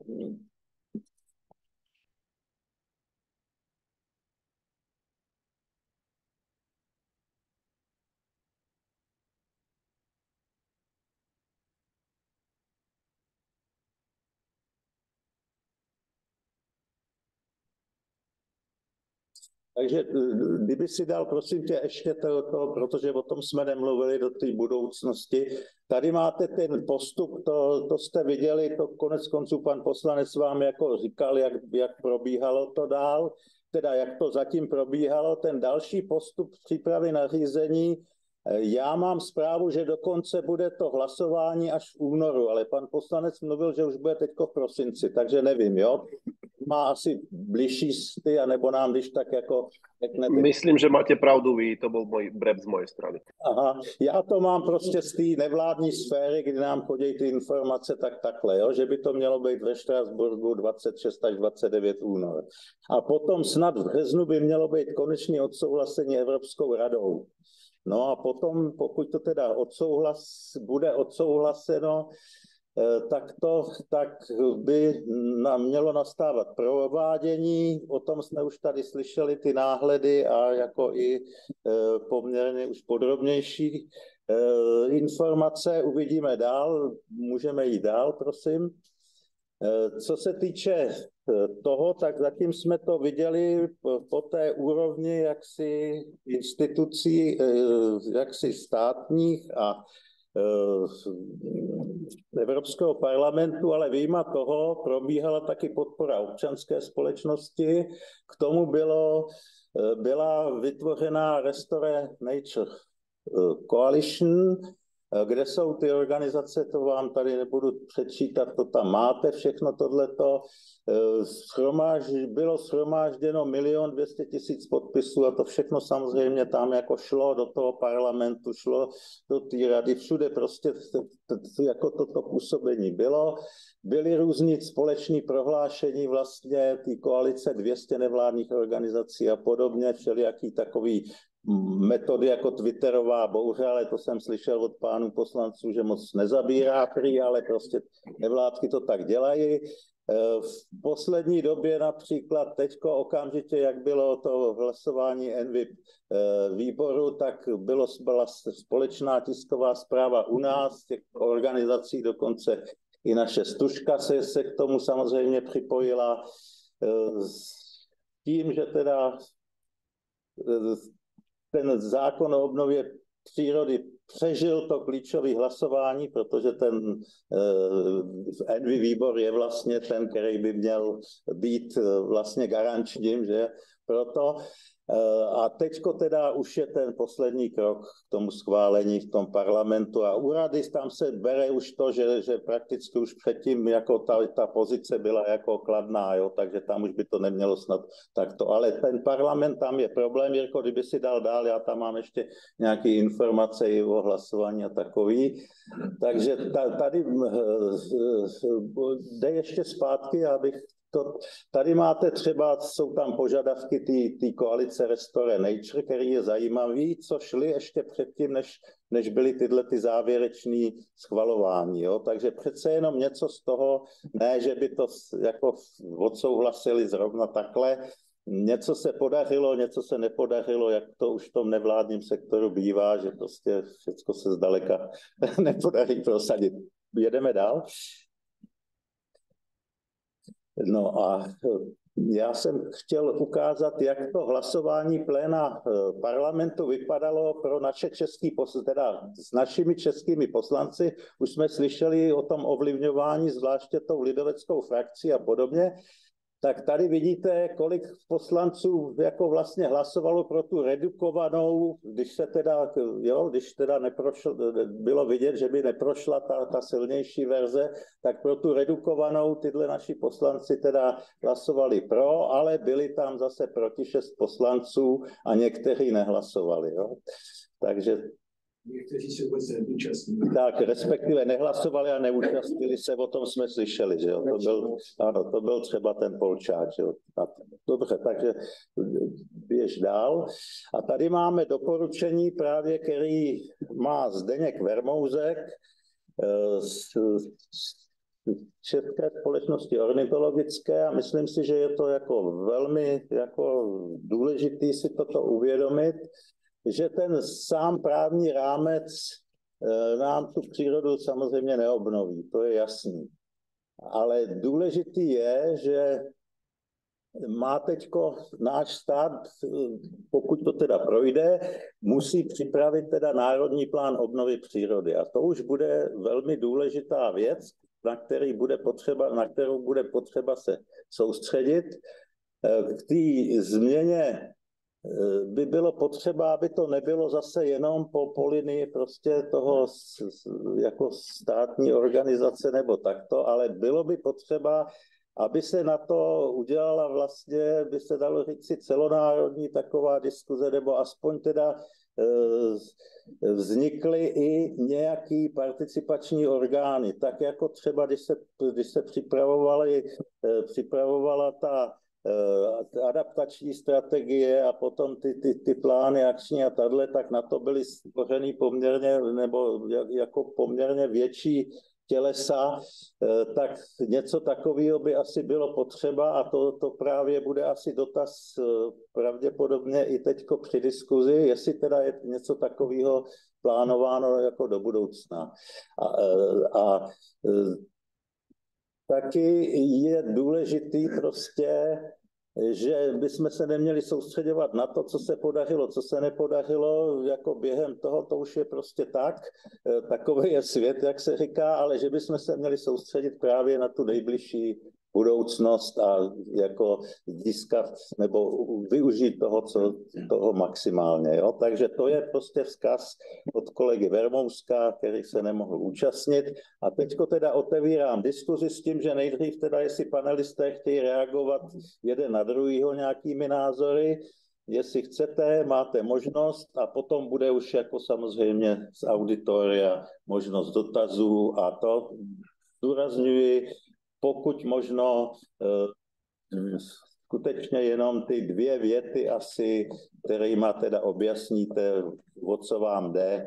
Takže kdyby si dal, prosím tě, ještě to, to, protože o tom jsme nemluvili do té budoucnosti. Tady máte ten postup, to, to jste viděli, to konec konců pan poslanec vám jako říkal, jak, jak probíhalo to dál, teda jak to zatím probíhalo, ten další postup přípravy nařízení. Já mám zprávu, že dokonce bude to hlasování až v únoru, ale pan poslanec mluvil, že už bude teďko v prosinci, takže nevím, jo. Má asi bližší sty, anebo nám když tak jako... Řeknete...
Myslím, že máte pravdu vy, to byl můj breb z mojej strany.
Aha, já to mám prostě z té nevládní sféry, kdy nám chodí ty informace tak takhle, jo, že by to mělo být ve Štrasburgu dvacet šest až dvacet devět únor. A potom snad v březnu by mělo být konečné odsouhlasení Evropskou radou. No a potom, pokud to teda odsouhlas, bude odsouhlaseno, tak, to, tak by nám mělo nastávat provádění. O tom jsme už tady slyšeli ty náhledy a jako i poměrně už podrobnější informace. Uvidíme dál, můžeme jít dál, prosím. Co se týče toho, tak zatím jsme to viděli po té úrovni jaksi institucí, jaksi státních a Evropského parlamentu, ale vyjma toho probíhala taky podpora občanské společnosti. K tomu bylo, byla vytvořena Restore Nature Coalition, kde jsou ty organizace, to vám tady nebudu předčítat, to tam máte, všechno tohleto. Shromáž, bylo shromážděno milion dvě stě tisíc podpisů a to všechno samozřejmě tam jako šlo do toho parlamentu, šlo do té rady, všude prostě jako toto působení bylo. Byly různý společný prohlášení vlastně té koalice dvě stě nevládních organizací a podobně, všelijaký takový metody jako Twitterová bouře, ale to jsem slyšel od pánů poslanců, že moc nezabírá prý, ale prostě nevládky to tak dělají. V poslední době například teďko okamžitě, jak bylo to hlasování N V I P výboru, tak bylo, byla společná tisková zpráva u nás, těch organizací, dokonce i naše Stužka se, se k tomu samozřejmě připojila s tím, že teda ten zákon o obnově přírody přežil to klíčové hlasování, protože ten eh, N V I výbor je vlastně ten, který by měl být vlastně garančním, že proto. A teďko teda už je ten poslední krok k tomu schválení v tom parlamentu a u rady tam se bere už to, že, že prakticky už předtím jako ta, ta pozice byla jako kladná, jo, takže tam už by to nemělo snad takto. Ale ten parlament, tam je problém, Jirko, kdyby si dal dál, já tam mám ještě nějaké informace i o hlasování a takový. Takže tady jde ještě zpátky, abych To, tady máte třeba, jsou tam požadavky té koalice Restore Nature, který je zajímavý, co šli ještě předtím, než, než byly tyhle ty závěrečné schvalování. Jo? Takže přece jenom něco z toho, ne, že by to jako odsouhlasili zrovna takhle, něco se podařilo, něco se nepodařilo, jak to už v tom nevládním sektoru bývá, že prostě všechno se zdaleka nepodaří prosadit. Jedeme dál. No a já jsem chtěl ukázat, jak to hlasování pléna parlamentu vypadalo pro naše český poslanci, teda s našimi českými poslanci. Už jsme slyšeli o tom ovlivňování, zvláště tou lidoveckou frakcí a podobně. tak tady vidíte, kolik poslanců jako vlastně hlasovalo pro tu redukovanou, když se teda, jo, když teda neprošlo, bylo vidět, že by neprošla ta, ta silnější verze, tak pro tu redukovanou tyhle naši poslanci teda hlasovali pro, ale byli tam zase proti šest poslanců a někteří nehlasovali, jo. Takže
někteří se vůbec neúčastnili.
Tak, respektive nehlasovali a neúčastnili se, o tom jsme slyšeli, že jo. To byl, ano, to byl třeba ten Polčák, že jo. Dobře, takže běž dál. A tady máme doporučení právě, který má Zdeněk Vermouzek z České společnosti ornitologické a myslím si, že je to jako velmi jako důležitý si toto uvědomit, že ten sám právní rámec nám tu přírodu samozřejmě neobnoví, to je jasný. Ale důležitý je, že má teďko náš stát, pokud to teda projde, musí připravit teda Národní plán obnovy přírody. A to už bude velmi důležitá věc, na, který bude potřeba, na kterou bude potřeba se soustředit. K té změně by bylo potřeba, aby to nebylo zase jenom po, po linii prostě toho jako státní organizace nebo takto, ale bylo by potřeba, aby se na to udělala vlastně, by se dalo říct si celonárodní taková diskuze, nebo aspoň teda vznikly i nějaký participační orgány, tak jako třeba, když se, když se připravovaly, připravovala ta adaptační strategie a potom ty, ty, ty plány akční a tato, tak na to byly stvořeny poměrně, nebo jako poměrně větší tělesa, tak něco takového by asi bylo potřeba a to, to právě bude asi dotaz pravděpodobně i teďko při diskuzi, jestli teda je něco takového plánováno jako do budoucna. A, a taky je důležitý prostě, že bychom se neměli soustředovat na to, co se podařilo, co se nepodařilo, jako během toho, to už je prostě tak, takový je svět, jak se říká, ale že bychom se měli soustředit právě na tu nejbližší budoucnost a jako získat nebo využít toho, co, toho maximálně. Jo? Takže to je prostě vzkaz od kolegy Vermouska, který se nemohl účastnit. A teďko teda otevírám diskuzi s tím, že nejdřív teda, jestli panelisté chtějí reagovat jeden na druhýho nějakými názory, jestli chcete, máte možnost a potom bude už jako samozřejmě z auditoria možnost dotazů a to zdůrazňuji, pokud možno skutečně jenom ty dvě věty asi, kterýma teda objasníte, o co vám jde.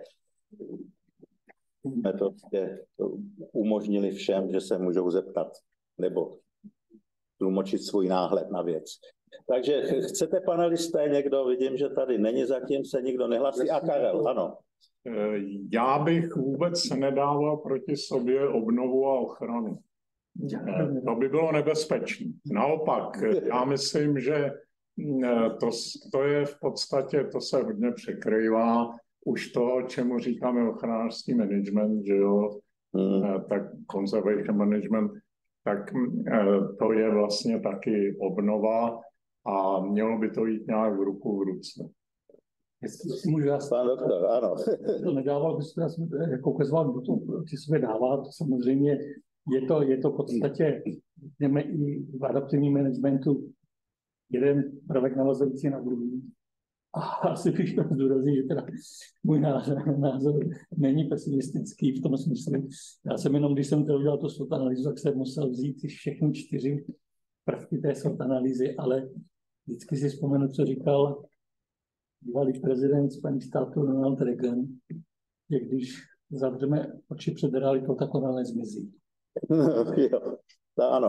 Jsme prostě umožnili všem, že se můžou zeptat nebo tlumočit svůj náhled na věc. Takže chcete, panelisté, někdo? Vidím, že tady není, zatím se nikdo nehlásí. A Karel, ano.
Já bych vůbec nedával proti sobě obnovu a ochranu. To by bylo nebezpečné. Naopak, já myslím, že to, to je v podstatě, to se hodně překrývá už to, čemu říkáme ochranářský management, že jo, hmm. tak conservation management, tak to je vlastně taky obnova a mělo by to jít nějak v ruku v ruce.
Jestli můžu já
Pán doktor, ano.
To nedával, byste jako ukazoval, kdo to při sobě dává, to samozřejmě je to, je to v podstatě, jdeme i v adaptivním managementu jeden prvek navazující na druhý. A asi bych to zdůraznil, že teda můj názor, názor není pesimistický v tom smyslu. Já jsem jenom, když jsem to udělal tu SWOT analýzu, tak jsem musel vzít všechny čtyři prvky té SWOT analýzy, ale vždycky si vzpomenu, co říkal bývalý prezident Spojených států Ronald Reagan, že když zavřeme oči před realitou, tak ona nezmizí.
Jo, ano.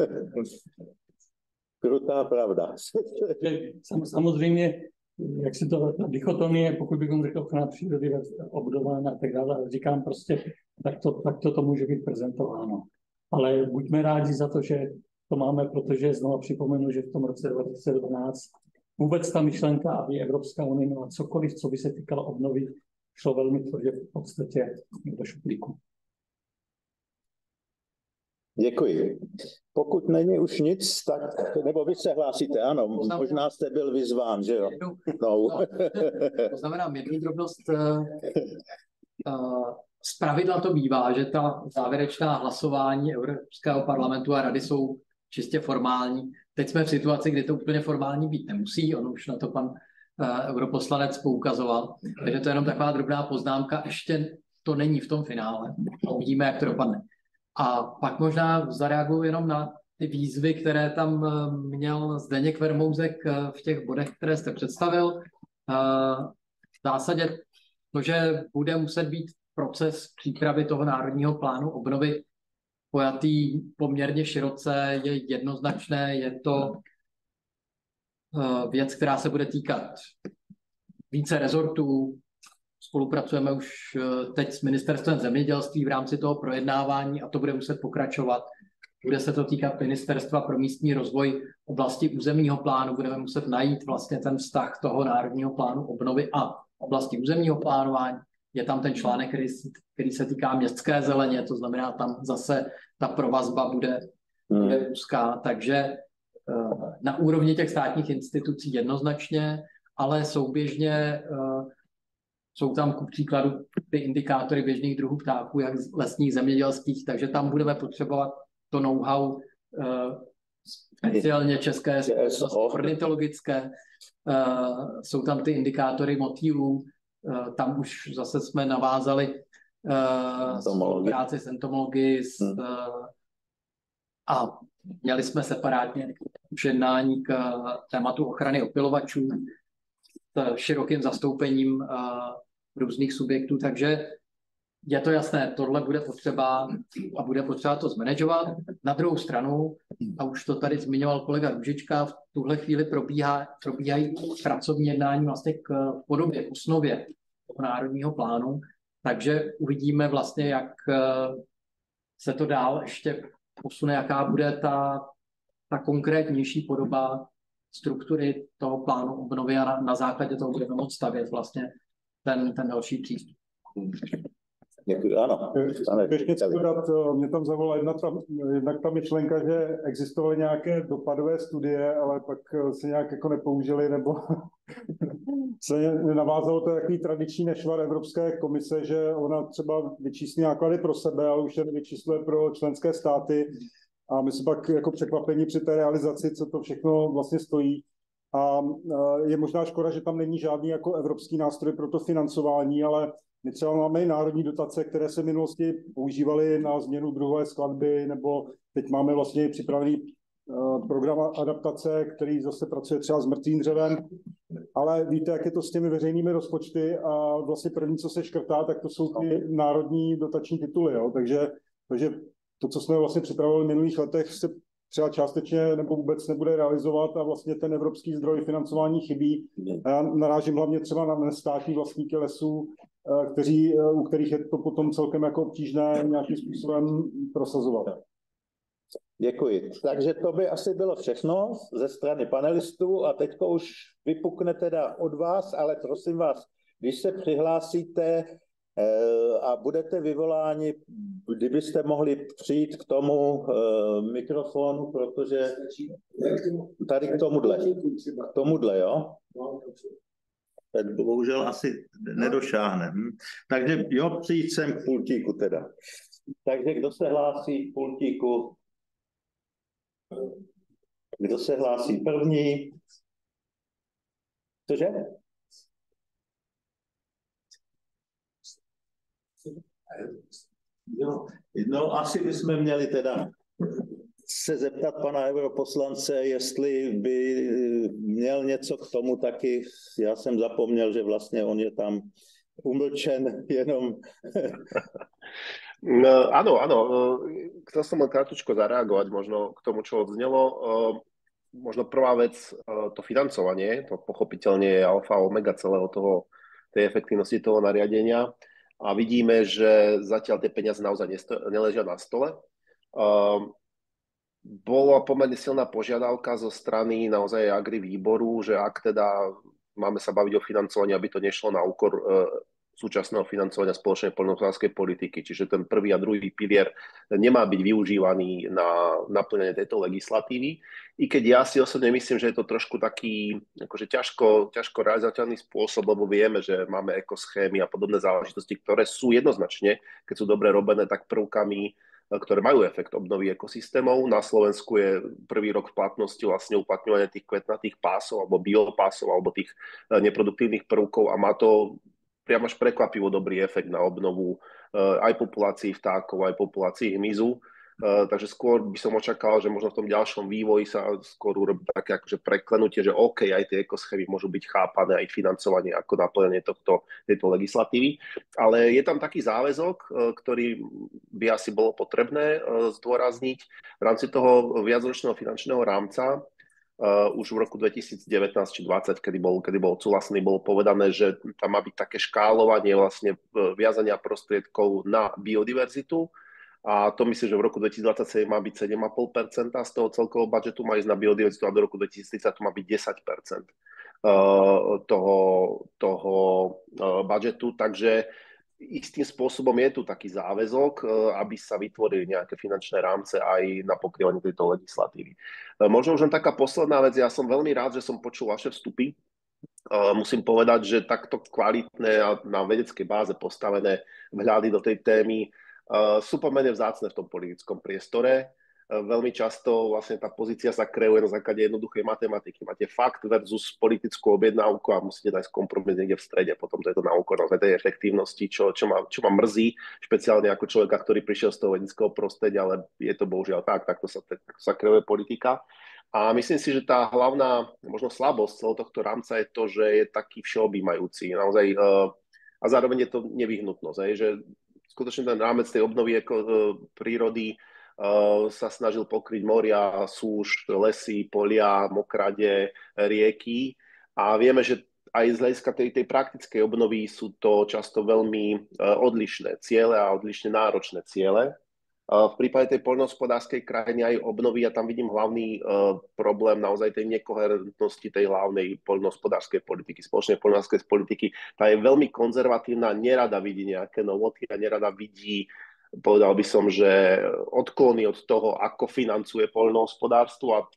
Krutá pravda.
Samozřejmě, jak se to dichotomie, pokud bychom řekl ochrana přírody obdována a tak dále, říkám prostě, tak to, tak to, to může být prezentováno. Ale buďme rádi za to, že to máme, protože znovu připomenu, že v tom roce dva tisíce dvanáct vůbec ta myšlenka, aby Evropská unie měla cokoliv, co by se týkalo obnovy, šlo velmi tvrdě v podstatě do šuplíku.
Děkuji. Pokud není už nic, tak, nebo vy se hlásíte, ano, možná jste byl vyzván, že jo? No.
To znamená, jednu drobnost, z pravidla to bývá, že ta závěrečná hlasování Evropského parlamentu a rady jsou čistě formální. Teď jsme v situaci, kdy to úplně formální být nemusí, on už na to pan europoslanec poukazoval. Takže to je jenom taková drobná poznámka, ještě to není v tom finále. Uvidíme, jak to dopadne. A pak možná zareaguju jenom na ty výzvy, které tam měl Zdeněk Vermouzek v těch bodech, které jste představil. V zásadě to, že bude muset být proces přípravy toho národního plánu obnovy pojatý poměrně široce, je jednoznačné, je to věc, která se bude týkat více rezortů. Spolupracujeme už teď s Ministerstvem zemědělství v rámci toho projednávání a to bude muset pokračovat. Bude se to týkat Ministerstva pro místní rozvoj oblasti územního plánu. Budeme muset najít vlastně ten vztah toho národního plánu obnovy a oblasti územního plánování. Je tam ten článek, který, který se týká městské zeleně, to znamená, tam zase ta provazba bude, bude úzká. Takže na úrovni těch státních institucí jednoznačně, ale souběžně jsou tam ku příkladu ty indikátory běžných druhů ptáků, jak lesních, zemědělských, takže tam budeme potřebovat to know-how speciálně české, ornitologické. Jsou tam ty indikátory motýlů, tam už zase jsme navázali práci s entomology s, a měli jsme separátně už jednání k tématu ochrany opylovačů s širokým zastoupením různých subjektů, takže je to jasné, tohle bude potřeba a bude potřeba to zmanagovat. Na druhou stranu, a už to tady zmiňoval kolega Růžička, v tuhle chvíli probíhá, probíhají pracovní jednání vlastně k podobě, k osnově toho národního plánu, takže uvidíme vlastně, jak se to dál ještě posune, jaká bude ta, ta konkrétnější podoba struktury toho plánu obnovy a na, na základě toho budeme moct stavět vlastně ten, ten další přístup.
Děkuji, ano.
Když něco dodat, mě tam zavolala jedna ta, jednak ta myšlenka, že existovaly nějaké dopadové studie, ale pak se nějak jako nepoužili, nebo se navázalo to takový tradiční nešvar Evropské komise, že ona třeba vyčíslí náklady pro sebe, ale už je nevyčísluje pro členské státy. A my jsme pak jako překvapení při té realizaci, co to všechno vlastně stojí. A je možná škoda, že tam není žádný jako evropský nástroj pro to financování, ale my třeba máme i národní dotace, které se v minulosti používaly na změnu druhové skladby, nebo teď máme vlastně připravený program adaptace, který zase pracuje třeba s mrtvým dřevem. Ale víte, jak je to s těmi veřejnými rozpočty a vlastně první, co se škrtá, tak to jsou ty národní dotační tituly. Jo? Takže, takže to, co jsme vlastně připravili v minulých letech, se třeba částečně nebo vůbec nebude realizovat a vlastně ten evropský zdroj financování chybí. A já narážím hlavně třeba na nestátní vlastníky lesů, kteří, u kterých je to potom celkem jako obtížné nějakým způsobem prosazovat.
Děkuji. Takže to by asi bylo všechno ze strany panelistů a teď už vypukne teda od vás, ale prosím vás, když se přihlásíte a budete vyvoláni, kdybyste mohli přijít k tomu mikrofonu, protože tady k tomuhle, k tomuhle, jo? Teď bohužel asi nedošáhne. Takže jo, přijít sem k pultíku teda. Takže kdo se hlásí k pultíku? Kdo se hlásí první? Cože? Jo, no asi bychom měli teda se zeptat pana europoslance, jestli by měl něco k tomu taky. Já jsem zapomněl, že vlastně on je tam umlčen jenom.
No, áno, áno. Chcel som len krátko zareagovať možno k tomu, čo odznelo. Možno prvá vec, to financovanie, to pochopiteľne je alfa omega celého toho, tej efektívnosti toho nariadenia. A vidíme, že zatiaľ tie peniaze naozaj neležia na stole. Bola pomerne silná požiadavka zo strany naozaj agri výboru, že ak teda máme sa baviť o financovaní, aby to nešlo na úkor súčasného financovania spoločnej poľnohospodárskej politiky. Čiže ten prvý a druhý pilier nemá byť využívaný na naplnenie tejto legislatívy. I keď ja si osobne myslím, že je to trošku taký akože ťažko, ťažko realizovateľný spôsob, lebo vieme, že máme ekoschémy a podobné záležitosti, ktoré sú jednoznačne, keď sú dobre robené, tak prvkami, ktoré majú efekt obnovy ekosystémov. Na Slovensku je prvý rok v platnosti vlastne uplatňovanie tých kvetnatých pásov alebo biopásov alebo tých neproduktívnych prvkov a má to priam až prekvapivo dobrý efekt na obnovu aj populácií vtákov, aj populácií hmyzu. Takže skôr by som očakával, že možno v tom ďalšom vývoji sa skôr urobí také akože preklenutie, že OK, aj tie ekoschémy môžu byť chápané, aj financovanie ako naplnenie tohto, tejto legislatívy. Ale je tam taký záväzok, ktorý by asi bolo potrebné zdôrazniť v rámci toho viacročného finančného rámca. Uh, už v roku dvetisícdevätnásť či dvadsať, kedy bol, kedy bol odsúhlasený, bolo povedané, že tam má byť také škálovanie vlastne viazania prostriedkov na biodiverzitu. A to myslím, že v roku dvetisícdvadsaťsedem má byť sedem celá päť percenta z toho celkového budžetu, má ísť na biodiverzitu a do roku dvetisíctridsať to má byť desať percent uh, toho, toho uh, budžetu. Takže istým spôsobom je tu taký záväzok, aby sa vytvorili nejaké finančné rámce aj na pokrývanie tejto legislatívy. Možno už len taká posledná vec, ja som veľmi rád, že som počul vaše vstupy. Musím povedať, že takto kvalitné a na vedeckej báze postavené vhľady do tej témy sú pomerne vzácne v tom politickom priestore. Veľmi často vlastne tá pozícia sa kreuje na základe jednoduchej matematiky. Máte fakt versus politickú objednávku a musíte nájsť kompromis niekde v strede. Potom to je to na úkor tej efektívnosti, čo, čo, ma, čo ma mrzí, špeciálne ako človeka, ktorý prišiel z toho vedeckého prostredia, ale je to bohužiaľ tak, takto sa, takto sa kreuje politika. A myslím si, že tá hlavná možno slabosť celého tohto rámca je to, že je taký všeobjímajúci. Naozaj, a zároveň je to nevyhnutnosť, že skutočne ten rámec tej obnovy prírody Uh, sa snažil pokryť moria, súš, lesy, polia, mokrade, rieky a vieme, že aj z hľadiska tej, tej praktickej obnovy sú to často veľmi uh, odlišné ciele a odlišne náročné ciele. Uh, v prípade tej poľnohospodárskej krajiny aj obnovy ja tam vidím hlavný uh, problém naozaj tej nekoherentnosti tej hlavnej poľnohospodárskej politiky, spoločnej poľnohospodárskej politiky. Tá je veľmi konzervatívna, nerada vidí nejaké novoty a nerada vidí, povedal by som, že odklony od toho, ako financuje poľnohospodárstvo a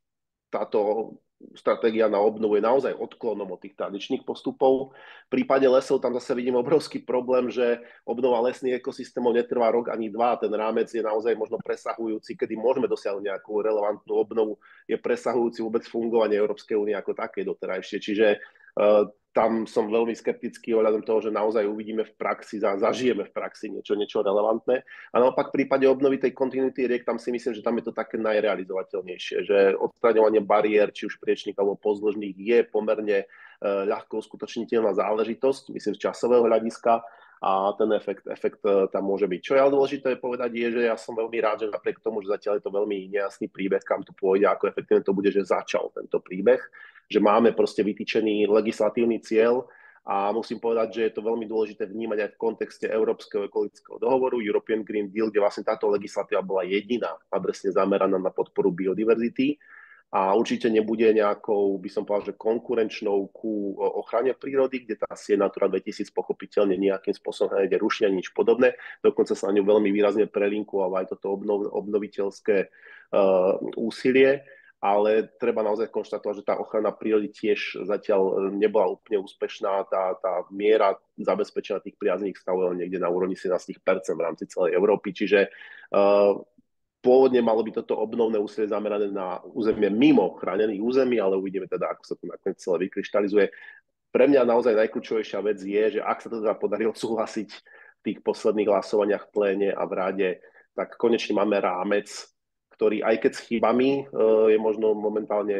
táto stratégia na obnovu je naozaj odklonom od tých tradičných postupov. V prípade lesov tam zase vidím obrovský problém, že obnova lesných ekosystémov netrvá rok ani dva. Ten rámec je naozaj možno presahujúci, kedy môžeme dosiahnuť nejakú relevantnú obnovu, je presahujúci vôbec fungovanie Európskej únie ako také doterajšie. Čiže uh, tam som veľmi skeptický ohľadom toho, že naozaj uvidíme v praxi, zažijeme v praxi niečo, niečo relevantné. A naopak v prípade obnovy tej continuity riek, tam si myslím, že tam je to také najrealizovateľnejšie, že odstraňovanie bariér, či už priečných alebo pozdĺžných, je pomerne uh, ľahko uskutočniteľná záležitosť, myslím z časového hľadiska, a ten efekt, efekt uh, tam môže byť. Čo je ale dôležité povedať je, že ja som veľmi rád, že napriek tomu, že zatiaľ je to veľmi nejasný príbeh, kam to pôjde, ako efektívne to bude, že začal tento príbeh, že máme proste vytýčený legislatívny cieľ a musím povedať, že je to veľmi dôležité vnímať aj v kontexte Európskeho ekologického dohovoru, European Green Deal, kde vlastne táto legislatíva bola jediná adresne zameraná na podporu biodiverzity a určite nebude nejakou, by som povedal, že konkurenčnou ku ochrane prírody, kde tá sieť Natura dvetisíc pochopiteľne nejakým spôsobom nejde rušiť ani nič podobné, dokonca sa na ňu veľmi výrazne prelinkovalo aj toto obnov, obnoviteľské uh, úsilie. Ale treba naozaj konštatovať, že tá ochrana prírody tiež zatiaľ nebola úplne úspešná. Tá, tá miera zabezpečenia tých priaznivých stavov je niekde na úrovni sedemnásť percent v rámci celej Európy. Čiže uh, pôvodne malo byť toto obnovné úsilie zamerané na územie mimo chránených území, ale uvidíme teda, ako sa to nakoniec celé vykryštalizuje. Pre mňa naozaj najkľúčovejšia vec je, že ak sa to teda podarilo súhlasiť v tých posledných hlasovaniach v pléne a v rade, tak konečne máme rámec, ktorý aj keď s chybami je možno momentálne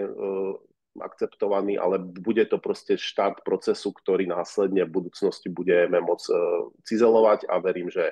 akceptovaný, ale bude to proste štart procesu, ktorý následne v budúcnosti budeme môcť cizelovať a verím, že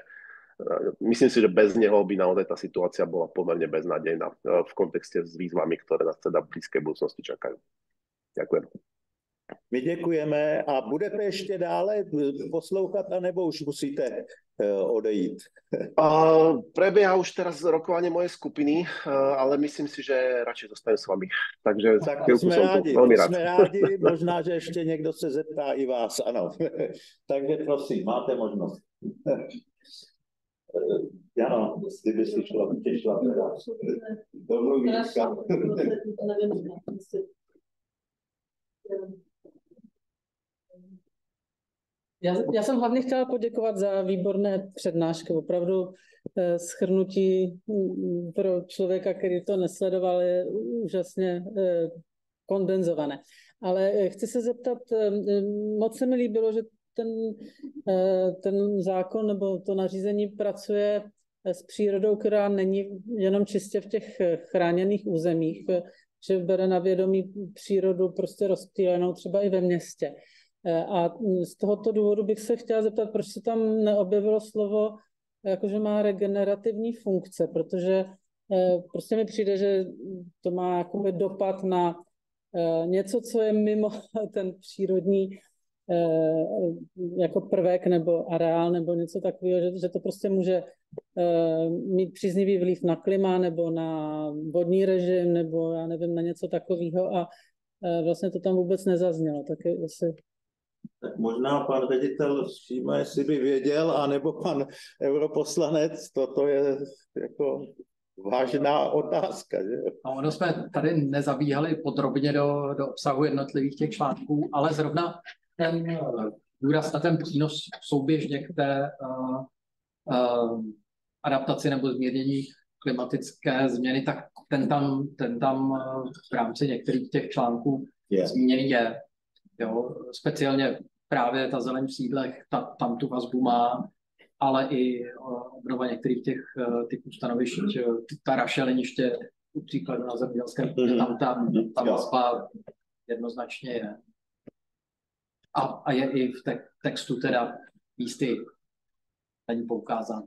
myslím si, že bez neho by naozaj tá situácia bola pomerne beznádejná v kontexte s výzvami, ktoré nás teda v blízkej budúcnosti čakajú. Ďakujem.
My děkujeme a budete ještě dále poslouchat, anebo už musíte odejít?
Uh, prebieha už teraz rokovanie mojej skupiny, uh, ale myslím si, že radšej zostanem s vami. Takže
tak to jsme rádi,
veľmi rád.
jsme rádi, možná, že ještě někdo se zeptá i vás, ano. Takže prosím, máte možnost. Jano, jestli by si šla, těšla teda do mluvíčka.
Já, já jsem hlavně chtěla poděkovat za výborné přednášky. Opravdu eh, shrnutí pro člověka, který to nesledoval, je úžasně eh, kondenzované. Ale eh, chci se zeptat, eh, moc se mi líbilo, že ten, eh, ten zákon nebo to nařízení pracuje s přírodou, která není jenom čistě v těch chráněných územích, že bere na vědomí přírodu prostě rozptýlenou třeba i ve městě. A z tohoto důvodu bych se chtěla zeptat, proč se tam neobjevilo slovo, jakože má regenerativní funkce, protože prostě mi přijde, že to má jakoby dopad na něco, co je mimo ten přírodní jako prvek nebo areál nebo něco takového, že, že to prostě může mít příznivý vliv na klima nebo na vodní režim nebo já nevím, na něco takového a vlastně to tam vůbec nezaznělo. Tak jestli...
Tak možná pan ředitel Šíma, jestli by věděl, anebo pan europoslanec, toto je jako vážná otázka. Že?
A ono jsme tady nezabíhali podrobně do, do obsahu jednotlivých těch článků, ale zrovna ten důraz na ten přínos souběžně k té uh, uh, adaptaci nebo zmírnění klimatické změny, tak ten tam, ten tam uh, v rámci některých těch článků yeah. zmíněný je. Jo, speciálně právě ta zeleň v sídlech, ta, tam tu vazbu má, ale i obnova některých těch uh, typů stanovišť, ta rašeliniště, u příkladu na zemědělském, mm-hmm. tam ta, ta vazba jednoznačně je. A, a je i v te- textu teda místy není poukázán.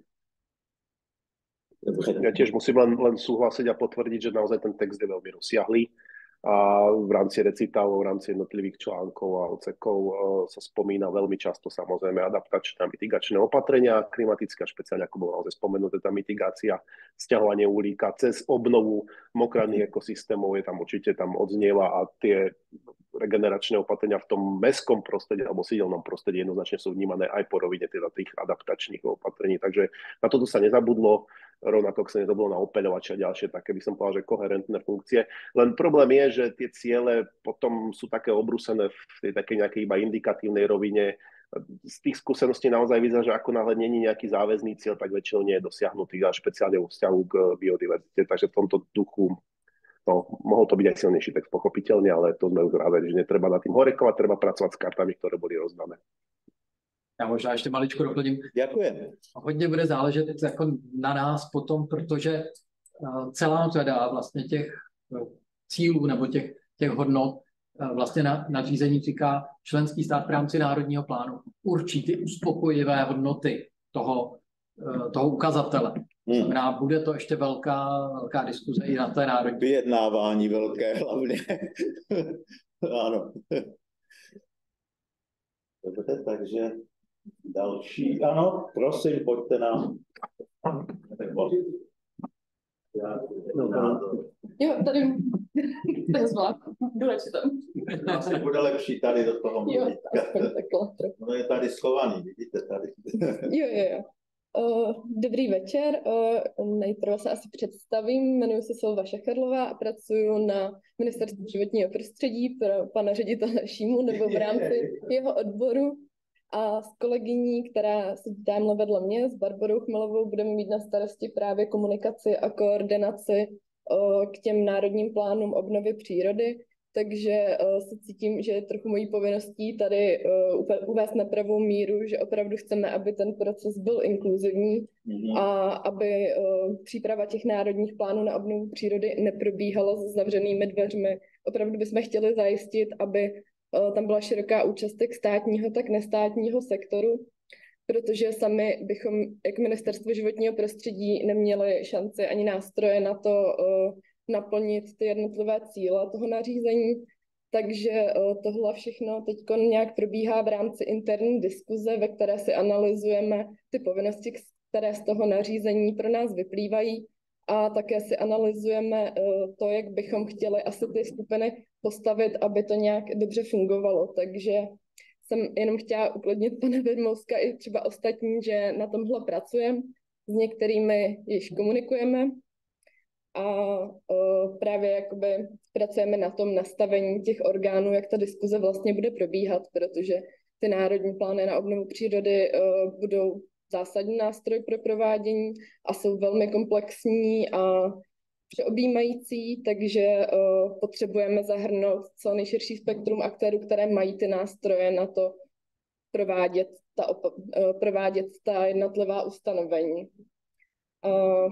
Ja tiež musím len, len súhlasiť a potvrdiť, že naozaj ten text je veľmi rozsiahlý. A v rámci recitálov, v rámci jednotlivých článkov a odsekov sa spomína veľmi často samozrejme adaptačné a mitigačné opatrenia klimatické, a špeciálne ako bolo naozaj spomenuté tá mitigácia, sťahovanie uhlíka cez obnovu mokradných ekosystémov, je tam určite tam odznieva a tie regeneračné opatrenia v tom mestskom prostredí alebo sídelnom prostredí jednoznačne sú vnímané aj po rovine teda tých adaptačných opatrení. Takže na toto sa nezabudlo, rovnako sa nezabudlo na opeľovače a ďalšie také, by som povedal, že koherentné funkcie. Len problém je, že tie ciele potom sú také obrúsené v tej takej nejakej iba indikatívnej rovine. Z tých skúseností naozaj vyzerá, že ako náhle není nejaký záväzný cieľ, tak väčšinou nie je dosiahnutý, a špeciálne vo vzťahu k biodiverzite. Takže v tomto duchu no, mohol to byť aj silnejší text, pochopiteľne, ale to sme už vraveli, že netreba na tým horekovať, treba pracovať s kartami, ktoré boli rozdané.
Já možná ještě maličko doplním.
Děkujem.
Hodně bude záležet jako na nás potom, protože celá řada vlastně těch cílů nebo těch, těch hodnot vlastně na, nařízení říká, členský stát v rámci národního plánu určí ty uspokojivé hodnoty toho, toho ukazatele. Hmm. Znamená, bude to ještě velká, velká diskuze i na té národní.
Vyjednávání velké hlavně. Ano. Dobře, takže další. Ano, prosím, pojďte nám.
Jo, tady to je zvláštní. Důležitě tam.
Asi bude lepší tady do toho mluvit.
No
je tady schovaný, vidíte tady.
Jo, jo, jo. Uh, dobrý večer, uh, nejprve se asi představím, jmenuji se Silva Šachrlová a pracuji na Ministerstvu životního prostředí pro pana ředitele Šímu nebo v rámci jeho odboru a s kolegyní, která se tamhle vedle mě, s Barborou Chmelovou, budeme mít na starosti právě komunikaci a koordinaci uh, k těm národním plánům obnovy přírody. Takže uh, se cítím, že je trochu mojí povinností tady uh, uvést na pravou míru, že opravdu chceme, aby ten proces byl inkluzivní mm-hmm. a aby uh, příprava těch národních plánů na obnovu přírody neprobíhala se zavřenými dveřmi. Opravdu bychom chtěli zajistit, aby uh, tam byla široká účast jak státního, tak nestátního sektoru, protože sami bychom, jak Ministerstvo životního prostředí, neměli šanci ani nástroje na to, uh, naplnit ty jednotlivé cíle toho nařízení. Takže tohle všechno teď nějak probíhá v rámci interní diskuze, ve které si analyzujeme ty povinnosti, které z toho nařízení pro nás vyplývají, a také si analyzujeme to, jak bychom chtěli asi ty skupiny postavit, aby to nějak dobře fungovalo. Takže jsem jenom chtěla uklidnit pana Věrmouska i třeba ostatní, že na tomhle pracujeme, s některými již komunikujeme a uh, právě jakoby pracujeme na tom nastavení těch orgánů, jak ta diskuze vlastně bude probíhat, protože ty národní plány na obnovu přírody uh, budou zásadní nástroj pro provádění a jsou velmi komplexní a všeobjímající, takže uh, potřebujeme zahrnout co nejširší spektrum aktérů, které mají ty nástroje na to provádět ta, op- uh, provádět ta jednotlivá ustanovení. Uh,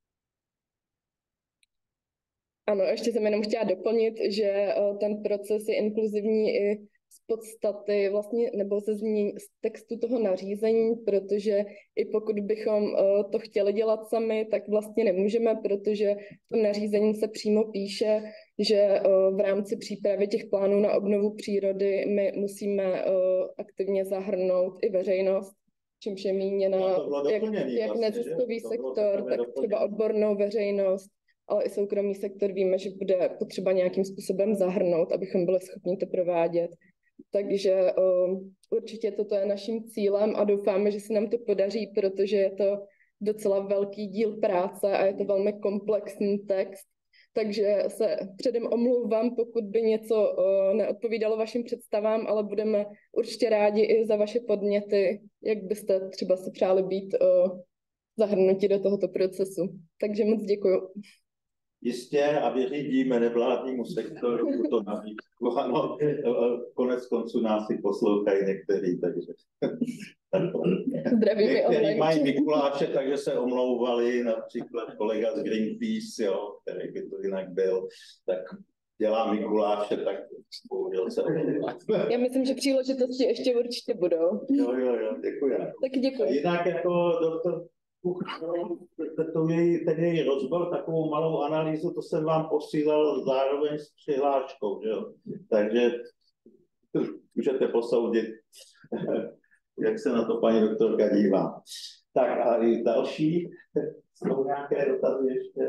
ano, ještě jsem jenom chtěla doplnit, že uh, ten proces je inkluzivní i z podstaty vlastně, nebo ze změní z textu toho nařízení, protože i pokud bychom uh, to chtěli dělat sami, tak vlastně nemůžeme, protože v tom nařízení se přímo píše, že uh, v rámci přípravy těch plánů na obnovu přírody my musíme uh, aktivně zahrnout i veřejnost, čímž je míněna no, jak, jak vlastně, neziskový sektor, tak třeba odbornou veřejnost, ale i soukromý sektor víme, že bude potřeba nějakým způsobem zahrnout, abychom byli schopni to provádět. Takže uh, určitě toto je naším cílem a doufáme, že se nám to podaří, protože je to docela velký díl práce a je to velmi komplexní text. Takže se předem omlouvám, pokud by něco uh, neodpovídalo vašim představám, ale budeme určitě rádi i za vaše podněty, jak byste třeba si přáli být uh, zahrnuti do tohoto procesu. Takže moc děkuju.
Jistě a vyřídíme nevládnímu sektoru tuto nabídku. Ano, konec konců nás si poslouchají některý, takže...
Zdravím.
Někteří mají Mikuláše, takže se omlouvali, například kolega z Greenpeace, jo, který by to jinak byl, tak dělá Mikuláše, tak bohužel se omlouvá.
Já myslím, že příležitosti ještě určitě budou.
Jo, jo, jo, děkuji.
Tak děkuji.
Jinak jako doktor To její, ten její rozbor, takovou malou analýzu, to jsem vám posílal zároveň s přihláškou, že jo? Takže můžete posoudit, jak se na to paní doktorka dívá. Tak a i další, jsou nějaké dotazy ještě?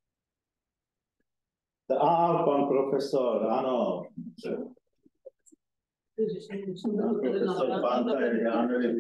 A pan profesor, ano. Profesor Panta, já nevím,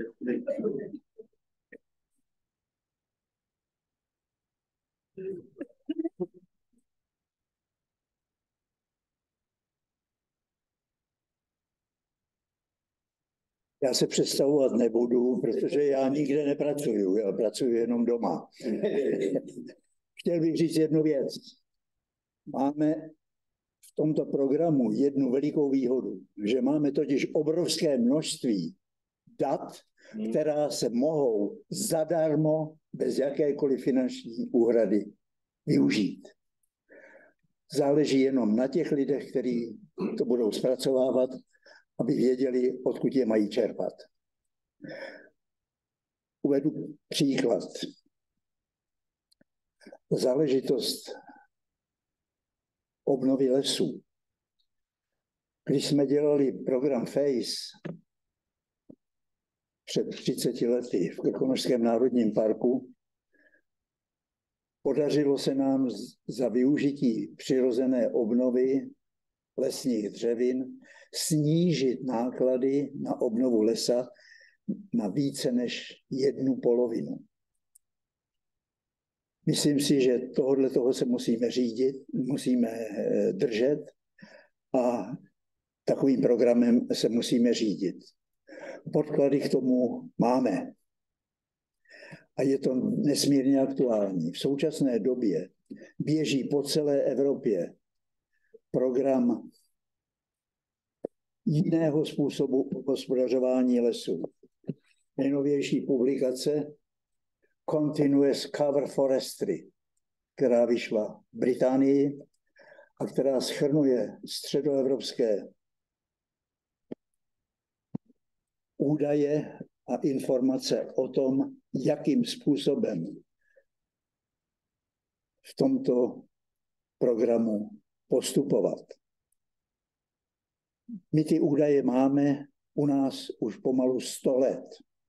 Já se představovat nebudu, protože já nikde nepracuju, já pracuji jenom doma. Chtěl bych říct jednu věc. Máme v tomto programu jednu velikou výhodu, že máme totiž obrovské množství dat, která se mohou zadarmo, bez jakékoliv finanční úhrady využít. Záleží jenom na těch lidech, kteří to budou zpracovávat, aby věděli, odkud je mají čerpat. Uvedu příklad. Záležitost obnovy lesů. Když jsme dělali program FACE před třiceti lety v Krkonošském národním parku, podařilo se nám za využití přirozené obnovy lesních dřevin snížit náklady na obnovu lesa na více než jednu polovinu. Myslím si, že tohle toho se musíme řídit, musíme držet a takovým programem se musíme řídit. Podklady k tomu máme. A je to nesmírně aktuální. V současné době běží po celé Evropě program jiného způsobu hospodařování lesů. Nejnovější publikace Continuous Cover Forestry, která vyšla v Británii a která shrnuje středoevropské údaje a informace o tom, jakým způsobem v tomto programu postupovat. My ty údaje máme u nás už pomalu sto let.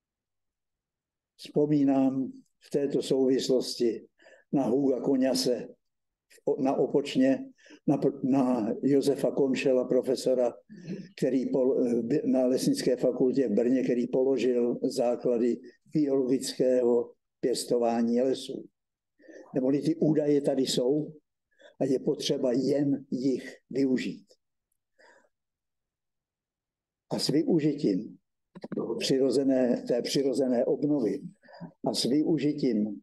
Vzpomínám v této souvislosti na Huga Koňase na Opočně, na, na Josefa Konšela, profesora, který pol, na Lesnické fakultě v Brně, který položil základy biologického pěstování lesů. Neboli ty údaje tady jsou a je potřeba jen jich využít. A s využitím přirozené, té přirozené obnovy a s využitím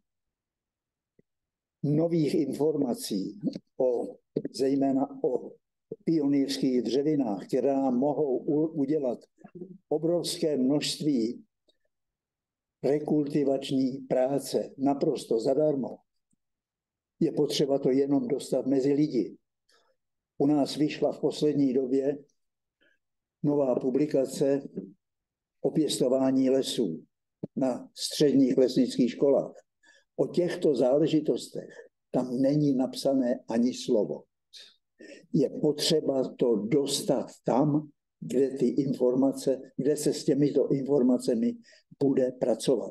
nových informací, o, zejména o pionýrských dřevinách, které nám mohou udělat obrovské množství rekultivační práce naprosto zadarmo, je potřeba to jenom dostat mezi lidi. U nás vyšla v poslední době nová publikace o pěstování lesů na středních lesnických školách. O těchto záležitostech tam není napsané ani slovo. Je potřeba to dostat tam, kde ty informace, kde se s těmito informacemi bude pracovat.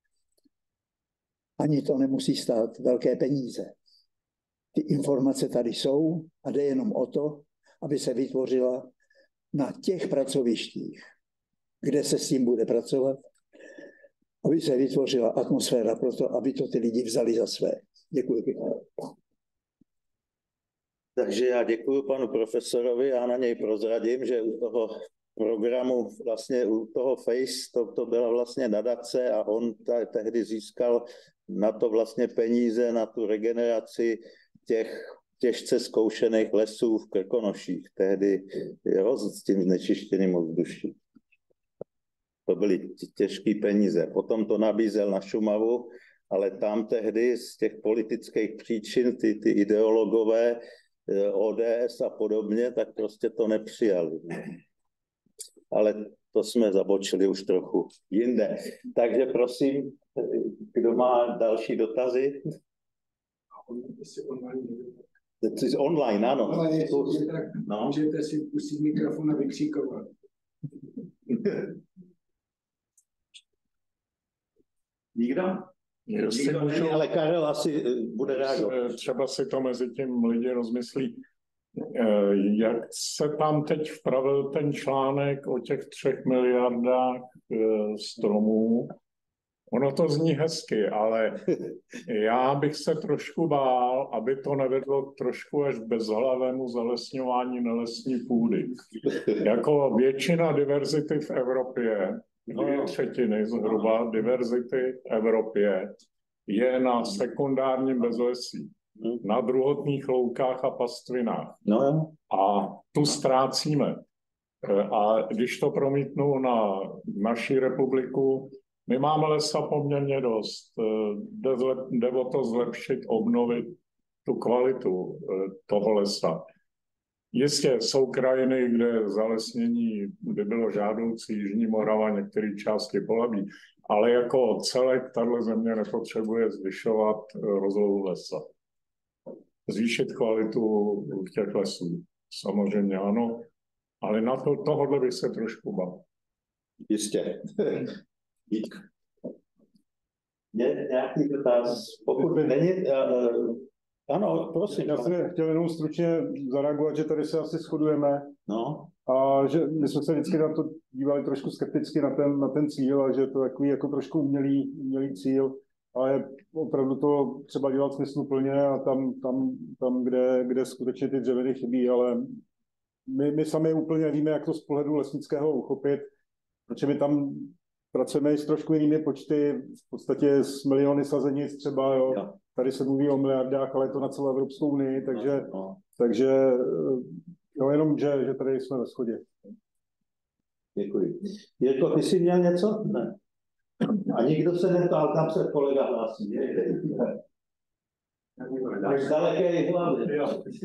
Ani to nemusí stát velké peníze. Ty informace tady jsou a jde jenom o to, aby se vytvořila na těch pracovištích, kde se s tím bude pracovat, aby se vytvořila atmosféra pro to, aby to ty lidi vzali za své. Děkuji pěkně.
Takže já děkuji panu profesorovi, já na něj prozradím, že u toho programu, vlastně u toho FACE, to, to byla vlastně nadace a on ta, tehdy získal na to vlastně peníze, na tu regeneraci těch těžce zkoušených lesů v Krkonoších, tehdy jo, s tím znečištěným ovzduší. To byly těžké peníze. Potom to nabízel na Šumavu, ale tam tehdy z těch politických příčin ty, ty ideologové O D S a podobně, tak prostě to nepřijali. Ale to jsme zabočili už trochu jinde. Takže prosím, kdo má další dotazy? To je online, ano.
Ale jestli tak no. Můžete si pustit mikrofon a vykřikovat.
Nikdo?
Jestli můžu,
ale Karel asi bude reagovat.
Třeba si to mezi tím lidi rozmyslí. Jak se tam teď vpravil ten článek o těch třech miliardách stromů? Ono to zní hezky, ale já bych se trošku bál, aby to nevedlo trošku až bezhlavému zalesňování nelesní půdy. Jako většina diverzity v Evropě, dvě třetiny zhruba diverzity v Evropě je na sekundárním bezlesí, na druhotných loukách a pastvinách. A tu ztrácíme. A když to promítnu na naši republiku, my máme lesa poměrně dost. Jde, zlep, jde o to zlepšit, obnovit tu kvalitu toho lesa. Jistě jsou krajiny, kde zalesnění by bylo žádoucí, Jižní Morava, některé části Polabí, ale jako celek tato země nepotřebuje zvyšovat rozlohu lesa. Zvýšit kvalitu těch lesů, samozřejmě ano, ale na to, tohle bych se trošku bál.
Jistě. Dík. Je nějaký dotaz? Pokud není... Uh, ano, prosím.
Já jsem chtěl jenom stručně zareagovat, že tady se asi shodujeme.
No.
A že my jsme se vždycky na to dívali trošku skepticky na ten, na ten cíl a že to je takový jako trošku umělý, umělý cíl, ale opravdu to třeba dělat smysluplně a tam, tam, tam kde, kde skutečně ty dřeviny chybí, ale my, my sami úplně víme, jak to z pohledu lesnického uchopit, protože my tam pracujeme i s trošku jinými počty, v podstatě s miliony sazenic třeba, jo. jo. Tady se mluví o miliardách, ale je to na celou Evropskou unii, takže, no, no. takže jo, jenom, že, že tady jsme ve shodě.
Děkuji. Jirko, ty jsi měl něco? Ne. A nikdo se neptal, tam se kolega hlásí. Až daleké hlavy.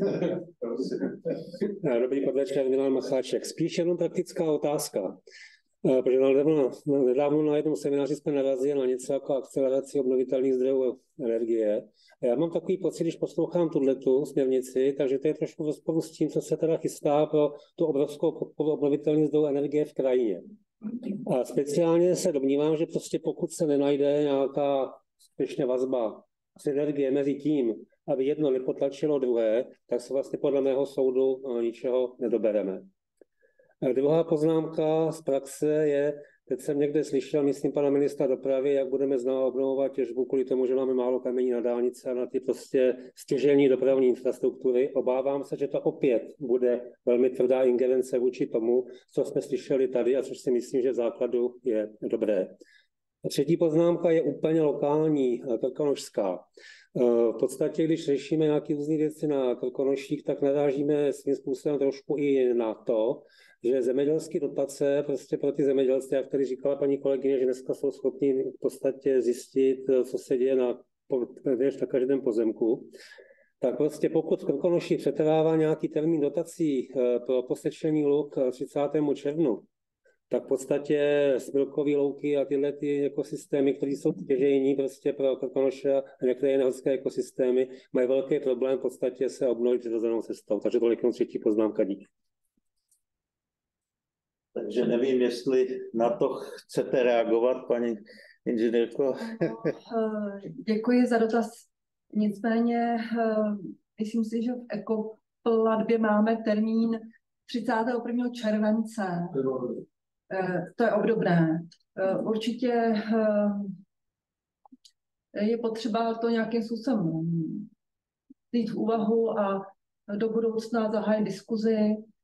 Dobrý podvečer, Milan Macháček. Spíš jenom praktická otázka. Protože nedávno, nedávno na jednom semináři jsme narazili na něco jako akceleraci obnovitelných zdrojů energie. A já mám takový pocit, když poslouchám tuhletu směrnici, takže to je trošku v rozporu s tím, co se teda chystá pro tu obrovskou podporu obnovitelných zdrojů energie v krajině. A speciálně se domnívám, že prostě pokud se nenajde nějaká skutečně vazba synergie mezi tím, aby jedno nepotlačilo druhé, tak se vlastně podle mého soudu ničeho nedobereme. A druhá poznámka z praxe je, teď jsem někde slyšel, myslím pana ministra dopravy, jak budeme znovu obnovovat těžbu kvůli tomu, že máme málo kamení na dálnice a na ty prostě stěžejní dopravní infrastruktury. Obávám se, že to opět bude velmi tvrdá ingerence vůči tomu, co jsme slyšeli tady a což si myslím, že v základu je dobré. A třetí poznámka je úplně lokální, krkonošská. V podstatě, když řešíme nějaké různé věci na Krkonoších, tak narážíme svým způsobem trošku i na to, že zemědělské dotace prostě pro ty zemědělce, jak tady říkala paní kolegyně, že dneska jsou schopni v podstatě zjistit, co se děje na, na každém pozemku, tak prostě pokud v Krkonoši přetrvává nějaký termín dotací pro posečení luk třicátého června, tak v podstatě smilkové louky a tyhle ty ekosystémy, které jsou stěžejní prostě pro Krkonoše a některé jiné horské ekosystémy, mají velký problém v podstatě se obnovit přirozenou cestou. Takže tolik jenom třetí poznámka, díky.
Takže nevím, jestli na to chcete reagovat, paní inženýrko.
Děkuji za dotaz. Nicméně myslím si, že v ekoplatbě máme termín třicátého prvního července. To je obdobné. Určitě je potřeba to nějakým způsobem vzít v úvahu a do budoucna zahájit diskuzi.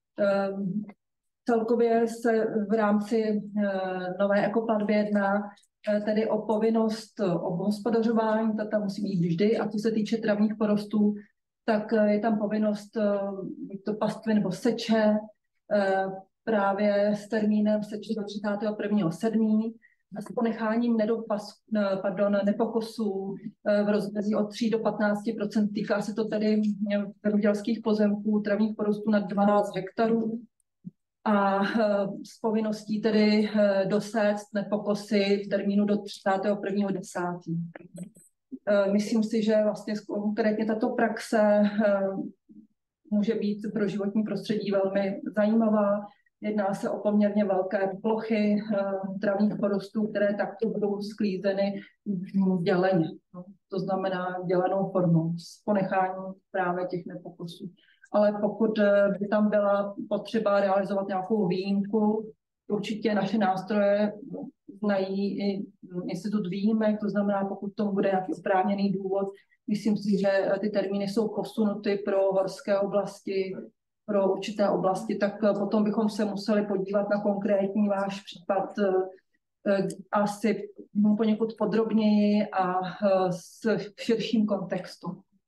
Celkově se v rámci nové ekoplatby jedná tedy o povinnost obhospodařování, ta tam musí být vždy, a co se týče travních porostů, tak je tam povinnost buď to pastvy nebo seče, právě s termínem seče do třicátého prvního sedmého s ponecháním nedopas, pardon, nepokosů v rozmezí od tří do patnácti procent. Týká se to tedy zemědělských pozemků, travních porostů nad dvanáct hektarů a s povinností tedy dosést nepokosy v termínu do třicátého prvního desátého Myslím si, že vlastně konkrétně tato praxe může být pro životní prostředí velmi zajímavá. Jedná se o poměrně velké plochy travních porostů, které takto budou sklízeny děleně. To znamená dělenou formou s ponecháním právě těch nepokosů. Ale pokud by tam byla potřeba realizovat nějakou výjimku, určitě naše nástroje znají i institut výjimek, to znamená, pokud tomu bude nějaký oprávněný důvod, myslím si, že ty termíny jsou posunuty pro horské oblasti, pro určité oblasti, tak potom bychom se museli podívat na konkrétní váš případ asi poněkud podrobněji a v širším kontextu.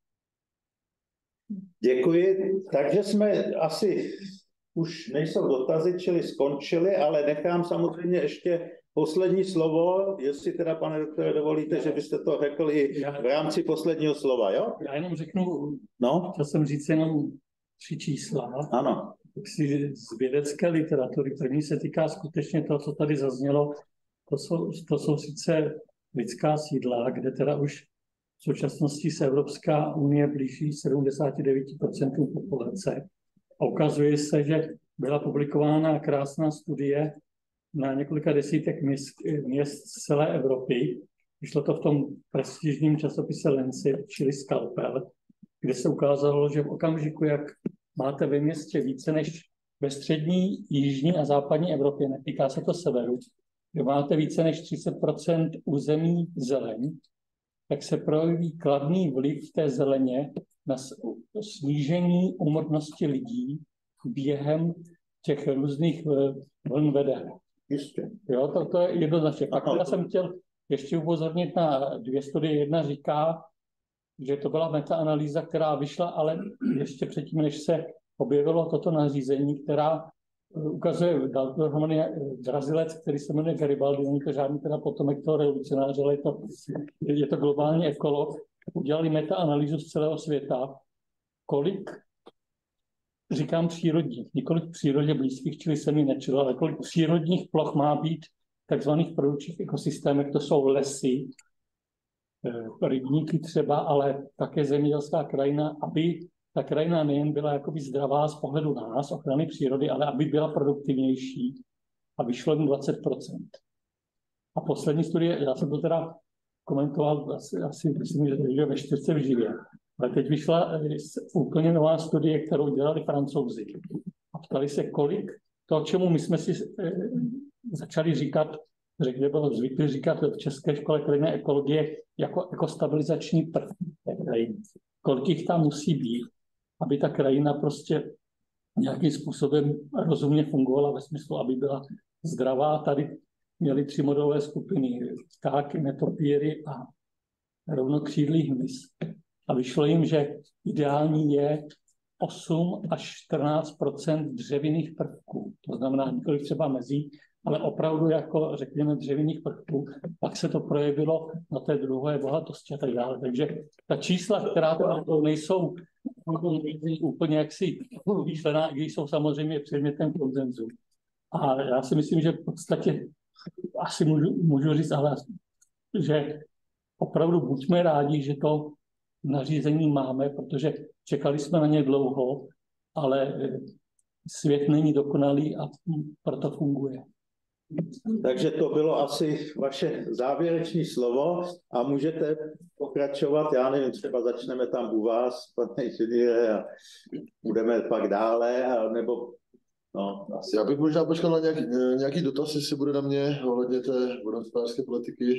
Děkuji. Takže jsme asi, už nejsou dotazy, čili skončili, ale nechám samozřejmě ještě poslední slovo, jestli teda, pane doktore, dovolíte, že byste to řekl i v rámci posledního slova, jo?
Já jenom řeknu,
no?
chtěl jsem říct jenom tři čísla.
Ano.
Tak si z vědecké literatury, první se týká skutečně toho, co tady zaznělo, to jsou, to jsou sice lidská sídla, kde teda už v současnosti se Evropská unie blíží sedmdesát devět procent populace. A ukazuje se, že byla publikována krásná studie na několika desítek měst, měst z celé Evropy. Vyšlo to v tom prestižním časopise Lancet, čili Scalpel, kde se ukázalo, že v okamžiku, jak máte ve městě více než ve střední, jižní a západní Evropě, netýká se to severu, kde máte více než třicet procent území zeleň, tak se projeví kladný vliv té zeleně na snížení úmrtnosti lidí během těch různých vln veder.
Jistě.
Jo, to, to je jednoznačně. Pak já jsem chtěl ještě upozornit na dvě studie. Jedna říká, že to byla metaanalýza, která vyšla, ale ještě předtím, než se objevilo toto nařízení, která ukazuje dohromady Brazilec, který se jmenuje Garibaldi, není to žádný teda potomek toho revolucionáře, ale je to, je to globální ekolog, udělali metaanalýzu z celého světa, kolik říkám přírodních, nikoliv v přírodě blízkých, čili semi natural, ale kolik přírodních ploch má být takzvaných produkčních ekosystémech, to jsou lesy, rybníky třeba, ale také zemědělská krajina, aby ta krajina nejen byla jakoby zdravá z pohledu nás, ochrany přírody, ale aby byla produktivnější a vyšlo jim dvacet procent. A poslední studie, já jsem to teda komentoval asi, asi myslím, že ve čtyřce v živě, ale teď vyšla úplně nová studie, kterou dělali Francouzi. A ptali se, kolik to, čemu my jsme si eh, začali říkat, řekněme, bylo zvyklí říkat v České škole krajinné ekologie jako, jako stabilizační prvky té krajiny. Kolik jich tam musí být, aby ta krajina prostě nějakým způsobem rozumně fungovala ve smyslu, aby byla zdravá. Tady měli tři modelové skupiny, ptáky, netopíry a rovnokřídlý hmyz. A vyšlo jim, že ideální je osm až čtrnáct procent dřevinných prvků. To znamená nikoliv třeba mezí, ale opravdu jako, řekněme, dřevinných prvků. Pak se to projevilo na té druhé bohatosti a tak dále. Takže ta čísla, která to nejsou úplně jaksi výšlená, když jsou samozřejmě předmětem konsenzu. A já si myslím, že v podstatě asi můžu, můžu říct, ale že opravdu buďme rádi, že to nařízení máme, protože čekali jsme na ně dlouho, ale svět není dokonalý a proto funguje.
Takže to bylo asi vaše závěrečné slovo a můžete pokračovat, já nevím, třeba začneme tam u vás, pane inženýre, a budeme pak dále, a nebo no, asi.
Já bych možná počkal na nějaký, nějaký dotaz, jestli bude na mě ohledně té vodohospodářské politiky.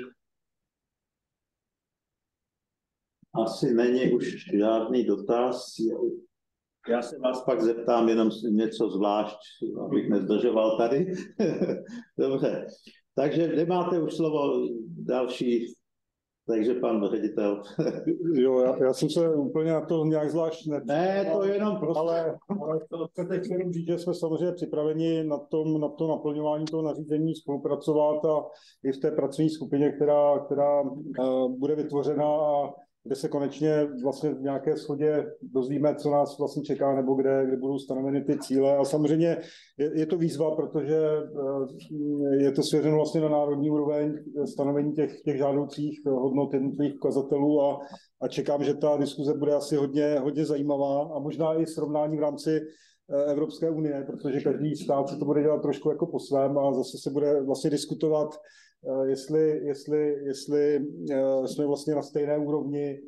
Asi není už žádný dotaz. Já se vás pak zeptám jenom něco zvlášť, abych nezdržoval tady. Dobře, takže nemáte už slovo další, takže pan ředitel.
Jo, já, já jsem se úplně na to nějak zvlášť ne...
Ne, to jenom prostě.
Ale, ale to teď jenom říct, že jsme samozřejmě připraveni na tom, na to naplňování toho nařízení spolupracovat a i v té pracovní skupině, která, která uh, bude vytvořena a kde se konečně vlastně v nějaké shodě dozvíme, co nás vlastně čeká, nebo kde, kde budou stanoveny ty cíle. A samozřejmě je, je to výzva, protože je to svěřeno vlastně na národní úroveň stanovení těch, těch žádoucích hodnot jednotlivých ukazatelů a, a čekám, že ta diskuze bude asi hodně, hodně zajímavá a možná i srovnání v rámci Evropské unie, protože každý stát se to bude dělat trošku jako po svém a zase se bude vlastně diskutovat, jestli, jestli, jestli jsme vlastně na stejné úrovni,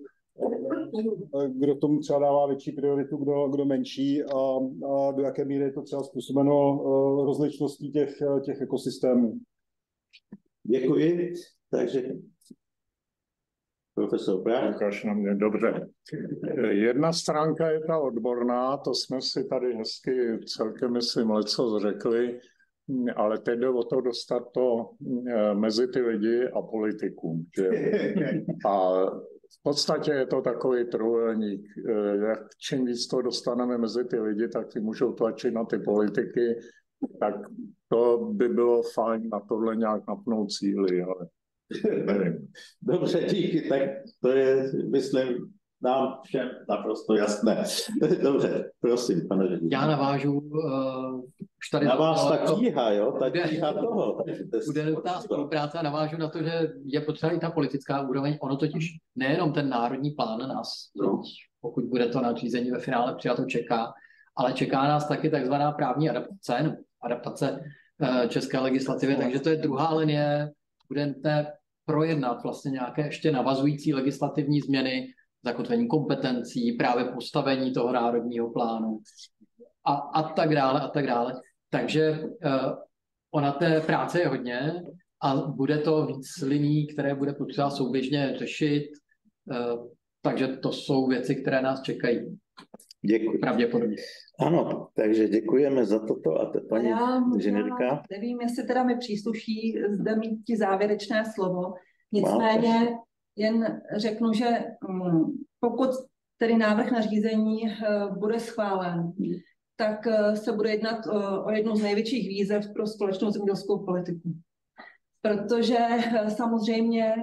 kdo tomu třeba dává větší prioritu, kdo, kdo menší a, a do jaké míry je to třeba způsobeno rozličností těch, těch ekosystémů.
Děkuji. Takže profesor Prach.
Ukáž na mě, dobře. Jedna stránka je ta odborná, to jsme si tady hezky celkem, myslím, leco řekli, ale teď jde o to dostat to mezi ty lidi a politikům. Že? A v podstatě je to takový trojúhelník. Jak čím víc to dostaneme mezi ty lidi, tak ty můžou tlačit na ty politiky, tak to by bylo fajn na tohle nějak napnout cíly, ale nevím.
Dobře, díky, tak to je, myslím, nám všem naprosto jasné. Dobře, prosím, pane ředitel.
Já navážu, uh, už tady...
Na vás ta
to,
tíha, jo? Ta tíha toho.
Bude ta spolupráce a navážu na to, že je potřeba i ta politická úroveň. Ono totiž nejenom ten národní plán nás, no. pokud bude to nařízení ve finále přijato, čeká, ale čeká nás taky takzvaná právní adaptace, no, adaptace uh, české legislativy, no. Takže to je druhá linie, bude nutné projednat vlastně nějaké ještě navazující legislativní změny, zakotvení kompetencí, právě postavení toho národního plánu a, a tak dále a tak dále. Takže uh, ona té práce je hodně a bude to víc liní, které bude potřeba souběžně řešit, uh, takže to jsou věci, které nás čekají.
Děkuji.
Pravděpodobně.
Ano, takže děkujeme za toto a te, paní inženýrka.
Nevím, jestli teda mi přísluší zde mít ti závěrečné slovo, nicméně jen řeknu, že pokud tedy návrh nařízení bude schválen, tak se bude jednat o jednu z největších výzev pro společnou zemědělskou politiku. Protože samozřejmě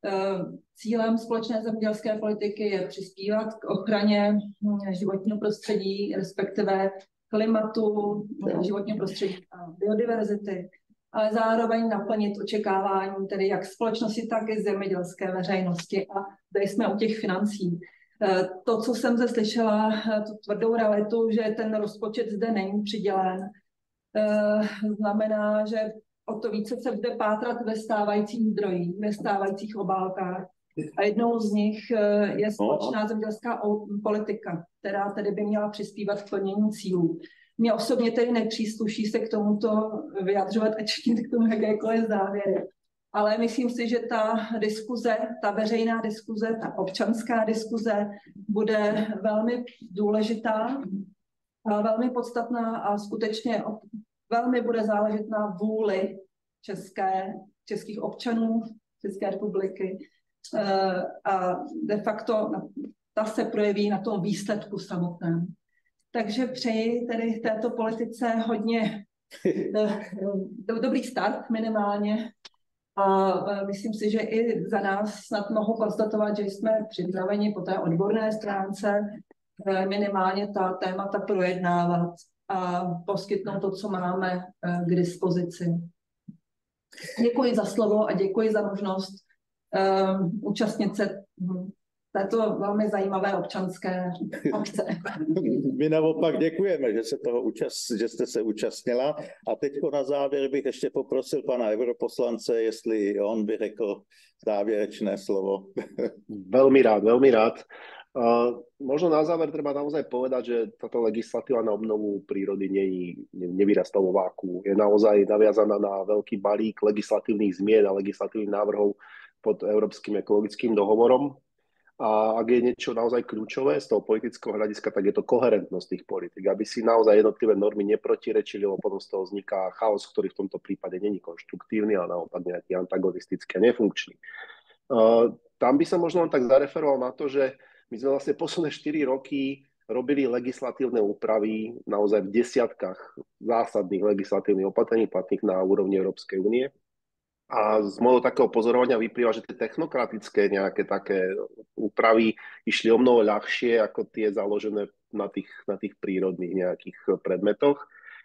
Cílem společné zemědělské politiky je přispívat k ochraně životního prostředí, respektive klimatu, životního prostředí a biodiverzity, ale zároveň naplnit očekávání tedy jak společnosti, tak i zemědělské veřejnosti. A tady jsme u těch financí. To, co jsem zde slyšela, tu tvrdou realitu, že ten rozpočet zde není přidělen, znamená, že o to více se bude pátrat ve stávajících zdrojích, ve stávajících obálkách. A jednou z nich je společná zemědělská politika, která tedy by měla přispívat k plnění cílů. Mně osobně tedy nepřísluší se k tomuto vyjadřovat a činit k tomu jakékoliv závěry. Ale myslím si, že ta diskuze, ta veřejná diskuze, ta občanská diskuze bude velmi důležitá, a velmi podstatná a skutečně velmi bude záležet na vůli české, českých občanů České republiky a de facto ta se projeví na tom výsledku samotném. Takže přeji tedy této politice hodně dobrý start minimálně a myslím si, že i za nás snad mohu konstatovat, že jsme připraveni po té odborné stránce minimálně ta témata projednávat a poskytnout to, co máme k dispozici. Děkuji za slovo a děkuji za možnost um, účastnit se této velmi zajímavé občanské akce.
My naopak děkujeme, že, se toho účast, že jste se účastnila. A teď na závěr bych ještě poprosil pana europoslance, jestli on by řekl závěrečné slovo.
Veľmi rád, veľmi rád. Uh, možno na záver treba naozaj povedať, že táto legislatíva na obnovu prírody nie, ne, nevyrastá vo váku. Je naozaj naviazaná na veľký balík legislatívnych zmien a legislatívnych návrhov pod Európskym ekologickým dohovorom. A ak je niečo naozaj kľúčové z toho politického hľadiska, tak je to koherentnosť tých politik, aby si naozaj jednotlivé normy neprotirečili, lebo potom z toho vzniká chaos, ktorý v tomto prípade není konštruktívny, ale naopak nejaký antagonistický a nefunkčný. Uh, tam by som možno tak zareferoval na to, že my sme vlastne posledné štyri roky robili legislatívne úpravy naozaj v desiatkách zásadných legislatívnych opatrení platných na úrovni Európskej únie. A z môjho takého pozorovania vyplýva, že tie technokratické nejaké také úpravy išli o mnoho ľahšie ako tie založené na tých, na tých prírodných nejakých predmetoch.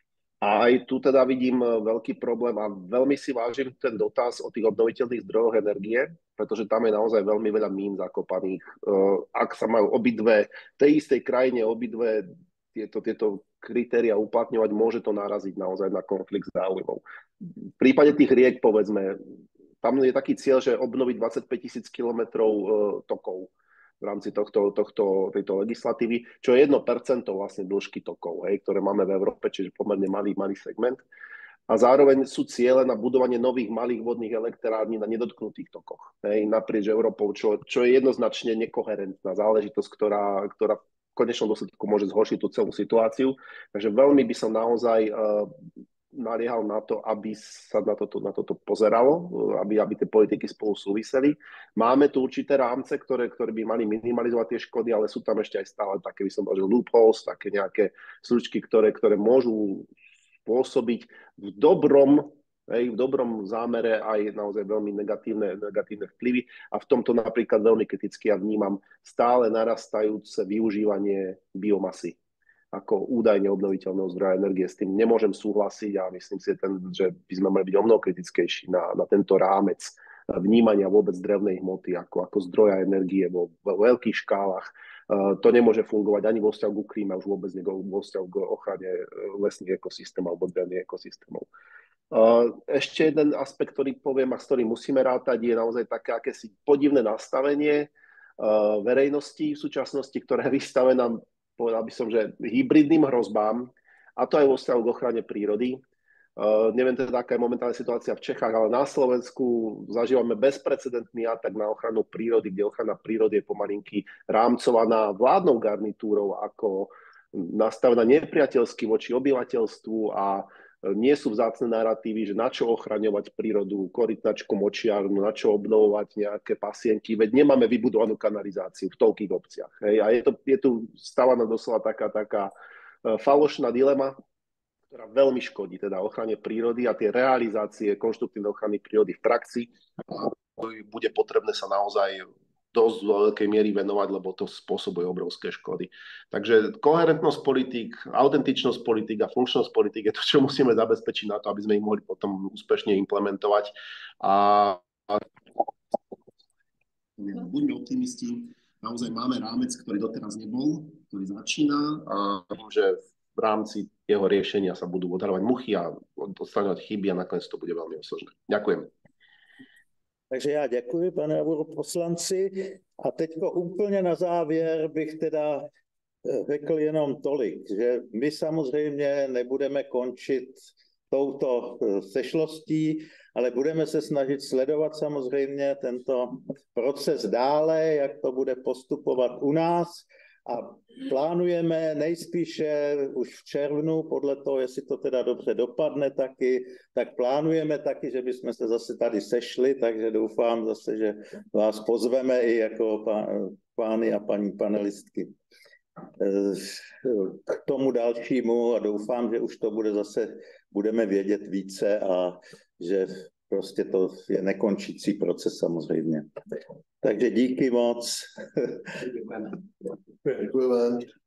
A aj tu teda vidím veľký problém a veľmi si vážim ten dotaz o tých obnoviteľných zdrojoch energie, pretože tam je naozaj veľmi veľa mín zakopaných. Ak sa majú obidve, v tej istej krajine obidve tieto, tieto kritéria uplatňovať, môže to naraziť naozaj na konflikt záujmov. V prípade tých riek, povedzme, tam je taký cieľ, že obnoviť dvadsaťpäť tisíc kilometrov tokov v rámci tohto, tohto, tejto legislatívy, čo je jedno percento vlastne dĺžky tokov, hej, ktoré máme v Európe, čiže pomerne malý, malý segment. A zároveň sú ciele na budovanie nových malých vodných elektrární na nedotknutých tokoch, hej, naprieč Európou, čo, čo je jednoznačne nekoherentná záležitosť, ktorá, ktorá v konečnom dôsledku môže zhoršiť tú celú situáciu. Takže veľmi by som naozaj uh, naliehal na to, aby sa na toto, na toto pozeralo, aby, aby tie politiky spolu súviseli. Máme tu určité rámce, ktoré, ktoré by mali minimalizovať tie škody, ale sú tam ešte aj stále také, by som povedal, loopholes, také nejaké slučky, ktoré, ktoré môžu spôsobiť v dobrom, hej, v dobrom zámere aj naozaj veľmi negatívne, negatívne vplyvy. A v tomto napríklad veľmi kriticky ja vnímam stále narastajúce využívanie biomasy ako údajne obnoviteľného zdroja energie. S tým nemôžem súhlasiť a myslím si, ten, že by sme mali byť o mnoho kritickejší na, na tento rámec vnímania vôbec drevnej hmoty ako, ako zdroja energie vo, vo veľkých škálach. Uh, to nemôže fungovať ani vo vzťahu k klíme, už vôbec nie vo vzťahu k ochrane lesných ekosystémov alebo drevných ekosystémov. Uh, ešte jeden aspekt, ktorý poviem a s ktorým musíme rátať, je naozaj také akési podivné nastavenie uh, verejnosti v súčasnosti, ktorá je vystavená, povedal by som, že hybridným hrozbám, a to aj vo vzťahu k ochrane prírody. Uh, neviem teda, aká je momentálna situácia v Čechách, ale na Slovensku zažívame bezprecedentný atak na ochranu prírody, kde ochrana prírody je pomalinky rámcovaná vládnou garnitúrou ako nastavená nepriateľsky voči obyvateľstvu a nie sú vzácne narratívy, že na čo ochraňovať prírodu, korytnačku, močiarnu, na čo obnovovať nejaké pasienky, veď nemáme vybudovanú kanalizáciu v toľkých obciach. Hej. A je, to, je tu stávaná doslova taká, taká falošná dilema, ktorá veľmi škodí teda ochrane prírody a tie realizácie konštruktívnej ochrany prírody v praxi bude potrebné sa naozaj dosť vo veľkej miery venovať, lebo to spôsobuje obrovské škody. Takže koherentnosť politík, autentičnosť politík a funkčnosť politík je to, čo musíme zabezpečiť na to, aby sme ich mohli potom úspešne implementovať. A buďme optimisti, naozaj máme rámec, ktorý doteraz nebol, ktorý začína a vím, že v rámci jeho riešenia sa budú odhaľovať muchy a odstraňovať chyby a nakoniec to bude veľmi osožné. Ďakujem.
Takže já děkuji, pane poslanci. A teďko úplně na závěr bych teda řekl jenom tolik, že my samozřejmě nebudeme končit touto sešlostí, ale budeme se snažit sledovat samozřejmě tento proces dále, jak to bude postupovat u nás a plánujeme nejspíše už v červnu, podle toho, jestli to teda dobře dopadne taky, tak plánujeme taky, že bychom se zase tady sešli, takže doufám zase, že vás pozveme i jako pány a paní panelistky k tomu dalšímu a doufám, že už to bude zase, budeme vědět více a že prostě to je nekončící proces samozřejmě. Takže díky moc.
Děkujeme.